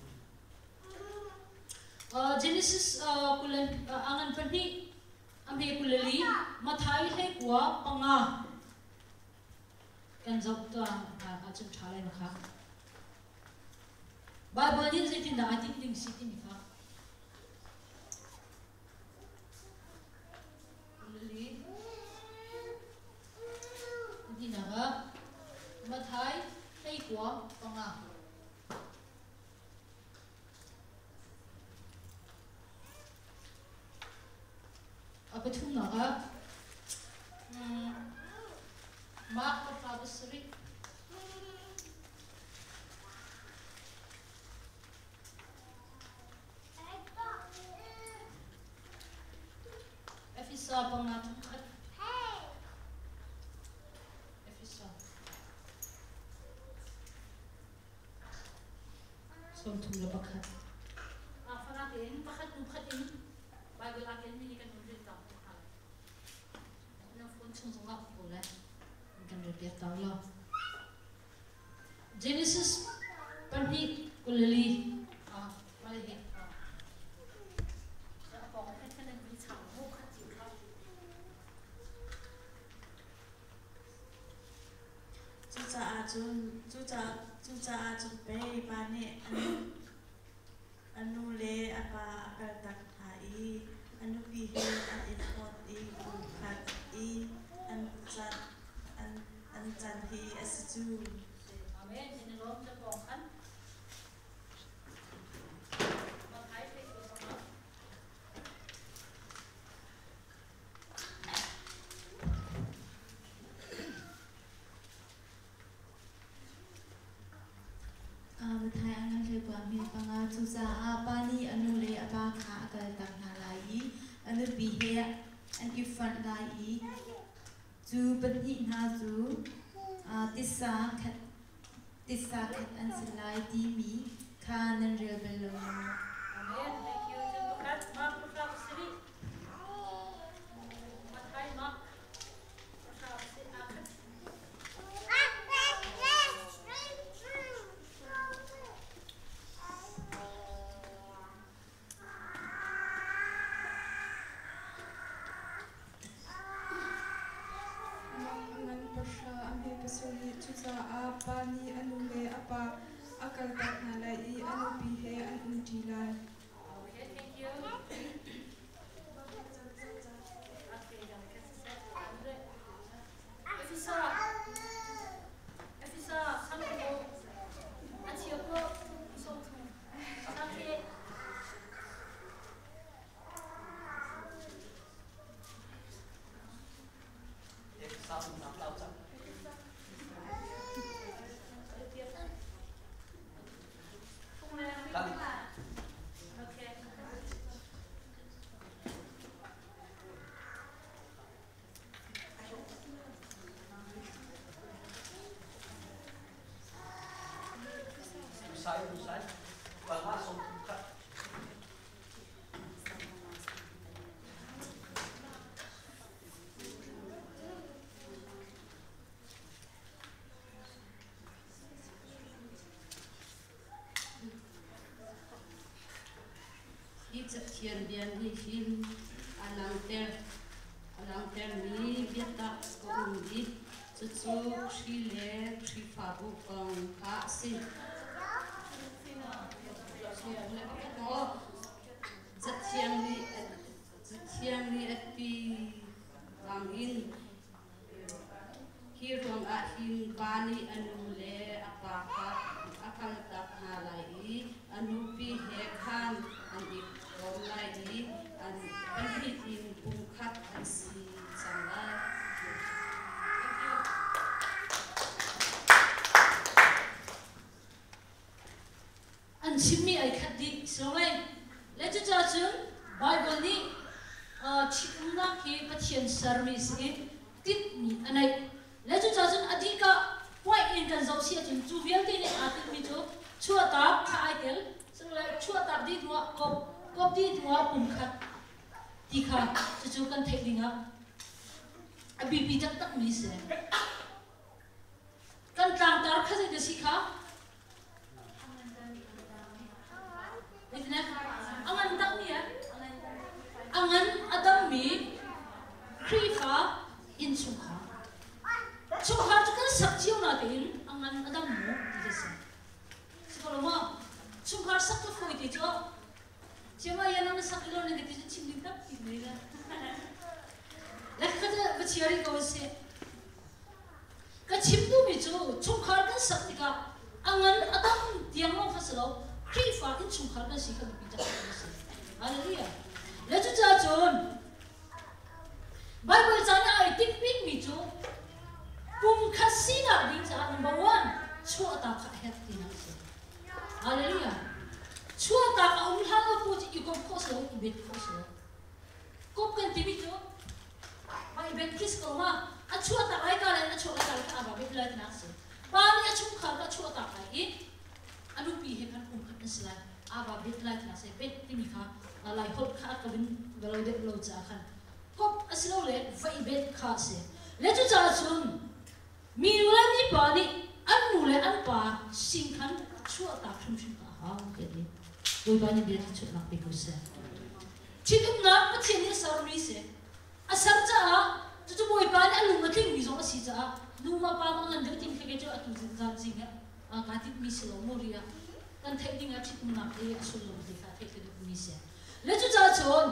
genesis kulan angan pani amhe kulali mathai he kwa panga kan jok ta acham thalai na kha bible ni zaitin da ating ding siti ni kha kulali dinaga mathai hay kwa panga apathum naga mark of Abasri Efisa panga thukhat som thum la pakhat a fana ten pakhat nu khatin bible aken mi kan rin ta ha na phone chung chung la ko la kan ri ta la Genesis pani kulali a mali he a pa ko kan kan ri chang mo khat chi kha chun chu cha chu cha chun pe pa ne anu anu le apa akal tak hai anu pi he an infot i khat i an chan an an chan hi asitu. Amen. Ini romจะบอกกันมาท้ายเพลงตัวสองมาท้ายอันนั้นเลยกว่ามีปังอาทุสาอาปานีอนุเลอาบาขาเกิดตังนาลายอนุปีเฮอันอิฟันลายจูปนินาจูติสาขัดติสาขัดอันสลายดีมีคานันเรียบลง Amen. Thank you. Terima kasih. Mak Putra Sri. Matai Mak Putra Sri akan. Angan pasha amhe pasuli chusa apa ni anu le apa akal tak nalai anu bihe an unjilan. Okay, thank you. Efisa, Efisa, sampai mo, aciyo ko, isong tu, sampai. Usai, usai. Pasok ka. It's a tier bian di film alang ter alang ter ni biata ko ni chuchu chile chifa bu kong ka si oh zatiang ni zatiang ni ati langin hirong a hin bani anu le apa ka akal tak halai anu pi he khan ani lai di an an hit in pung khat an si changa. An chimmi ai khat di so ngai le chu cha chun Bible ni chimna ki pathian service in tit ni anai le chu cha chun adika wai in kan zo sia chun chu vial ti ni atit mi chu chua ta kha ai tel so le chua ta di dua ko có đi thua cùng khát thì khá cho chú cần thấy đi ngã à bị bị chắc tắc mỹ sẽ cần trang tar khá gì gì khá đấy nè anh ăn tắc mỹ á anh ăn adam mỹ khi khá in chung khá chung khá chú cần sắc chiếu nào tiền anh ăn adam mũ thì thế sao sao mà chung khá sắc cho phôi thì cho cuma yang nama sakilo ni kita cuma cimdik tak ini lah. Lagi kata berciari kau se, kacimdu itu cungkar kan saktika, angan adam tiang mau fasalo, krifa in cungkar kan sih kan bicara kau se. Haleluya. Lalu jajon, Bible cakap ai tipik itu, pun kasih nak bicara number one, cua tak kaya tina se. Haleluya. Chua ta ang hanga po ti ikop ko sa ibet ko sa. Kop kan timi to. Ma ibet kis ko ma. A chua ta ai ka le na chua ka ka ba bit la na sa. Pa ni a chung kha ka chua ta ai. Anu pi he kan kum khat sla. A ba bit la na sa bet timi kha. La lai hot kha ka bin galo de lo cha khan. Kop aslo le va ibet kha se. Le chu cha chun. Mi la ni pa ni anu le an pa sing khan chua ta chum chum ka ha ke ni. Đôi ba nhân viên chụp mặt bị cú xe. Chỉ đúng là mất tiền như sao mi xe. À sao cha chú chú bồi bán ăn lùng mà kinh vì giống xí chả nu mà ba con ngân được tin cái chỗ tụi dân gian gì á à cá thịt mì xì lẩu mori á cần thấy đi ngắt thịt nạc để ăn sôi lẩu thì cá thấy cái được mì xì lấy chú cha chọn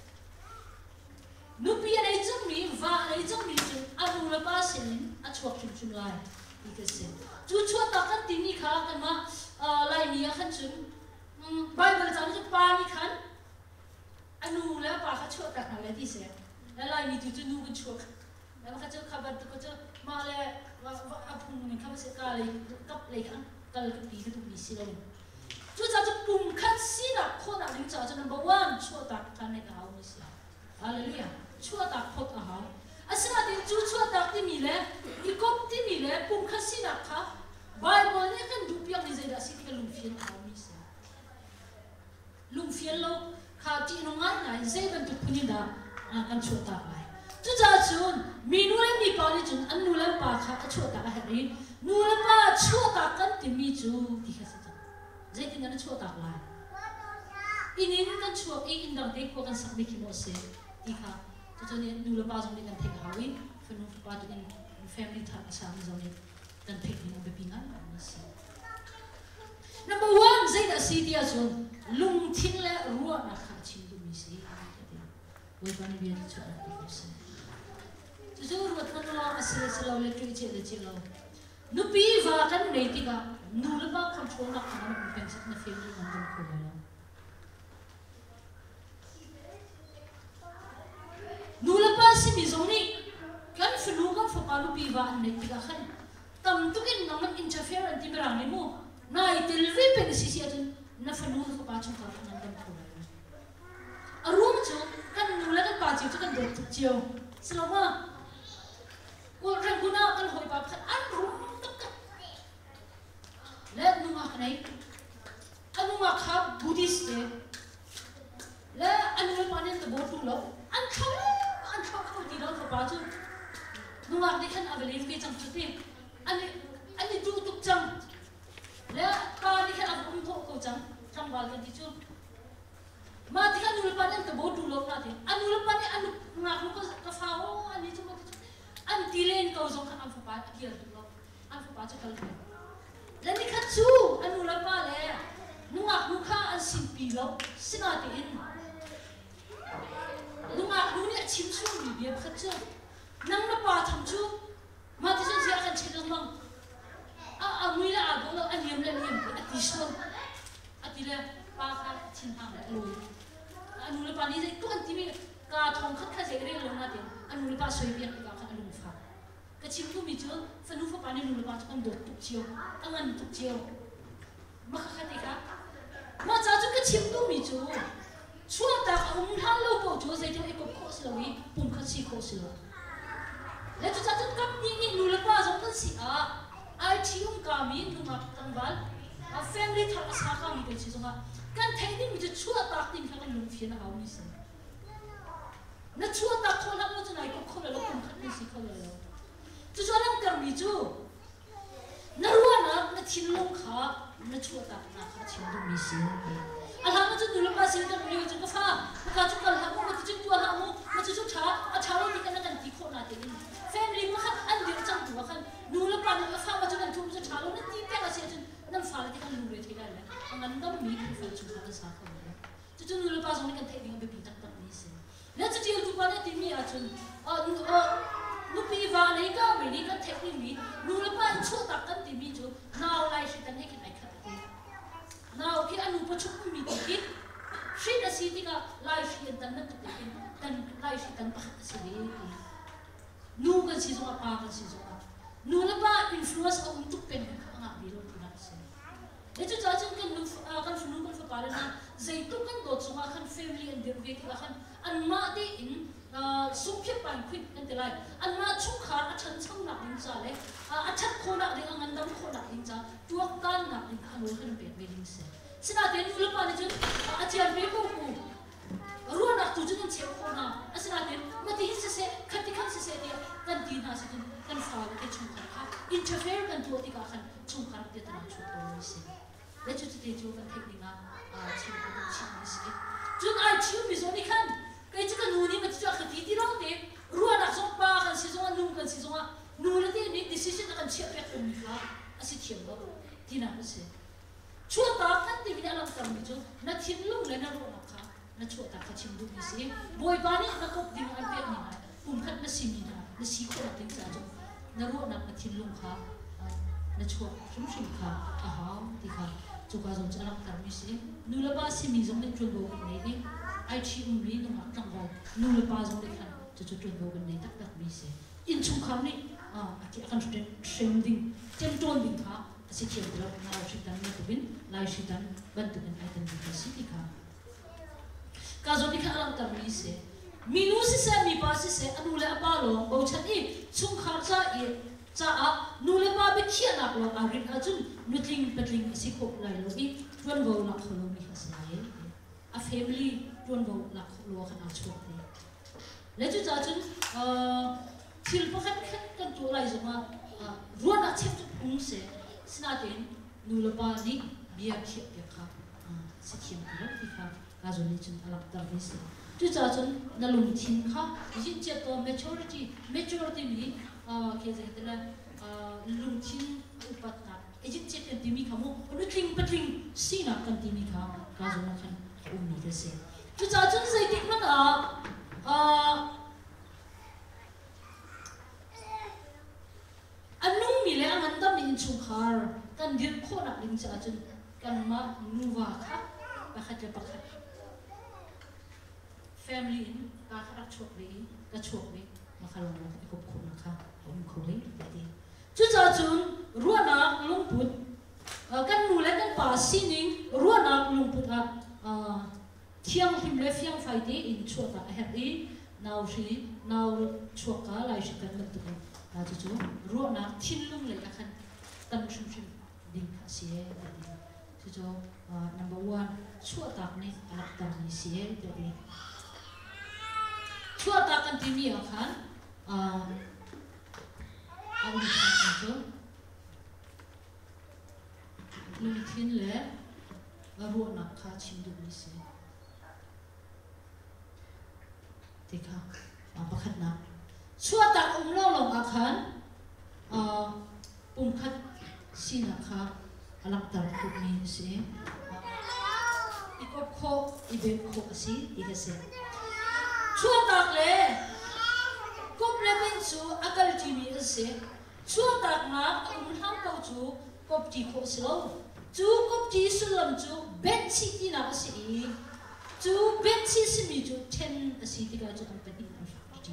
nu bia này trong mì và này trong mì chun ăn lùng là ba xin ăn chuột chun chun lại đi cái xin chú chuột ta cần tin đi khá cần mà lại mì á khăn chun Bible chọn chú ba đi khăn anh nu là ba khát chuột ta khá lấy đi xí lại mì chú chú nu cái chuộtแล้วมันก็จะขับมันก็จะมาเลยว่าว่าอาพุ่งมันขับเสกอะไรกับเลยกันกันกับปีที่ถูกมีสิเลยจู่จะจะปุ่มคัดสินะคนอะไรจะจะ number one ชั่วตักกันในกาวมีสิฮาเลลูยาชั่วตักพดอ่ะฮะอาศัยที่จู่ชั่วตักที่มีเลยอีกบที่มีเลยปุ่มคัดสินะค่ะไบเบิลเนี่ยกันดูเพียงในใจดัชที่กันลุงเฟียนเอามีสิลุงเฟียนเราข้าจีนงานไหนใจมันถูกพูดนะกันชั่วตักไปจู่จะชวนมีนู่นมีปานี่จุนอันนู่นปาข้าชั่วตาเห็นนู่นปาชั่วตากันที่มีจูที่เขาจะใจที่นั่นชั่วตาลายอินนี่กันชั่วอีอินดังเด็กพวกกันสักไม่กี่โมเสสที่เขาจู่จะเนี่ยนู่นปาจงนี่กันเทคหาวิฝันนู่นปาจงนี่แฟมิลี่ทักษะจงนี่กันเทคนี่มันเป็นปีนั้นนี่สิ number one ใจที่สิ่งที่ชวนลุงทิ้งและรัวนักข่าวชิมดูมีสิไว้ปานนี้เบียร์ชั่วตาที่เขาเสจู่ๆรถนั่นเราอาศัยเราเล็กๆเจริญเจริญนุปีว่ากันในที่ก็นูเลบ้าคอนโทรลนักมันเป็นสักนาทีมันต้องคุยแล้วนูเลบ้าสิมีตรงนี้กันฝืนนูกันฝืนปานุปีว่าในที่ก็ขันตั้มตุกินน้ำมันอินเทอร์เฟอร์ที่บรังนี่มู่นายเทลวีเป็นสิ่งที่จะนั่นฝืนนูเขาปาจุกันนั่นต้องคุยแล้วอารมณ์จู่กันนูเลกันปาจิวจู่กันเดือดจิวสโลว่ากูเรื่องกูน่ากันหอยแบบอันรู้ตักตักแล้วนุ่งอะไรอันนุ่งขับบูดิสต์แล้วอันนุ่งปานี่ตะโบตุแล้วอันเขาอันเขาเขาดีแล้วเขาป้าจูนุ่งอะไรขันอะไรเลี้ยงจังจุดนี้อันนี้อันนี้ดูตุกจังแล้วป้านี่ขันอะไรอุ้มโถเขาจังจังบาลกันที่จูมาที่ขันนุ่งปานี่ตะโบตุแล้วนะที่อันนุ่งปานี่อันนุ่งอะไรเขาก็ฟ้าโอ้อันนี้จัง อันที่เล่นก็ส่งอันฟุบปาเกี่ยวกับเราอันฟุบปาจะกลับไปแล้วนี่ขัดชูอันนู้นละป้าเลยนุ่งอักนุ่งข้าอันสิบปีแล้วสินาทีอินนุ่งอักนุ่งเนี่ยชิมชูมีเบียร์ขัดชูนั่งละป้าทำชูมาที่ฉันเสียกันเช็ดลงมั่งอ่ะอ่ะมือละอ่ะก็แล้วอันเยี่ยมเลยเยี่ยมอันที่ชวนอันที่เลยป้าข้าชิมทางลุยอันนู้นละป้านี่จะตัวอันที่มีกาทองขัดขัดเสียเรื่องลงมาเดี๋ยวอันนู้นละป้าสวยเบียร์กับข้าลุงฟ้าก็ชิมทุกมิจูฝันนู้นฟ้าปานี่นู้นละป้าจะกันโดดตุกเชียวอันนั้นตุกเชียวมาข้าขัดอีกอ่ะมาจ้าจุก็ชิมทุกมิจูชั่วตาอุ้มท่านลูกปู่จูใจจะไอ้ปุ๊บโคสิลวิปุ่มขัดสีโคสิลแล้วจุจ้าจุกับนี่นี่นู้นละป้าจะกันสีอ่ะไอที่อุ้มกามีนู้นมาตั้งบ้านอ่ะแฟมิลี่ทักษะกามีเป็นสิ่งสำคัญกันเทนี่มิจูชั่วตาติ้งข้างลุงเฟียนเอาไม่สินั่นชั่วตาคนละมุจไหนก็คนละลูกปุ่มขัดไม่สิคนละแล้วจู่ๆนั่งกันมิจูนั่นรู้นะนั่นทิ้งลงขานั่นชั่วตาหน้าขาทิ้งตรงมิสิอันนั้นมันจะดูแลภาษีกันเรื่องจุกฟ้ามันก็จะกันหามุมันจะตัวหามุมันจะจุดช้าอันช้าเราที่กันนั่นที่คนน่ะที่นี่แฟมิลี่มันขัดอันเดียวจังตัวขันดูแลภาษีมันฟ้ามันจะกันทุ่มจะช้าเรานั่นที่แต่ละเสียจนนั่นฟ้าที่กันรู้เลยที่ได้เลยอันนั้นต้องมีผู้ฝึกจุดฟ้าสาขาเลยจู่ๆดูแลภาษีมันกันเทดิ้งไปปีตักตักมิสิแล้วจะเที่ยวทุกวันที่มีอาจจะอ่าอ่านุปีวานี่ก็ไม่นี่ก็เทคนิคนี้นูละป้าชั่วตักกันที่มีจูน่าไล่สิตันให้กันไหนขัดกันน่าที่อันนู้นพอชุบมีติกิสิแต่สิที่ก็ไล่สิตันนั่นตุกติกิตันไล่สิตันปักสิเดียร์นูกันสิจงอาป้ากันสิจงอานูละป้าอินฟลูเอนซ์เอาอุ้มตุกเป็นข้างหน้าดีแล้วที่นั่นสิแล้วจู่จ้าจึงกันนูกันฟลูกันฟ้าปาร์นะใจตุกันโดดจงอากันแฟมิลี่อันเดียวเวทีกันอันมาที่อินสุขภาพควิดกันแต่ไรอันมาชุกขาอัชันช่างหนักยิ่งจ้าเลยอัชันโคนักเลยอันดำโคนักยิ่งจ้าตัวกันหนักยิ่งขันรู้ขันเปลี่ยนไปยิ่งเสียสินาเดียนรู้ละป่ะนี่จุดอาจารย์เบโก้กูรู้นักตุจุนเชี่ยวโคนักสินาเดียนมาที่เสียขัดที่ขันเสียเดียกันดีน่าสิจุนกันฟ้าเลยชุกขาค่ะอินเทอร์เฟอร์กันตัวที่กันขันชุกขาเดียตันชุกตัวนี้เสียแล้วจุดที่เดียวกันเทคนิคอ่ะชิมกันชิมนี่เสียจุดไอชิมมิโซนี่ขัน cái chứ cái nụ này mà cho cái tí tí đó thì ruộng là giống ba cái sử dụng nung cái sử dụng nụ là thì ní decision là cái chia bẹt của mình cả à sẽ thiểm đó thì nào cái gì chúa ta kan ti mina lang tam bicho na thinlung le na ro na kha na chúa ta kha chim du ni si boy ba ni na kop ding an pek ni na pum khat na simi na na si ko na ting cha jo na ro na ka thinlung kha na chúa chum chim kha a ha ti kha chu ka zo cha lang tam mi si nu la ba simi zo ne chul bo ni ni ai chi um ri na ma tang ba nu la ba zo le khan chu chu chul bo ni tak tak mi si in chung kham ni a ki akan trending tem ton ding kha si chiam dro na shitan na tubin lai shitan ban tubin ai tan bi si ti kha ka zo ni kha alam tar mi se minu si se mi pa si se anu le apa lo bo chan i chung khar cha i cha a nu le pa be khia na lo a rin a chun nutling patling si ko lai lo i tuan go na kholo mi kha sa ye a family tuan go na kholo kha na chok ni le chu cha chun a thil pakhat khat kan tu lai zoma ruan a chep phung se sinatin nulapa ni biar khiap ya kha si khiam ko ti kha ka zo ni chun alak tar ni se tu cha chun nalung thin kha jin che to maturity maturity ni a ke je tela lung thin upat na ejin che kan ti mi khamo nu tling patling sina kan ti mi kha ka zo na khan um ni ke se tu cha chun sai tik man a a anung mi le angan tam in chung khar kan dir kho nak ling cha chun kan ma nuwa kha pakhat le pakhat family in ka kha chok ri ka chok ri ma khalong na ko ko na kha om ko ri ti chu cha chun ruana lungput kan nu le kan pa sining ruana lungput a thiang him le fiang phai te in chota a hep i now ri now choka lai shi kan mak tu na chu chu ro na thin lung le a khan tan shum shum ding kha si e ta chu chu number one chua tak ni alak ta ni si e ta ni chua tak kan ti mi a khan a a wi khan chu lung thin le a ro na kha chim du ni si ti kha a pakhat na chua tak um lo lo a khan a pum khat sina kha alak tar khu ni se ikop kho ibe kho si ti ka se chua tak le kop le ben chu akal ti mi se chua tak na um ham ko chu kop ti kho se lo chu kop ti sulam chu ben chi ti na si chu ben chi si mi chu ten si ti ka chu am pa ti na ti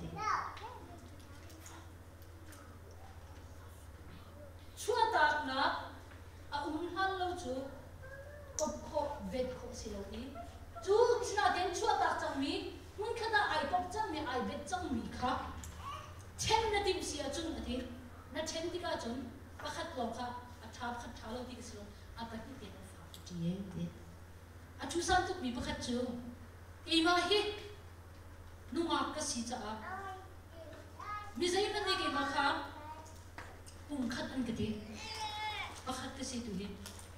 chua tak na a um han lo chu kop kho vet kho si lo ni chu china den chua tak chang mi mun khada ai kop chang mi ai vet chang mi kha chen na dim sia chung ati na chen ti ka chung pakhat lo kha a thap khat tha lo ti ka silo a ta ki te na fa ti ye te a chu san tu mi pakhat chu ke ma hi nu ma ka si cha a mi zai na ne ke ma kha pum khat an ka te pakhat ka si tu hi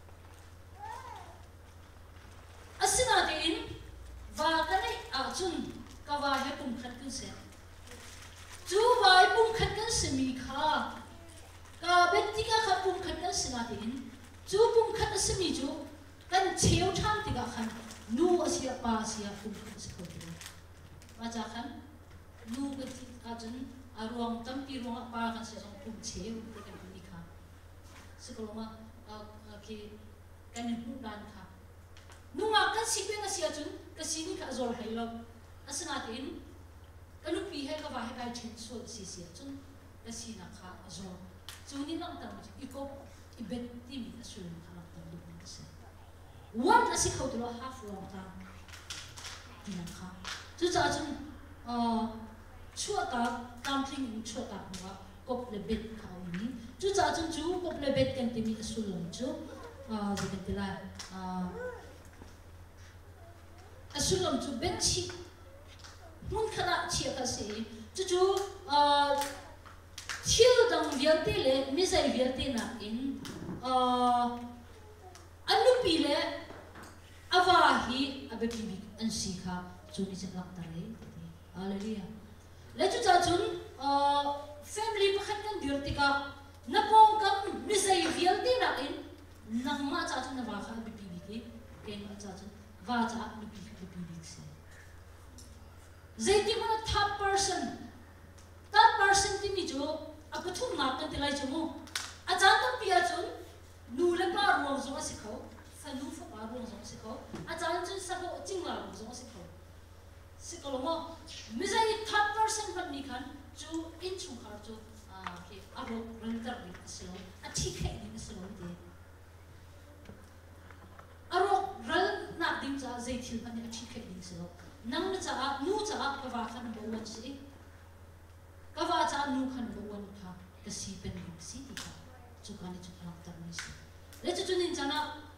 asina de in va ka nei a chun ka va he pum khat kun se chu vai pum khat kan se mi kha ka betti ka kha pum khat kan sina de in chu pum khat se mi chu kan cheu tham ti ka khan nu asia pa asia pum khat se ko ti ma cha khan nu ka ti a chun a ruang tam pi ruang pa kan se song pum cheu ti kan ni kha se ko ma a ki kan ni dan kha nu nga kan si pe nga sia chun ka si ni kha zor hai lo asna tin kan lu pi he ka va he kai chen so si si chun ka si na kha zor chu ni lang tam i ko i bet ti mi ka sul kha lang tam du se one asi khau tu half long ta ti na kha chu cha chun a chua ta kam thing in chua ta ma kop le bet kha ni chu cha chun chu kop le bet kan ti mi ka sul long chu a ji kan ti la a asulam chu bet chi mun khana chi ka se chu chu a thil dang vialte le mi zai vialte na in a anu pi le ava hi abepi an si kha chu ni chan lak tare hallelujah le chu cha chun family pakhat kan dir tika na pong kam mi sei vial ti na in nang ma cha chun na wa kha bi bi ki ke ma cha chun wa cha bi bi bi bi se zeti mana third person third person ti mi jo apathum na kan tilai chamu ajan tam pia chun nu le pa ruang zo si kho sa nu fa pa ruang zo si kho ajan chun sa ko ching la ruang zo si kho si ko mo mi zai third person ban ni khan chu in chung khar chu a ke aro ran tar ni silo a thi khe ni silo de aro ral na dim cha zai thil ban ni a thi khe ni silo nang na cha nu cha ka wa khan bo wan si ka wa cha nu khan bo wan kha ka si pen ni si ti ka chu kan chu ram tar ni si le chu nin cha na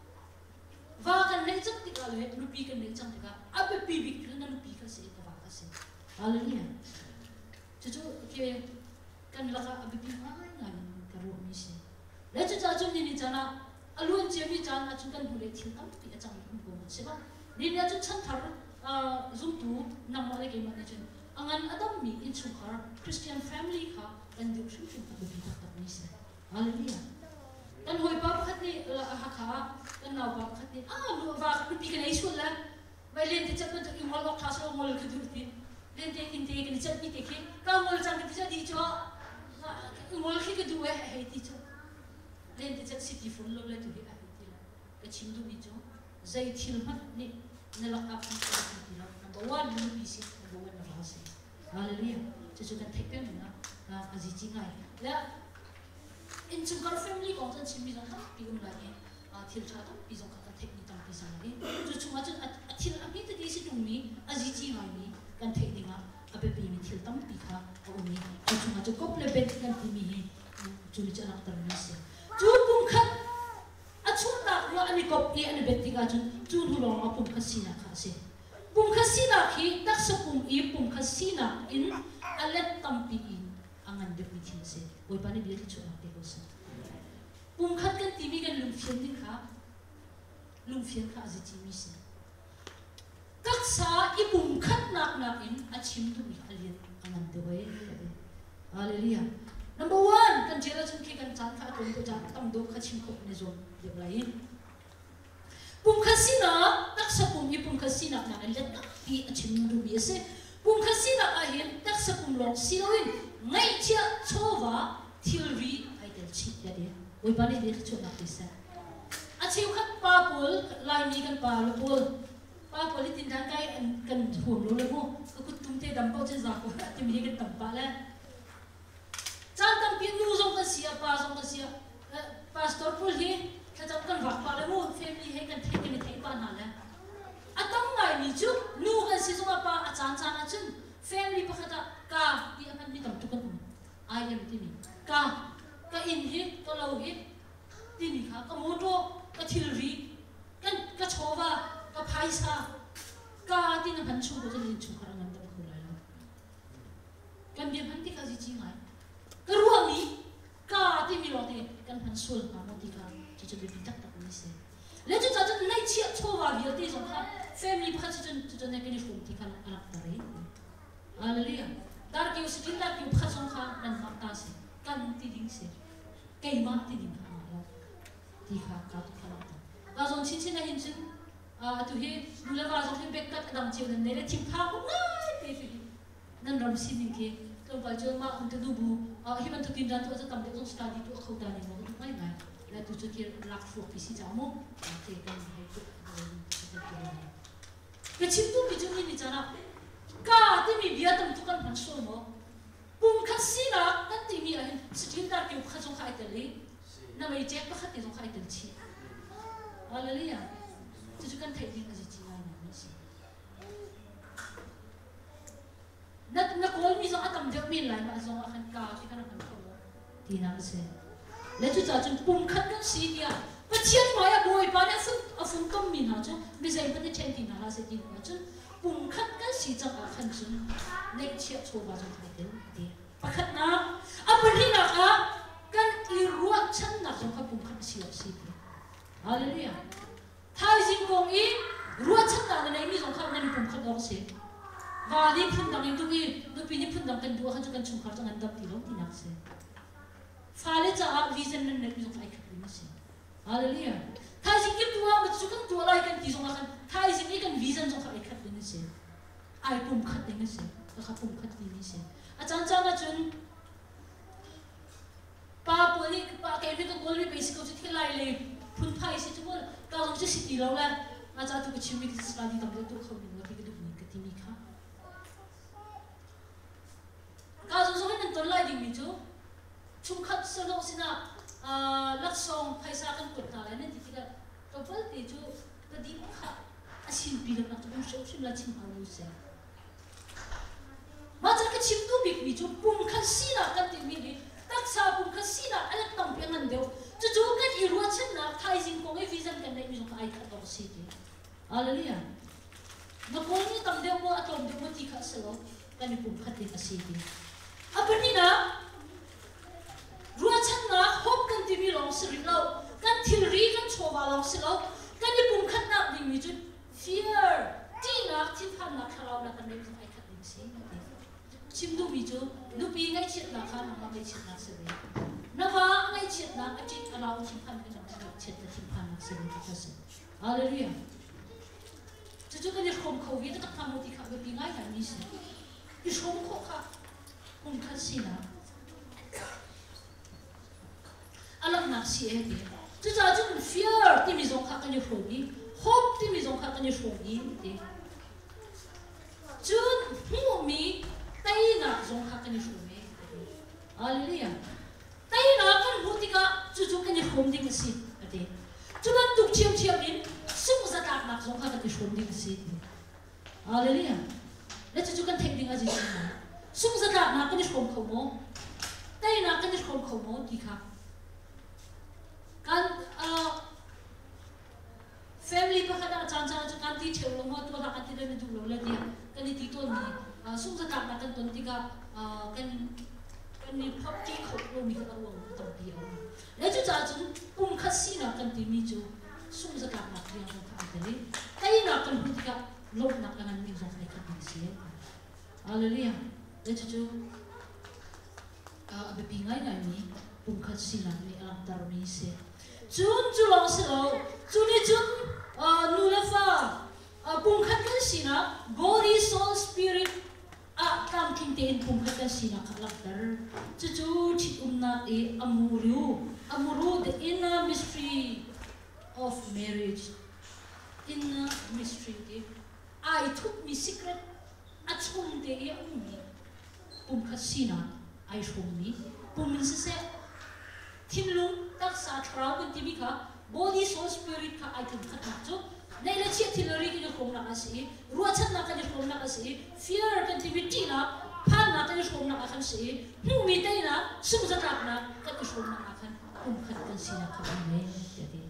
wa kan nei chak ti ka le nu pi kan nei chang ti ka a be pi bi kan na nu pi ka si ka wa ka si hallelujah chu chu ke kan la ka a be pi ngai ngai ka ro mi si le chu cha chu nin cha na alun che mi cha na chu kan hu le thil am pi a chang ni bo se ba ni na chu chan thar zum tu nam ma le ke ma ne chen angan adam mi in chu khar Christian family kha kan du shu shu ka bi ta ta ni se hallelujah kan hoi pa khat ni ha kha kan naw pa khat ni a nu wa ku pi kan ai shul la vai len te chat na tu mol lok khas lo mol ka du ti len te in te kan chat ni te ke ka mol chang ti cha di cho mol khi ka du we hai ti cho len te chat city full lo le tu hi a ti la ka chim du bi cho zai thil mat ni na lak ap ni ka ti la number one ni bi si number one na ba se hallelujah chu chu kan thek pe na a a ji chi ngai la in chung kar family ko tan chim mi jong ha pi um la ni a thil cha tam pi jong ka thek ni tam pi sang ni chu chu ma chu a thil a mi te di si tung mi a ji chi ngai ni kan thek ni nga a be pi mi thil tam pi kha a um ni chu chu ma chu kop le bet kan ti mi hi chu ni cha nak tar ni se chu pum khat a chu na ro ani kop i ani bet ti ga chu chu hu lo ma pum kha si na kha se pum kha si na khi tak sa pum i pum kha si na in a let tam pi in angan de pi thil se oi pa ni bi chu na te ko se pum khat kan ti mi kan lung phian ding kha lung phian kha ji chi mi se tak sa i pum khat nak nak in a chim du mi alien angan de wei hallelujah number one kan jela chun ke kan chan kha ton to cha tam do kha chim ko ne zon de lai pum kha si na tak sa pum i pum kha si na na let tak pi a chim du mi se pum kha si na a hin tak sa pum long si loin ngai chia chowa thil ri ai del chi ya de oi pa ni de chu na ti sa a chiu khat pa pul lai mi kan pa lo pul pa pul tin dan kai kan hum lo le mo ko ku tum te dam pa chen za ko ti mi kan tam pa la chan tam pi nu zong ka sia pa zong ka sia pastor pul hi ta chang kan wa pa le mo family he kan thek ni thek pa na la atang ngai mi chu nu kan si zong pa a chan chan a chun family pa khata ka ti akan mi tam tu kan ai em ti mi ka ka in hi ka lo hi ti mi kha ka mo to ka thil ri kan ka chowa ka phaisa ka ti na ban chu ko chen chu khara ngam tam khu lai lo kan bi han ti ka ji chi ngai ka ruwa mi ka ti mi lo te kan han sul ma mo ti ka chu chu bi tak tak ni se le chu cha chu nai chia chowa bi ti zong kha family pa chu chu chu ne ke ni fum ti kan alak ta re hallelujah dar ki us din dar ki pha song kha nan ma ta se kan ti ding se kai ma ti ding kha la ti kha ka tu kha la ta ga zong chin chin na hin chin a tu hi nu la ga zong hin bek kat dam chiu nan ne le tim pha ko ngai pe fi nan ram sin ni ke to ba jo ma un tu du bu a hi man tu tin dan tu za tam de zong study tu khau da ni mo tu ngai ngai la tu chu ki lak fu pi si ja mo te kan hai tu ke chim tu bi chu ni cha na ka ti mi bia tam tu kan phan so mo pum kha si na kan ti mi a hin si tin dar ki kha song khai te le na mai che pa kha ti song khai te chi hallelujah chu chu kan thai ding a ji chi ngai na ni si na na kol mi song atam de mi lai ma song a khan ka ki kan kan ko ti na se le chu cha chun pum khat kan si dia pa chian ma ya boy pa na fun a fun tom mi na chu mi zai pa ne chen ti na la se ti na chu pum khat kan si chang a khan chun nek chia cho ba jong thai den ti pa khat na a pa ri na ka kan i ruwa chan na jong ka pum khat si a si ti hallelujah thai jing kong i ruwa chan na nei mi jong kha na ni pum khat dong se và đi phun đằng em tụi tụi pin đi phun đằng cần đua hắn cho cần chung khảo cho ngân đập thì lâu thì nặng sẽ pha lên cho vision nên nên dùng lại cái gì sẽ hallelujah thay vì cái đua mà chúng cần đua lại cần tí dùng lại thay vì cái cần vision dùng lại cái gì sẽ ai cũng khát đến sẽ các cũng khát đi sẽ à chẳng chẳng là chun ba bữa đi ba cái việc của người basic của chúng lạiเลยphun phai sẽ chúng ta cao lắm chứ xịt lâu là à chẳng tụi cái chim cái study tầm đó tụi không được cái cái cái tí mi khác cao lắm rồi nên tuần lại đi mình chú chung khát sơ lô xin à lắc song phai sa kan cột nào nên thì cái cái vấn đề chú cái đi khát à xin bị được là tụi mình sống xin là chim hào luôn sẽ mà chắc cái chim tu bị bị chú bung khát xí là cái tiếng mi tất sa bung khát xí là anh tầm tiếng anh đều chú chú cái ý luật chân là thay dinh có cái vision cái này mình phải khát đó xí đi hallelujah nó có những tầm đều mua tầm đều mua thì khát sờ cái này bung khát đi cái xí đi à bên này na luật chân na hop cái tiếng mi lòng sờ lâu cái theory cái cho vào lòng sờ lâu cái này bung khát na đi mi chú fear tí na tí phan na khao na cái này mình phải khát đi xí chim du bị chú du bị ngay chết là khăn mà ngay chết là sẽ bị nó vào ngay chết là cái chết ở đâu chim phan cái nào sẽ chết là chim phan là sẽ bị cái gì hallelujah chú chú cái này không khâu viết tất cả mọi thứ khác bị ngay là như thế cái không khâu khác không khác gì nào alam nạc sĩ ấy đi chú cha chú mình fear thì mình dùng khác cái như khâu đi hope thì mình dùng khác cái như khâu đi đi chú mua mi tay na dùng khác cái gì không ấy, hallelujah. Tay na kan bút tika chú chú cái gì không đi cái gì, đấy. Chú bạn tục chiêm chiêm đi, sung ra các na dùng khác cái gì không đi cái gì, hallelujah. Để chú chú kan thấy đi cái gì không? Sung ra các na cái gì không không mô, tay na cái gì không không mô đi khác. Kan family pa kada chan chan chú kan ti theo lo mô tu ra kan ti lên du lo lên đi, kan ti tu ni. Sung sa tak na kan ton tiga kan kan ni phop ti khop lo mi ka lo tam pi au le chu cha chun pum kha si na kan ti mi chu sung sa tak na ti ang kha ta le kai na kan hu tiga lo na kan ni zo khai ka ti si hallelujah le chu chu a be pi ngai ngai ni pum kha si na ni alam tar mi se chun chu long se lo chu ni chun nu la fa pum kha kan si na body soul spirit a kam king te in pum kha si na khalaktar chu chu thi umna e amuru amuru the inner mystery of marriage inner mystery te ai thuk mi secret a chum te e umni pum kha si na ai chum mi pum min se se thinlung tak sa thrau kun ti mi kha body soul spirit kha ai thum kha na chu nei le chi theory ki khom na asi ruwa chat na ka ni khom na asi fear kan ti ti na phan na ka ni khom na kan si hu mi tai na sum za tak na ka ki khom na kan um khat kan si na ka me ya ti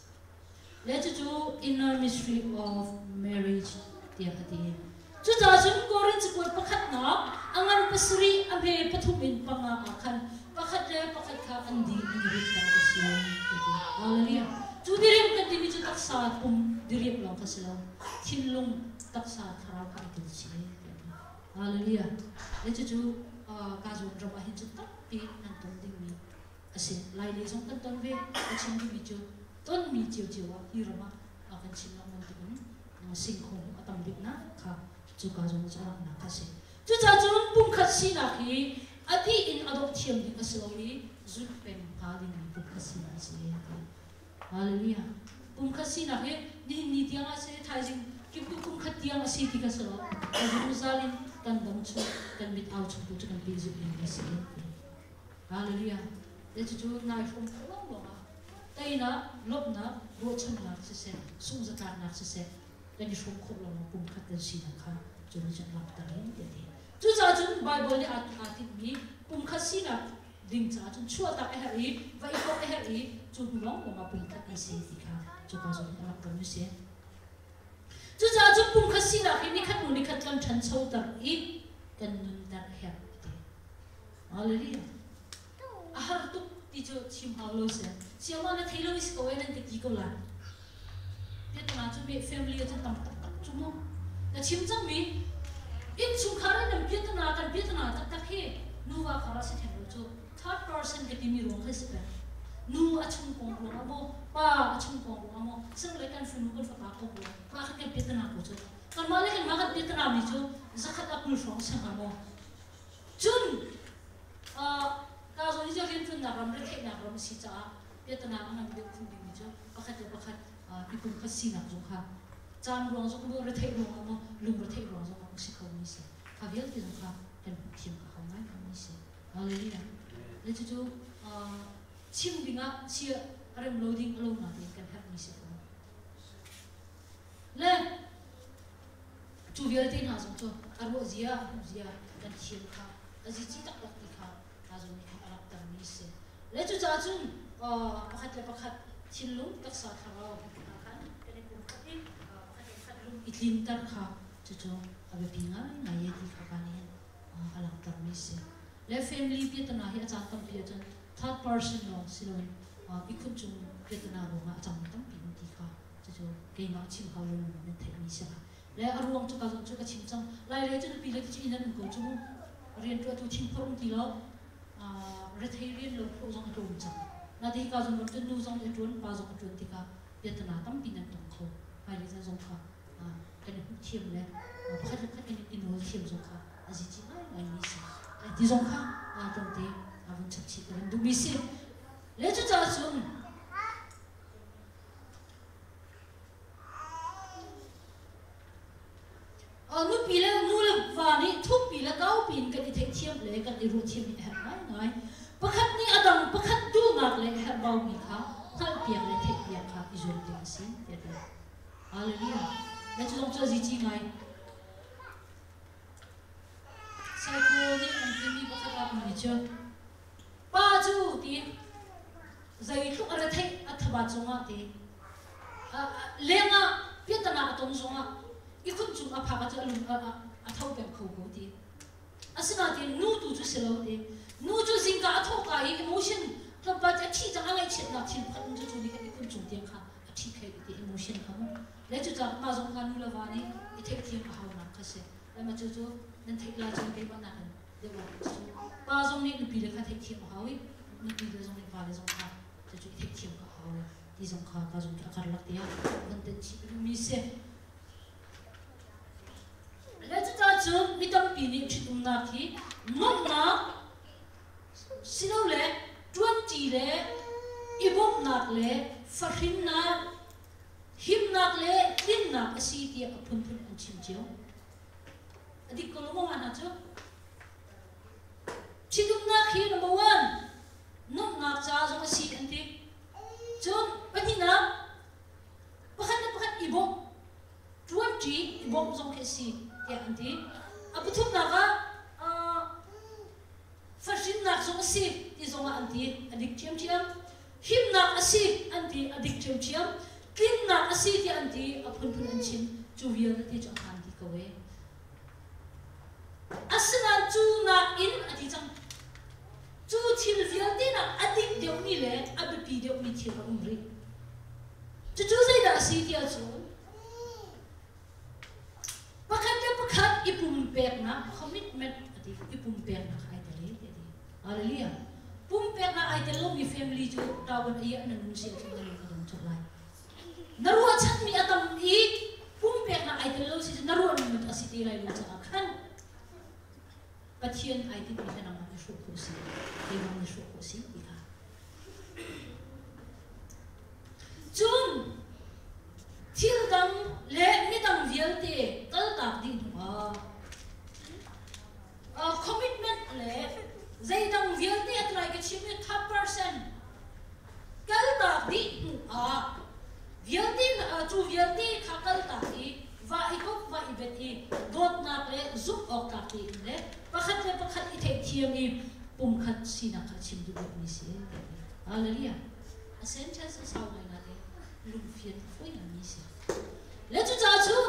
le chu chu inner mystery of marriage ti ka ti chu cha chun korin chu ko pakhat na angan pasri abe pathumin panga kan pakhat le pakhat kha andi ni ri ta ka si hallelujah chu dirim kan ti mi chu tak sa pum dirip lang kasi lang thinlung tak sa tharau ka itin si hallelujah le chu chu ka zo drama hin chu tak pi an ton ding mi asin lai le jong kan ton ve achin di mi chu ton mi chiu chiu wa hi rama akan chin lang mon tin na sing khong atam bit na kha chu ka zo cha na ka se chu cha chu pum khat si na khi ati in adop thiam di aslowi zut pen ka ding mi pum khat si na si hallelujah pum khat si na he ni ni tiang ase thaijing ki pum khat tiang ase ti ka so Jerusalem kan dam chu kan mit out chu chu kan bi zu ni si hallelujah le chu chu nai from long long a tai na lop na ro chan na se se sung za ta na se se kan ni shom khop long pum khat kan si na kha chu ni chan lap ta rin de de chu cha chun bible ni at at mi pum khat si na ding cha chun chua ta e hari vai ko e hari chu long long a pum khat ni se ti kha chu ka zo na lap ta ni se chu cha chu pum khat si na khi ni khat nu ni khat kan than chho tar i kan nun tar he te hallelujah a har tu ti chu chim ha lo se siama na thailo is ko en te ki ko la te ta chu me family chu tam tak chu mo na chim chang mi in chung khara nam pietana kan pietana tak tak he nuwa khara se theng chu third person ke timi rong khase ka nu achung kong rong amo pa achung kong rong amo sang le kan funu kan fa ko ko pa ka pietana ko chu kan male kan ma kan pietana mi chu zakhat apul rong sang amo chun a ka zo ni ja rin chun na ram re thek na ram si cha pietana ang bi thun bi mi chu pakhat pakhat ipum khasina chu kha chan rong zo ko re thek rong amo lum re thek rong zo ko si ko mi se ka vial ti kha kan thim ka ha mai ka mi se hallelujah le chu chu a chim binga chi rem loading alone na ti kan ha mi se ko le chu vial ti na zo chu arbo zia zia kan thim kha aji chi tak tak ti kha ka zo ni kha alak ta mi se le chu cha chun a pakhat le pakhat chinlung tak sa thara kan kan ko khati pakhat pakhat lum itlin tar kha chu chu abe pinga na ye ti kha ka ni alak ta mi se le family pi ta na hi acha tam pi chan third person no silon ikut chung pi ta na ro ma chang tam pi ti kha chu chu ke ma chim ha lo ne thai mi se le aruang chu ka chu ka chim chang lai le chu pi le chi inan ko chu rian tu tu chim phorong ti lo a re thai rian lo pho jong tu chang na di ka jong tu nu jong tu pa jong tu ti ka pi ta na tam pi nan tong kho pai le jong kha a kan hu chim le pakhat pakhat ni ti no chim jong kha a ji chi mai ngai mi se di jong kha a tong te a bun chap chi kan du mi se le chu cha chung a nu pi le nu le va ni thu pi le gao pin kan i thek thiam le kan i ru thiam ni ha mai ngai pakhat ni adam pakhat du ngak le ha bau mi kha thal piang le thek piang kha i zon te sin te te hallelujah le chu jong cha ji chi ngai sai ko ni an ti mi pakhat a mi chu pa chu ti zai thu ara thei a thaba chunga te a lenga piatana atong zonga ikun chung a phaka chu alum a a thau pem kho ko ti asina ti nu tu chu selo te nu chu zinga a thau ka i emotion ka ba cha thi cha ngai chet na thin phat chu chu ni ka ikun chung tiang kha a thi khai ti emotion kha mo le chu cha ma zong kan nu la wa ni i thek thiam a haw na kha se le ma chu chu nan thek la chung ke ba na kan de wa chu pa zong ni nu pi le kha thek thiam a hawi nu pi le zong ni va le zong kha chu chu thek thiam ka haw ti zong kha ka zong ka kar lak ti ya ban ten chi mi se le chu cha chu mi tam pi ni chi tum na ki nom na sino le twenty le ibom nak le fahin na him nak le tin nak asi ti a phun phun an chim chiu adi ko lo ma na chu chi tum na khi number one nom nak cha zo asi an ti chun pani na pakhat na pakhat ibom twenty ibom zo ke si ya anti abu thum na ga a fashin na zo si ti zo anti adik chiam chiam him na asi anti adik chiam chiam kin na asi ti anti apun pun an chin chu vial ti chu han ti ko we asna chu na in ati chang chu thil vial ti na adik deu ni le abu pi deu ni thil umri chu chu sai da asi ti a chu pakhat le pakhat ipum pek na commitment ati ipum pek na khai te le ati hallelujah pum pek na ai te lo mi family chu tawon ai an nun se chu le ka dum chu lai narua chat mi atam i pum pek na ai te lo si narua ni mut asiti lai lo cha khan pathian ai ti ni na ma shu ko si ai ma shu ko si ti kha chun thil dang le mi dang vial te kal tak ding a a commitment le zai dang vial te atrai ke chim third person kal tak di a vial te chu vial te kha kal tak i va ikop va ibeti dot na le zup ok tak ti le pakhat le pakhat i thei thiam i pum khat sina kha chim du ni se hallelujah essential sa sau lai na le lum fiat foi na ni se le chu cha chun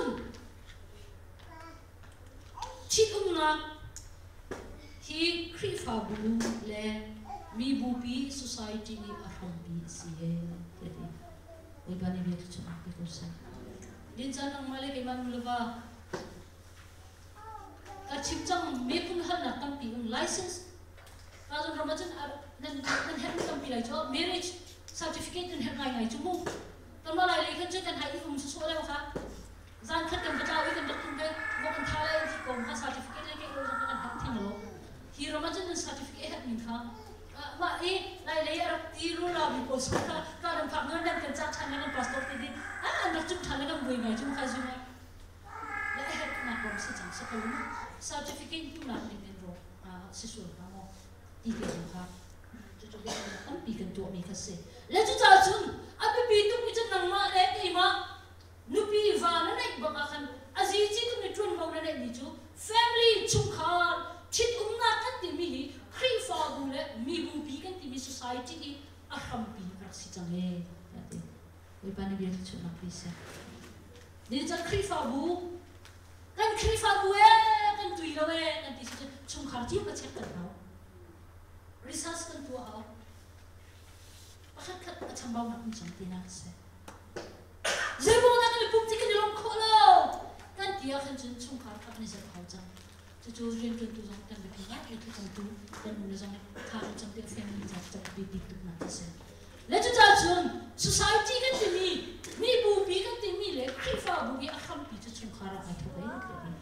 chi um na hi khri fa bu le mi bu pi society ni a hom bi si he te te oi ba ni bi chu ko sa din chan nang male ke man lu ba ka chimchang me kun hal na tampi un license ka don ramajan nan nan her tampi lai cho marriage certificate un her ngai ngai chu mu kan ma lai le kan che kan hai um su so la kha zan khat kan bata wi kan dak tum be mo kan thala ai ki kom ha certificate le ke lo jang kan hak thing lo hi ramajan nan certificate hat min kha ma e lai le ar ti ru la bi ko so ka ka ram phak ngan dan kan cha chan ngan pastor ti din a nak chum thala kan bui ngai chu kha zu ngai la he na kom si chang sa ko certificate tu nak ni men ro a si su ka mo ti ke ka chu chu be an pi kan tu mi kha se le chu cha chun a bi pi tu mi chan nang ma le ke ma nu pi va na nei ba ka khan a ji chi tu mi tun ho na nei ni chu family chu kha chit um na kan ti mi hi khri fa bu le mi bu pi kan ti mi society hi a kham pi ka si chang e ya te oi pa ni bi chu na pi se ni cha khri fa bu kan khri fa bu e kan tui lo e kan ti si chung khar chi pa chek kan ho research kan tu ha pakhat khat a chambau na kun chang ti na se zebo na kan pum ti kan long kho lo kan ti a khan chun chung khar khat ni se khau chang chu chu rin kan tu jong kan bi na e tu chang tu kan mu jong kha chang ti family ja chang bi bi tu na ta se le chu cha chun society kan ti mi mi bu bi kan ti mi le khri fa bu gi a kham pi chu chung khar a tho ai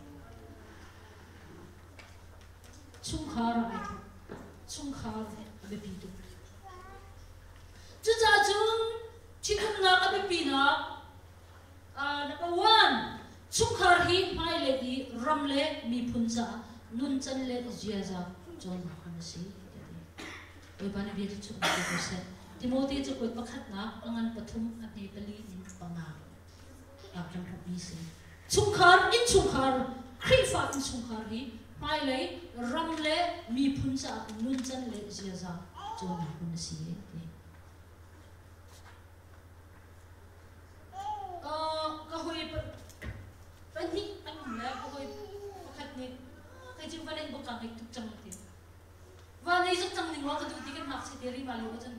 chung khar ai tho chung khar a be pi tu chu cha chun chi kum na a be pi na a number one chung khar hi mai le gi ram le mi phun cha nun chan le zia za chon han si oi ban bi chu chu se Timothy chu ko pakhat na angan pathum ati pali in panga a kan ro bi se chung khar in chung khar khri fa in chung khar hi mai le ram le mi phun cha nun chan le zia za chon han si e ka hoi pa pani an la ka hoi pakhat ni kai jing van bo ka kai tuk chang ti wa nei zak chang ni wa ka du ti kan hak se teri ma lo chan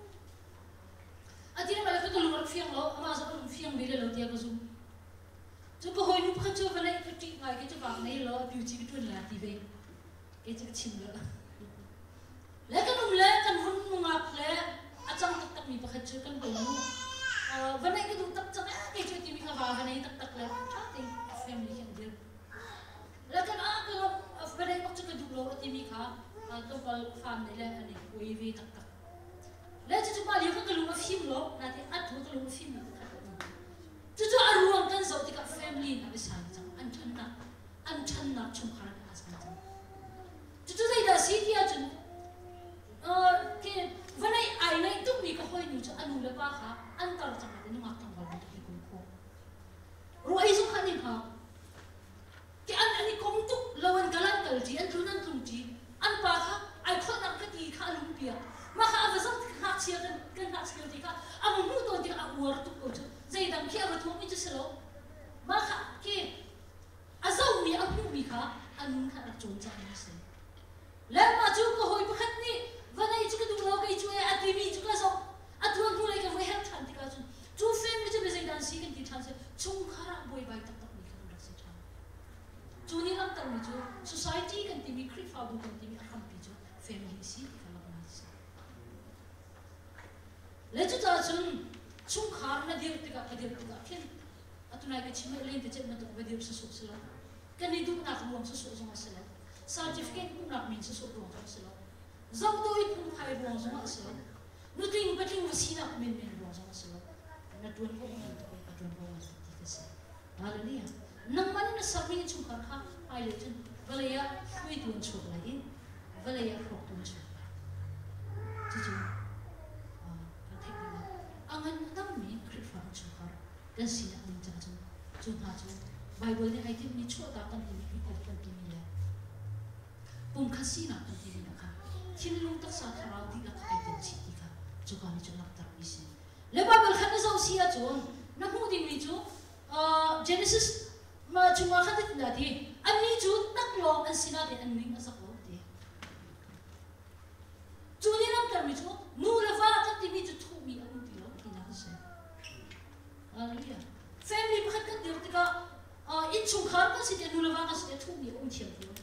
ati na ma ka lu rak fiang lo ama za lu fiang bi le lo ti ka zu chu ka hoi nu pakhat chu van nei ka ti ngai ke chu ba nei lo bi chi ki tun la ti ve ke chi chim lo le ka num le kan hun mu ngak le a chang tak tak mi pakhat chu kan bo nu van nei ka du tak chang ke chu ti mi ka ba van nei tak tak le cha ti family kan dir le kan a ka van nei pak chu ka du lo ti mi kha to pal fan nei le ani oi vi tak tak le chu chu ba li ka lu ma phim lo na ti a thu ka lu ma phim na chu chu a ruang kan zo ti ka family na bi san chang an chan na an chan na chung khar ka san chang chu chu dai da si ti a chun ke van nei ai nei tu mi ka hoi nu chu anu le pa kha an tar chang na nu ma tang ba ti ku ko ro ai zo khan ni kha ke an ani kom tu lawan galan kal ji an tunan tum ji an pa kha ai khot na ka ti kha lum pia ma kha va zam kha chia kan kan kha chia ti kha am mu to ti a war tu ko chu zai dam khia ro thom mi chu selo ma kha ke azau mi a hu mi kha an kha na chon cha ni se la ma chu ko hoi pa khat ni va nai chu ka du lo kai chu a ti mi chu ka so a tu hu lai ka vai han than ti ka chu chu fem mi chu be zai dan si kan ti than se chung kha ra boi bai tak tak mi kha ra se than chu ni lam tam mi chu society kan ti mi khri fa bu kan ti mi a kham pi chu family si ti ka la na se le chu ta chun chung khar na dir ti ka ka dir ti ka khin atunai ka chima len te chet na to ba dir sa so sala kan ni du na kham sa so so ma sala certificate ku na min sa so ro ka sala zau do i pum khai ro so ma sala nu ting ba ting si na min min ro so ma sala na tuan ko na to ka tuan ko ma ti ka se hallelujah nang man na sabi ni chung khar kha ai le chen valaya hui tuan chu la in valaya ro tuan chu chu chu angan tam mi khrifa chu khar kan si na ning cha chu chu ha chu bible ni ai tim ni chu ta kan ti mi ko kan ti mi le pum khasi na kan ti mi kha thin lung tak sa thara ti la khai ten chi ti kha chu ka ni chu nak tar mi se le bible khan zo si a chu na hu ding mi chu genesis ma chu ma kha ti na ti an ni chu tak lo an sina de an ning asa ko ti chu ni nam tar mi chu nu la va kan ti mi chu thu mi an hallelujah family pakhat kan dir tika in chung khar ka si te nu la va ka si te thu mi um thiam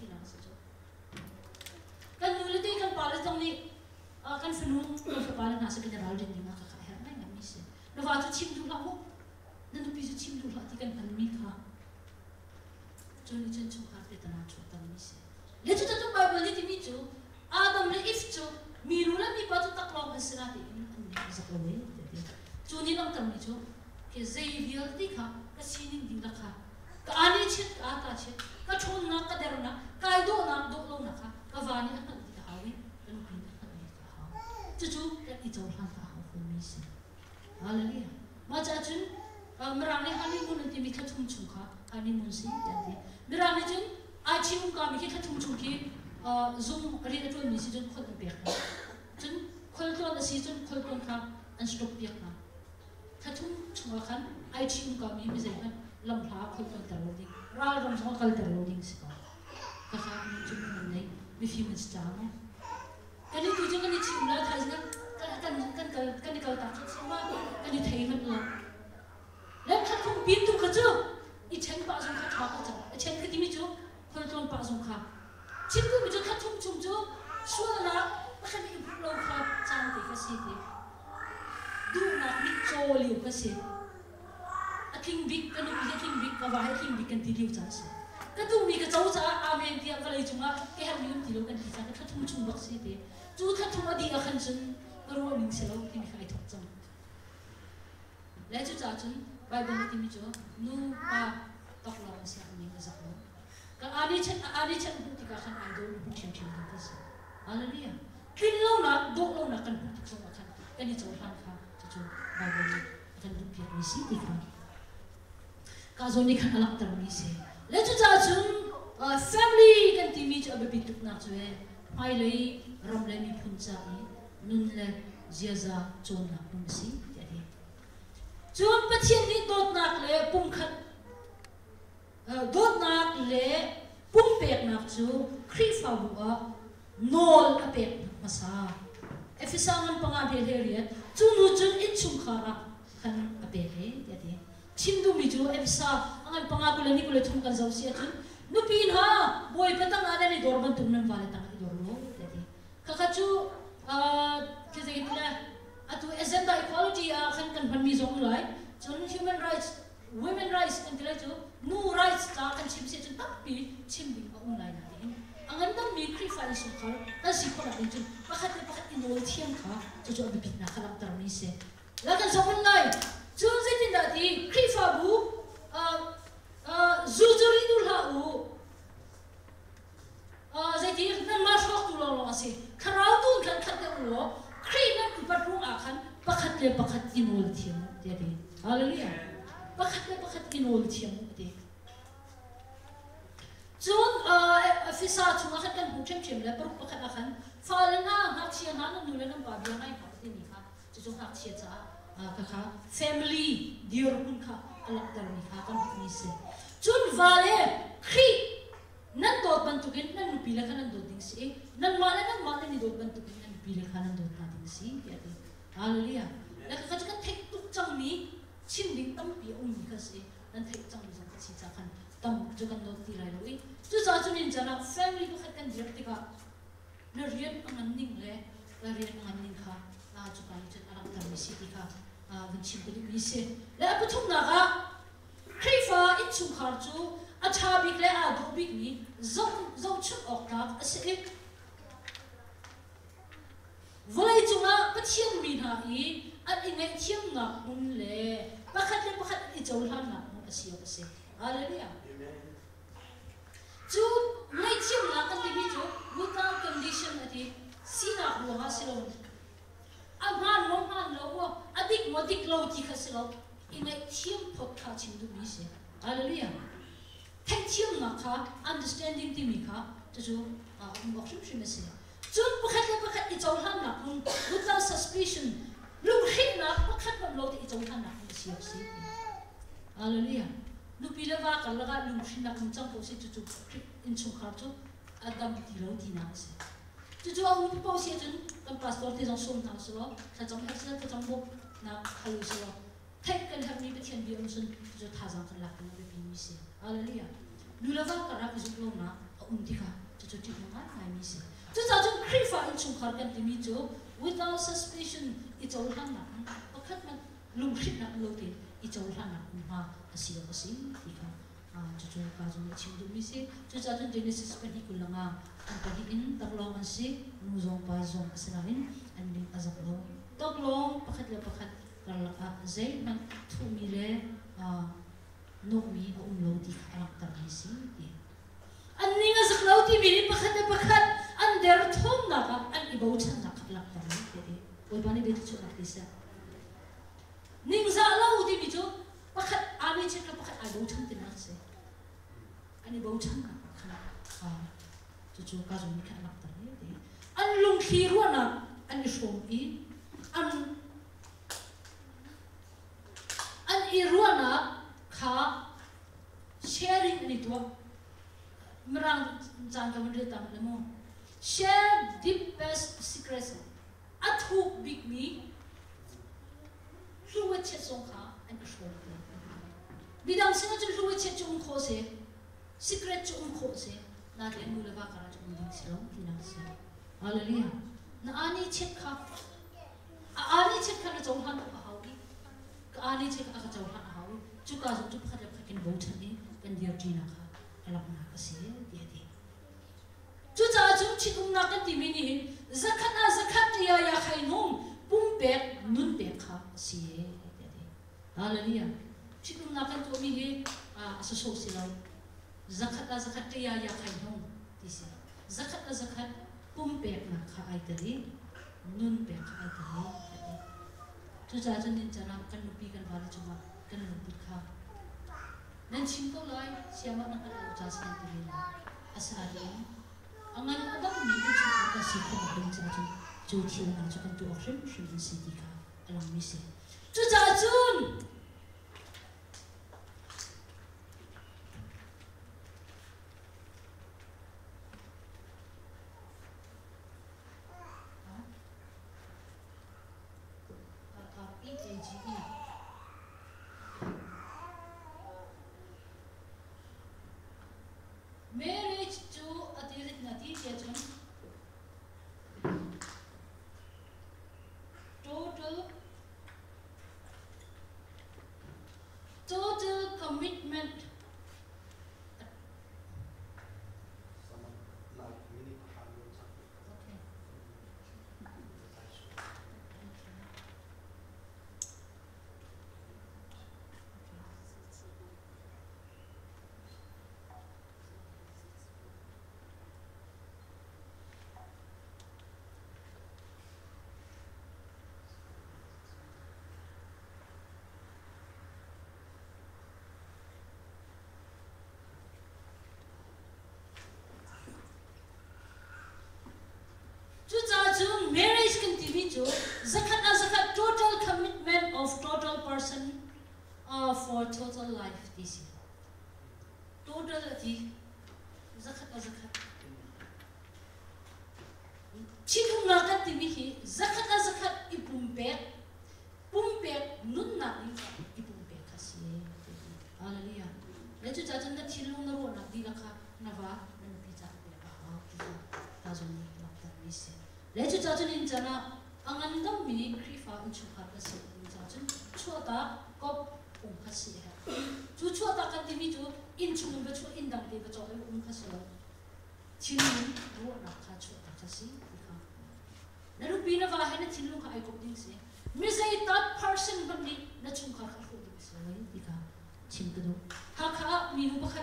kan fenung ko fa pala nasa general din ni nga ka her na ngami se no va chu chim du la mo na no pi chu chim du la ti kan pan mi kha chu ni chen chu ha te ta na chu ta mi se le chu ta tu bible ni ti mi chu adam le if chu mi ru la mi pa chu tak lo kan sira ti ni an za ko we chu ni lang tam ni chu ke Xavier ti kha ka sining ding la kha ka ani chet ka ta chet ka chon na ka der na kai do na do lo na kha ka vani a kan ti ka hawi kan pi na kan ni ka ha chu chu ka ti chaw han ka ha fu mi se hallelujah ma cha chun mrang ne hani mun ti mi kha thum chung kha ani mun si ta ti mrang ne chun a chi um ka mi kha thum chung ki zoom ri na chun mi si chun khot pe kha chun khol to na si chun khol ton kha an stop pe kha kha thum chung khan ai chi um ka mi mi zai khan lam hla khol ton ta lo ding ral ram so kal ta lo ding si ka ka kha mi chun mun nei mi fi mun sta no kan ni tu jeng kan ni chi um la thai na kan kan kan kan kan ni kal ta chi ma kan ni thei man la lam kha thum pin tu kha chu i chen pa song kha tha ka chu a chen ka ti mi chu khol ton pa song kha chin ku mi chu kha thum chung chu shua na pa kha mi bu lo kha chan ti ka si ti du na mi cho liu ka si a king big kan ni king big ka wa king big kan ti liu cha si ka tu mi ka chau cha amen ti ka lai chunga ke har mi ti lo kan ti cha ka thum chung bak si ti chu kha thum adi a khan chun ro ning se lo ti mi khai thok chang le chu cha chun bible ti mi chu nu pa tok la sa mi ka sa lo ka ani chen ani chen bu ti ka khan ai do bu chen chen ka sa hallelujah kin lo na do lo na kan bu ti chong khan kan ni chau han kha chu chu bible kan du pi mi si ti ka ka zo ni khan alak tar mi se le chu cha chun family kan ti mi chu ababi tuk na chu e mai lei ram le mi phun cha ni nun le zia za chon na pum si ya di chon pathian ni dot nak le pum khat dot nak le pum pek nak chu khri fa bu a nol a pek masa efisangan panga be le ria chu nu chun in chung khara khan a pe le ya di chimdu mi chu efsa angan panga ko le ni ko le thum kan zau sia chun nu pin ha boy patang ana ni dor ban tum nan wale tang i dor lo ya di ka kha chu a ke ze gitla atu agenda equality a khan kan ban mi zong lai chun human rights women rights kan tila chu nu rights ta kan chim se chun tak pi chim ding a un lai na ni angan dam mi khri fa su khar ta si ko la din chun pakhat le pakhat inol thiam kha chu chu abi bit na khalam tar mi se la kan sapun lai chun ze tin da ti khri fa bu a a zu zuri dul ha u a ze ti nan ma shok tu lo lo si kharau tu kan khat de lo khri na ku pat rung a khan pakhat le pakhat inol thiam te ti hallelujah pakhat le pakhat inol thiam te chun a fisa chunga khat kan bu chem chem le par pakhat a khan fa le na ha chia na na nu le nam pa bia ngai pa ti ni kha chu chu ha chia cha ka kha family dior kun kha alak dar ni kha kan ni se chun vale khi nan dot ban tu kin nan pi la khan nan dot ding si nan ma la nan ma ni dot ban tu kin nan pi la khan nan dot na ding si ya ti hallelujah la ka ka thek tu chang ni chin ding tam pi ong ni ka se nan thek chang ni ka si cha khan tam chu kan dot ti lai loi chu cha chu nin jana family ko khat kan dir ti ka na rian ang ning le la rian ang ning kha la chu kan chu alak dar ni si ti ka a vin chim ko mi se la pa thum na ga khrifa in chung khar chu a tha bik le a do bik ni zo zo chu ok ta a se volai chunga pathian mi na i a ingai thiam na mun le pakhat le pakhat i chol han na mun a sia ka se hallelujah chu ngai thiam na ka ti bi chu without condition ati sina ru ha silo aman mo man lo wo adik mo dik lo ti khaslo inai thiam phot kha chim du mi se hallelujah thek thiam na kha understanding ti mi kha chu chu a mo shim shim se chun pakhat le pakhat i chol han na kun without suspicion lu khin na pakhat bam lo ti i chol han na kun si si hallelujah lu pi le wa ka la ga lu khin na kun chang ko se chu chu in chu kha chu adam ti lo ti na se chu chu ang po si chun kan pastor ti jong som ta so sa jong ha sa jong bo na khalu so thek kan har ni pathian bi on sun chu tha jang kan la kan bi mi se hallelujah lu la wa ka ra ki zu lo na um ti kha chu chu ti ma ngai mi se chu cha chu khri fa in chung khar kan ti mi chu without suspicion ichol han na pakhat na lumshit na lote ichol han na ma asiya kasi tika chu chu ka ju ni chim du mi se chu cha ju Genesis pa ni kulanga ang pagin taklong si nuzong pa zong asalain and ni azaklo taklong pakhat la pakhat karla zay man thumile nokmi a umlo di anak tarisi an ni nga zaklo ti mini pakhat na pakhat an der thom na ka an ibaw chan na kaplak tarisi oi bani betu chu nakisa ning za lo di mi chu pakhat ani che ka pakhat ai bau chan tin na se ani bau chan na khana a chu chu ka zum kha nak tar ni de an lung khi ru na an shom i an an i ru na kha sharing ni to mrang jang ka mre tam le mo share deepest secrets athu big me luwe che song kha an shom bidang singa chu luwe che chung kho se secret chung kho se na le mu le ba kara chung ding silong kina se hallelujah na ani che kha ani che kha na chung han ka hawi ka ani che ka ka chung han hawi chu ka chu chu kha ja kin bo chan ni kan dia tina kha alak na ka se dia di chu cha chu chi kum na ka ti mi ni zakat na zakat ya ya khai nom pum pe nun pe kha se dia di hallelujah chikum na kan to mi he a so so silai zakat la zakat ya ya khai nom tisi zakat la zakat pum pe na kha ai tari nun pe kha ai tari tu cha jan nin chana kan nu pi kan ba chuma kan nu pi kha nan chim ko lai siama na kan cha san ti ni asa ri angan adam ni ku chu ka si ko na ding cha chu chu thi na chu kan tu option shi si ti kha alam mi se tu cha chun marriage to atirit nati chechon total total commitment marriage can be to zakat as zakat total commitment of total person uh, for total life this year. Total ati zakat as zakat. Chikum nakat timihi zakat as zakat ipumpek pumpek nun na ipumpek kasi. Hallelujah. Lejo jajan na chilung na ro na di lakha nava na pizza pe ah pizza tajoni lakta mise. Lejo jajan in jana angandam mi krifa unchuka kasi jajan chota kop um kasi ha. Chu chota kan timi chu in chung ba chu in dang de ba chu um kasi lo. Chilung ro na kha chota kasi dikha. Naru pina va hai na chilung ka ai kop ding se. Mi say that person ba ni na chung kha kha kho ding se dikha. Chimkado hakha minu bakhat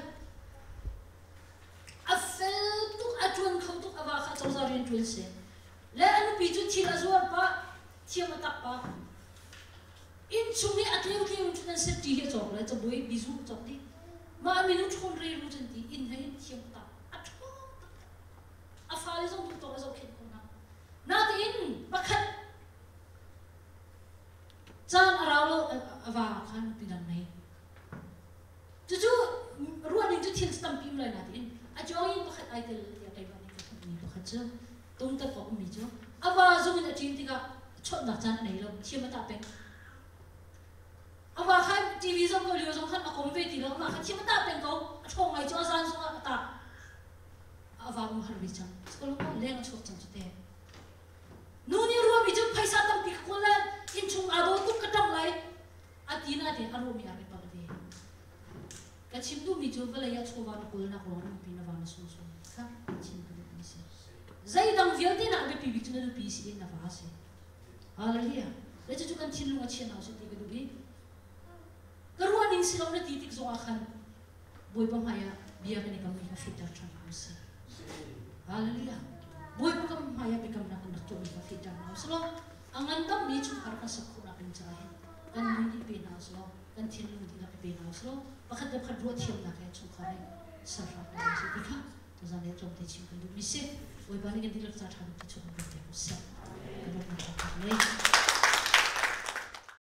afel tu atun khautu awa kha chawzarin twilse le anu piju thila zuar pa thiama tak pa in chumi atleu ke un chunan se ti he chok la chaboi bizu chokti ma minu thon re ru chen ti in hai thiam ta athu afal zong tu to zo khet ko na na ti in bakhat chan aralo awa khan pinang nai Tuju ruan itu til stampim lai natin. Ajoy bakhat ay tel ya kay bani ka ni bakhat jo. Tung ta ko mi jo. Aba zo na tin tiga chot na chan nei lo chi ma ta pe. Aba khan T V zo ko liu zo khan akom ve ti lo ma khan chi ma ta pe ko chong ai cho san so ta. Aba mu har bi chan. Ko lo ko leng chok chan te. Nu ni ruan bi kan chim du mi chu vela ya chuwa na kul na ko na pi na wa na su su ka chim kan du mi se zai dang vial ti na be pi bi tu na pi si in na va se hallelujah le chu kan chin lu nga chen na se ti ka du bi karuan in silaw na titik zo akhan boy pa maya biya ka ni kam ni ka fitar chan ko se hallelujah boy pa kam maya be kam na kan tu ni ka fitar na so ang andam ni chu har ka sakhu na kan chahe kan ni pe na so kan chin lu di na pe na so pakhat da khat ro thiam na ka chu khare sarra ka se ti kha to zan le chom te chim kan du mi se boy pa ni kan dilak cha than ti chu ko te ko se ka na ka